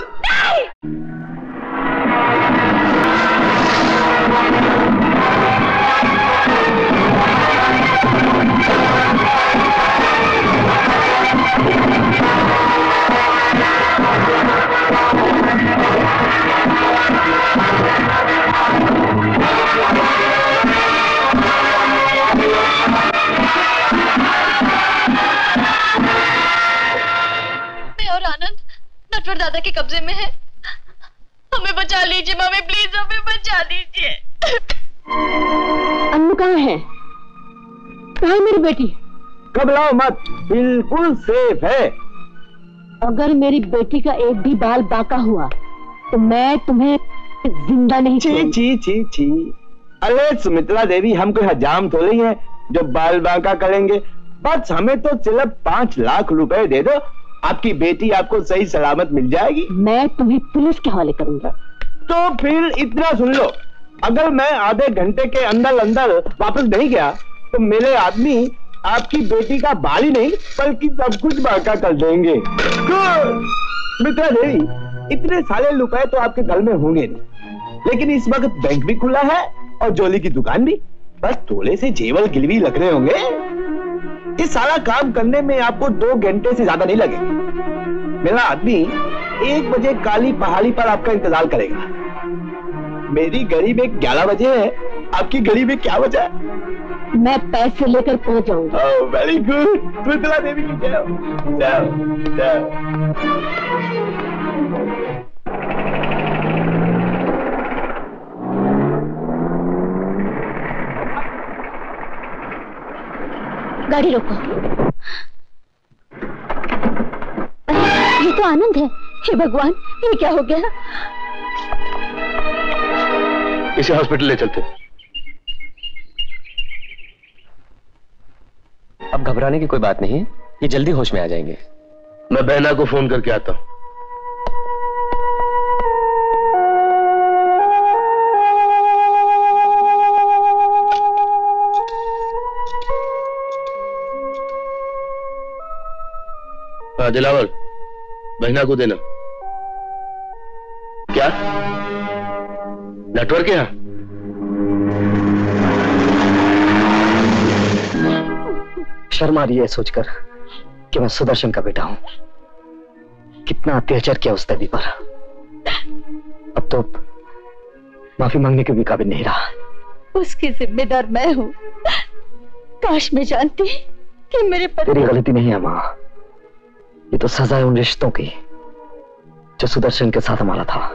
नटवर दादा के कब्जे में है, हमें बचा लीजिए मम्मी, प्लीज हमें बचा लीजिए। अन्नू कहाँ है? कहाँ है मेरी बेटी? घबराओ मत, बिल्कुल सेफ है। अगर मेरी बेटी का एक भी बाल बाका हुआ तो मैं तुम्हें जिंदा नहीं छी छी छी छी। अरे सुमित्रा देवी, हम कोई हजाम थोड़ी हैं जो बाल बाका करेंगे। बस हमें तो सिर्फ पांच लाख रुपए दे दो, आपकी बेटी आपको सही सलामत मिल जाएगी। मैं तुम्हें पुलिस के हवाले करूंगा। तो फिर इतना सुन लो, अगर मैं आधे घंटे के अंदर अंदर वापस नहीं गया तो मेरे आदमी आपकी बेटी का बाल ही नहीं बल्कि सब कुछ बाका कर देंगे। मित्रा देवी, इतने सारे रुपए तो आपके घर में होंगे नहीं, लेकिन इस वक्त बैंक भी खुला है और जोली की दुकान भी। बस थोड़े से जेवर गिलवी लग रहे होंगे। ये सारा काम करने में आपको दो घंटे से ज्यादा नहीं लगेगा। मेरा आदमी एक बजे काली पहाड़ी पर आपका इंतजार करेगा। मेरी घड़ी में ग्यारह बजे है, आपकी घड़ी में क्या बजा है? मैं पैसे लेकर पहुंच जाऊंगा। ओह वेरी गुड, मित्रा देवी की जय हो, जय हो, जय हो। गाड़ी रोको। ये तो आनंद है। हे भगवान, ये क्या हो गया? इसे हॉस्पिटल ले चलते। अब घबराने की कोई बात नहीं है, ये जल्दी होश में आ जाएंगे। मैं बहना को फोन करके आता हूं। दिलावर, बहना को देना। क्या नेटवर्क है? शर्मा रही है सोचकर कि मैं सुदर्शन का बेटा हूं। कितना अत्याचार किया उस देवी पर, अब तो माफी मांगने के भी काबिल नहीं रहा। उसकी जिम्मेदार मैं हूं। काश मैं जानती कि मेरे पति। तेरी गलती नहीं है मां, ये तो सजा है उन रिश्तों की जो सुदर्शन के साथ हमारा था।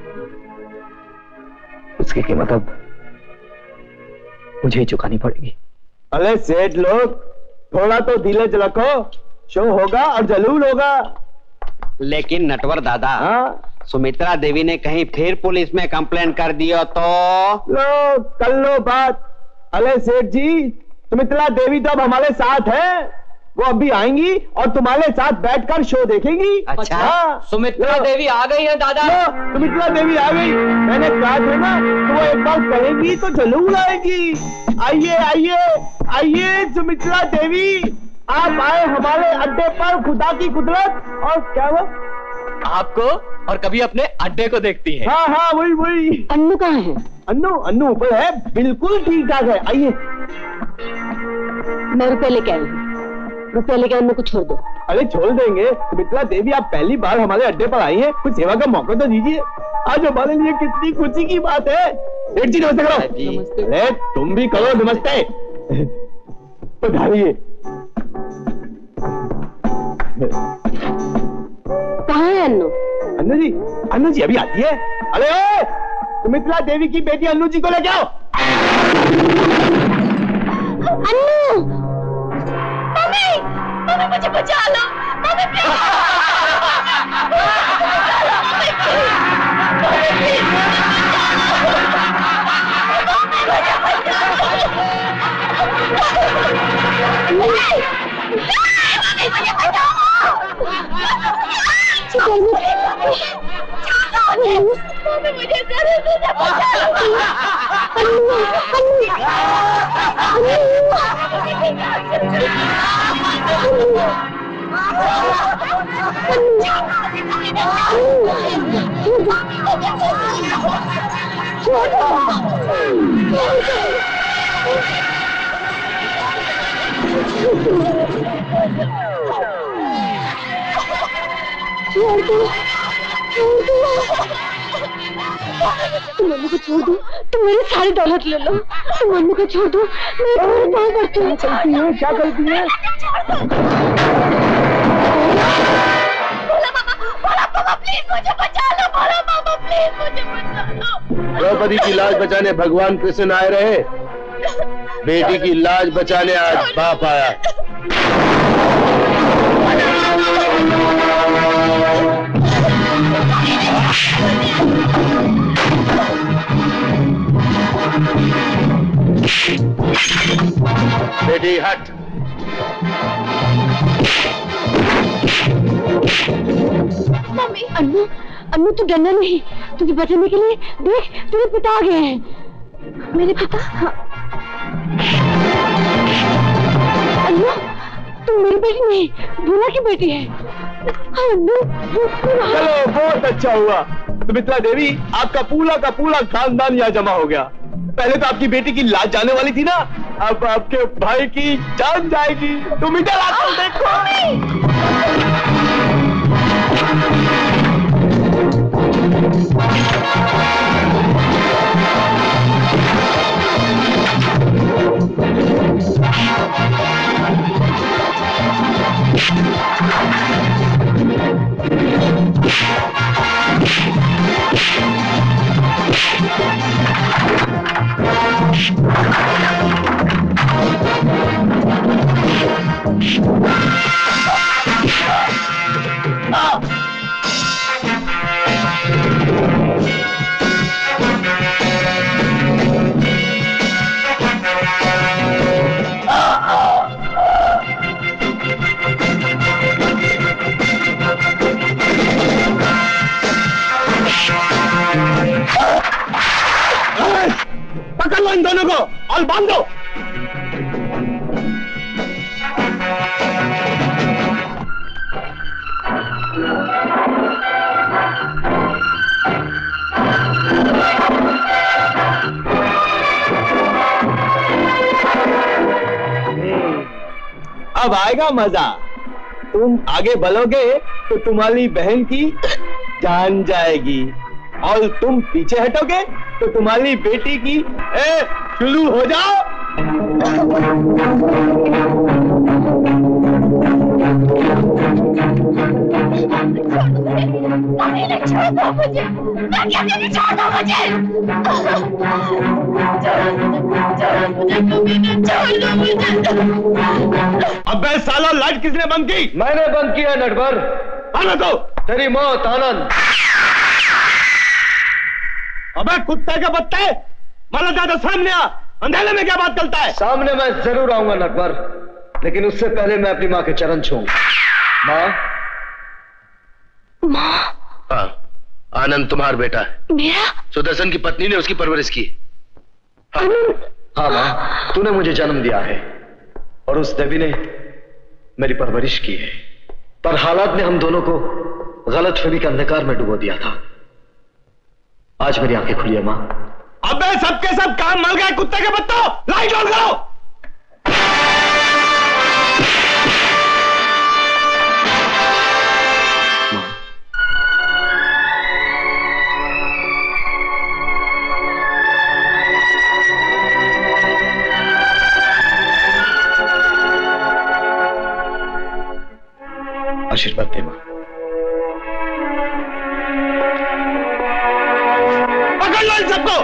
उसकी कीमत अब मुझे ही चुकानी पड़ेगी। अरे सेठ लोग, थोड़ा तो धीरज रखो, शो होगा और जलूल होगा। लेकिन नटवर दादा, हाँ? सुमित्रा देवी ने कहीं फिर पुलिस में कंप्लेन कर दिया तो? लो कर लो बात। अरे सेठ जी, सुमित्रा देवी तो अब हमारे साथ है, वो अभी आएंगी और तुम्हारे साथ बैठकर शो देखेंगी। अच्छा, हाँ। सुमित्रा देवी आ गई है दादा। लो, सुमित्रा देवी आ गई। मैंने कहा था ना, तो वो एक बार कहेगी तो जरूर आएगी। आइए आइए आइए सुमित्रा देवी, आप आए हमारे अड्डे पर, खुदा की कुदरत। और क्या वो आपको और कभी अपने अड्डे को देखती है। हाँ हाँ वही वही। अन्नू कहाँ है? अन्नू अन्नू ऊपर है, बिल्कुल ठीक ठाक है। आइए। मैं रुपए लेके आई हूँ, रुपए लेके अन्नू को छोड़ दो। अरे छोड़ देंगे सुमित्रा देवी, आप पहली बार हमारे अड्डे पर आई हैं, कुछ सेवा का मौका तो दीजिए। आज हमारे लिए कितनी खुशी की बात है। एक जी नमस्ते करो। अरे तुम भी करो नमस्ते। पधारिए। कहाँ है अन्नू? अन्नू जी, अन्नू जी अभी आती है। अरे ओ, सुमित्रा देवी की बेटी अन्नू जी को लेके आओ। अन्नू, मम्मी, मम्मी मुझे बचा लो, mummy please, mummy please, mummy please, mummy मुझे बचा लो, मम्मी मुझे बचाओ। मम्मी मुझे जरूर से बचा लो। अन्नू, अन्नू, छोड़ दो, छोड़ दो, तुम मम्मी को छोड़ दो, तुम मेरी सारी दौलत ले लो, तुम मम्मी को छोड़ दो, मैं तुम्हारे पाँव पड़ती हूँ। क्या करती है, क्या करती है? बोला मामा, बोला मामा प्लीज मुझे बचा लो, बोला मामा प्लीज मुझे बचा लो। द्रौपदी की लाज बचाने भगवान कृष्ण आए रहे, बेटी की लाज बचाने आज बाप आया। बेटी हट। मम्मी, अन्नू, अन्नू तू डरना नहीं, तुझे बचाने के लिए देख तेरे पिता आ गए हैं। मेरे पिता? हाँ। अन्नू, तुम मेरी बेटी नहीं, भोला की बेटी है। अन्नू, चलो बहुत अच्छा हुआ सुमित्रा देवी, आपका पूरा का पूरा खानदान यहाँ जमा हो गया। पहले तो आपकी बेटी की लाज जाने वाली थी ना, अब आपके भाई की जान जाएगी। तुम इधर आकर देखो। पकड़ लो इन दोनों को और बांध दो। अब आएगा मजा। तुम आगे बढ़ोगे तो तुम्हारी बहन की जान जाएगी, और तुम पीछे हटोगे तो तुम्हारी बेटी की। ए, शुरू हो जाओ। छोड़ दो मुझे, मैं कहती थी छोड़ दो मुझे, छोड़ मुझे, कभी नहीं छोड़ दो मुझे। अबे साला लाइट किसने बंद की? मैंने बंद किया नटवर। आना तो तेरी मौत आनंद। अबे कुत्ते के बत्ते, माला ज्यादा सामने आ, अंधेरे में क्या बात चलता है? सामने मैं जरूर आऊंगा नटवर, लेकिन उससे पहले मैं अपनी माँ के चरण छूऊंगा। माँ, माँ। हाँ, आनंद तुम्हारा बेटा है। मेरा? सुदर्शन की पत्नी ने उसकी परवरिश की। हाँ, हाँ माँ, तूने मुझे जन्म दिया है और उस देवी ने मेरी परवरिश की है, पर हालात ने हम दोनों को गलतफहमी के अंधकार में डुबो दिया था। आज मेरी आंखें खुली है माँ। अबे सबके सब काम मल गए कुत्ते के बत्तों, लाइट ऑन करो। आशीर्वाद दे मां। पकड़ लो इन सबको।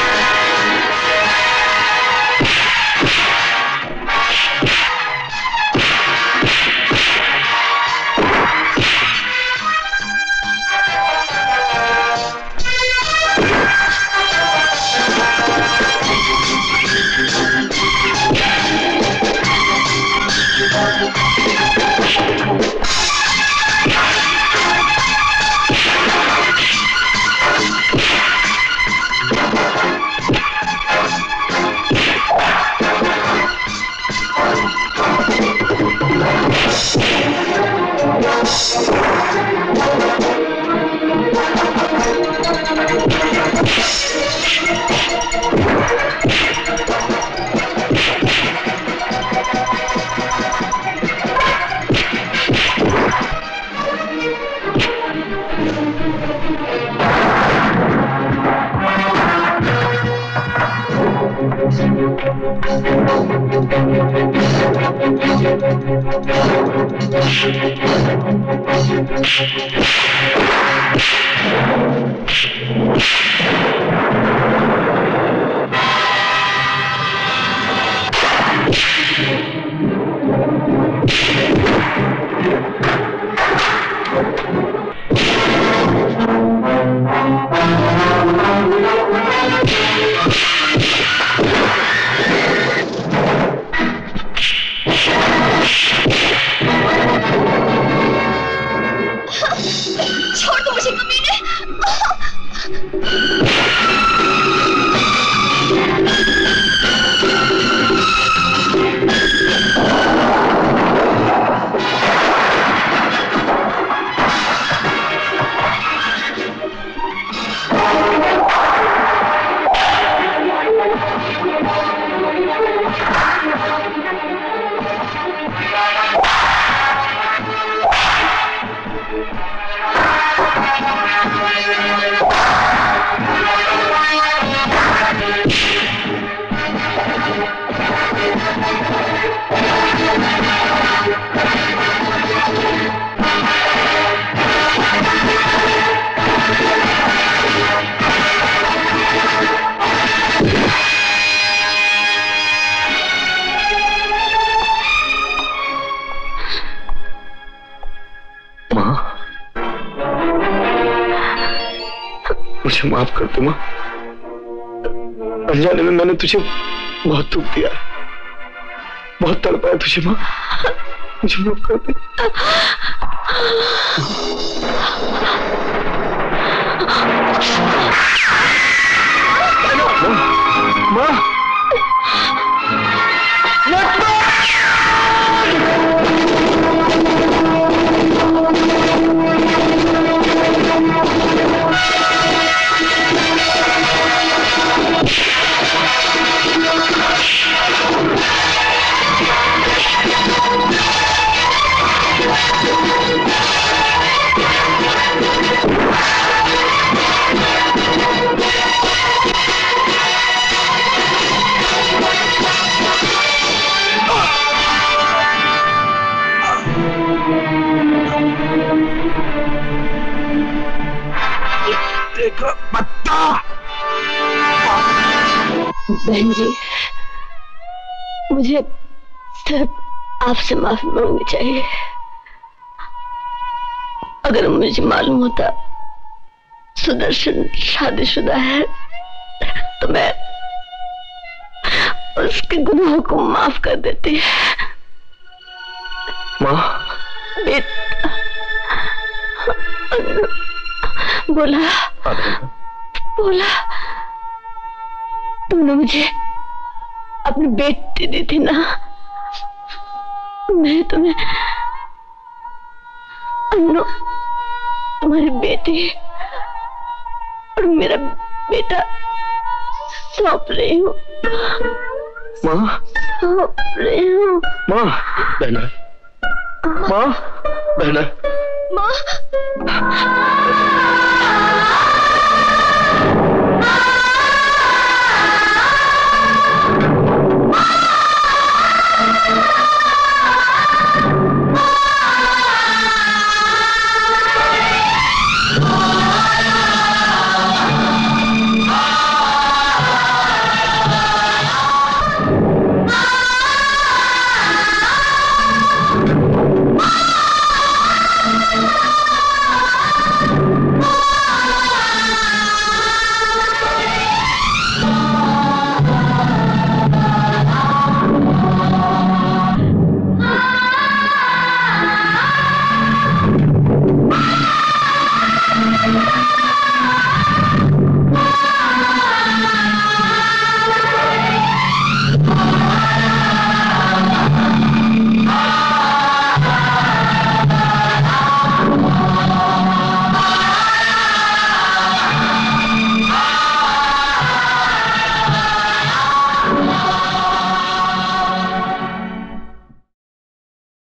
मुझे माफ कर दो मां, अनजाने में मैंने तुझे बहुत दुख दिया, बहुत तड़पाया तुझे मां, मुझे माफ कर दे। मां, मां, कुत्ते का पत्ता। बहन जी, मुझे सिर्फ आपसे माफी मांगनी चाहिए। अगर मुझे मालूम होता सुदर्शन शादीशुदा है तो मैं उसके गुनाहों को माफ कर देती। माँ, बेटा बोला बोला तुमने मुझे अपनी बेटी दी थी ना, मैं तुम्हें अन्नू तुम्हारी बेटी और मेरा बेटा सौंप रही हूँ। माँ, सौंप रही हूँ। माँ, बहना, माँ, बहना, माँ।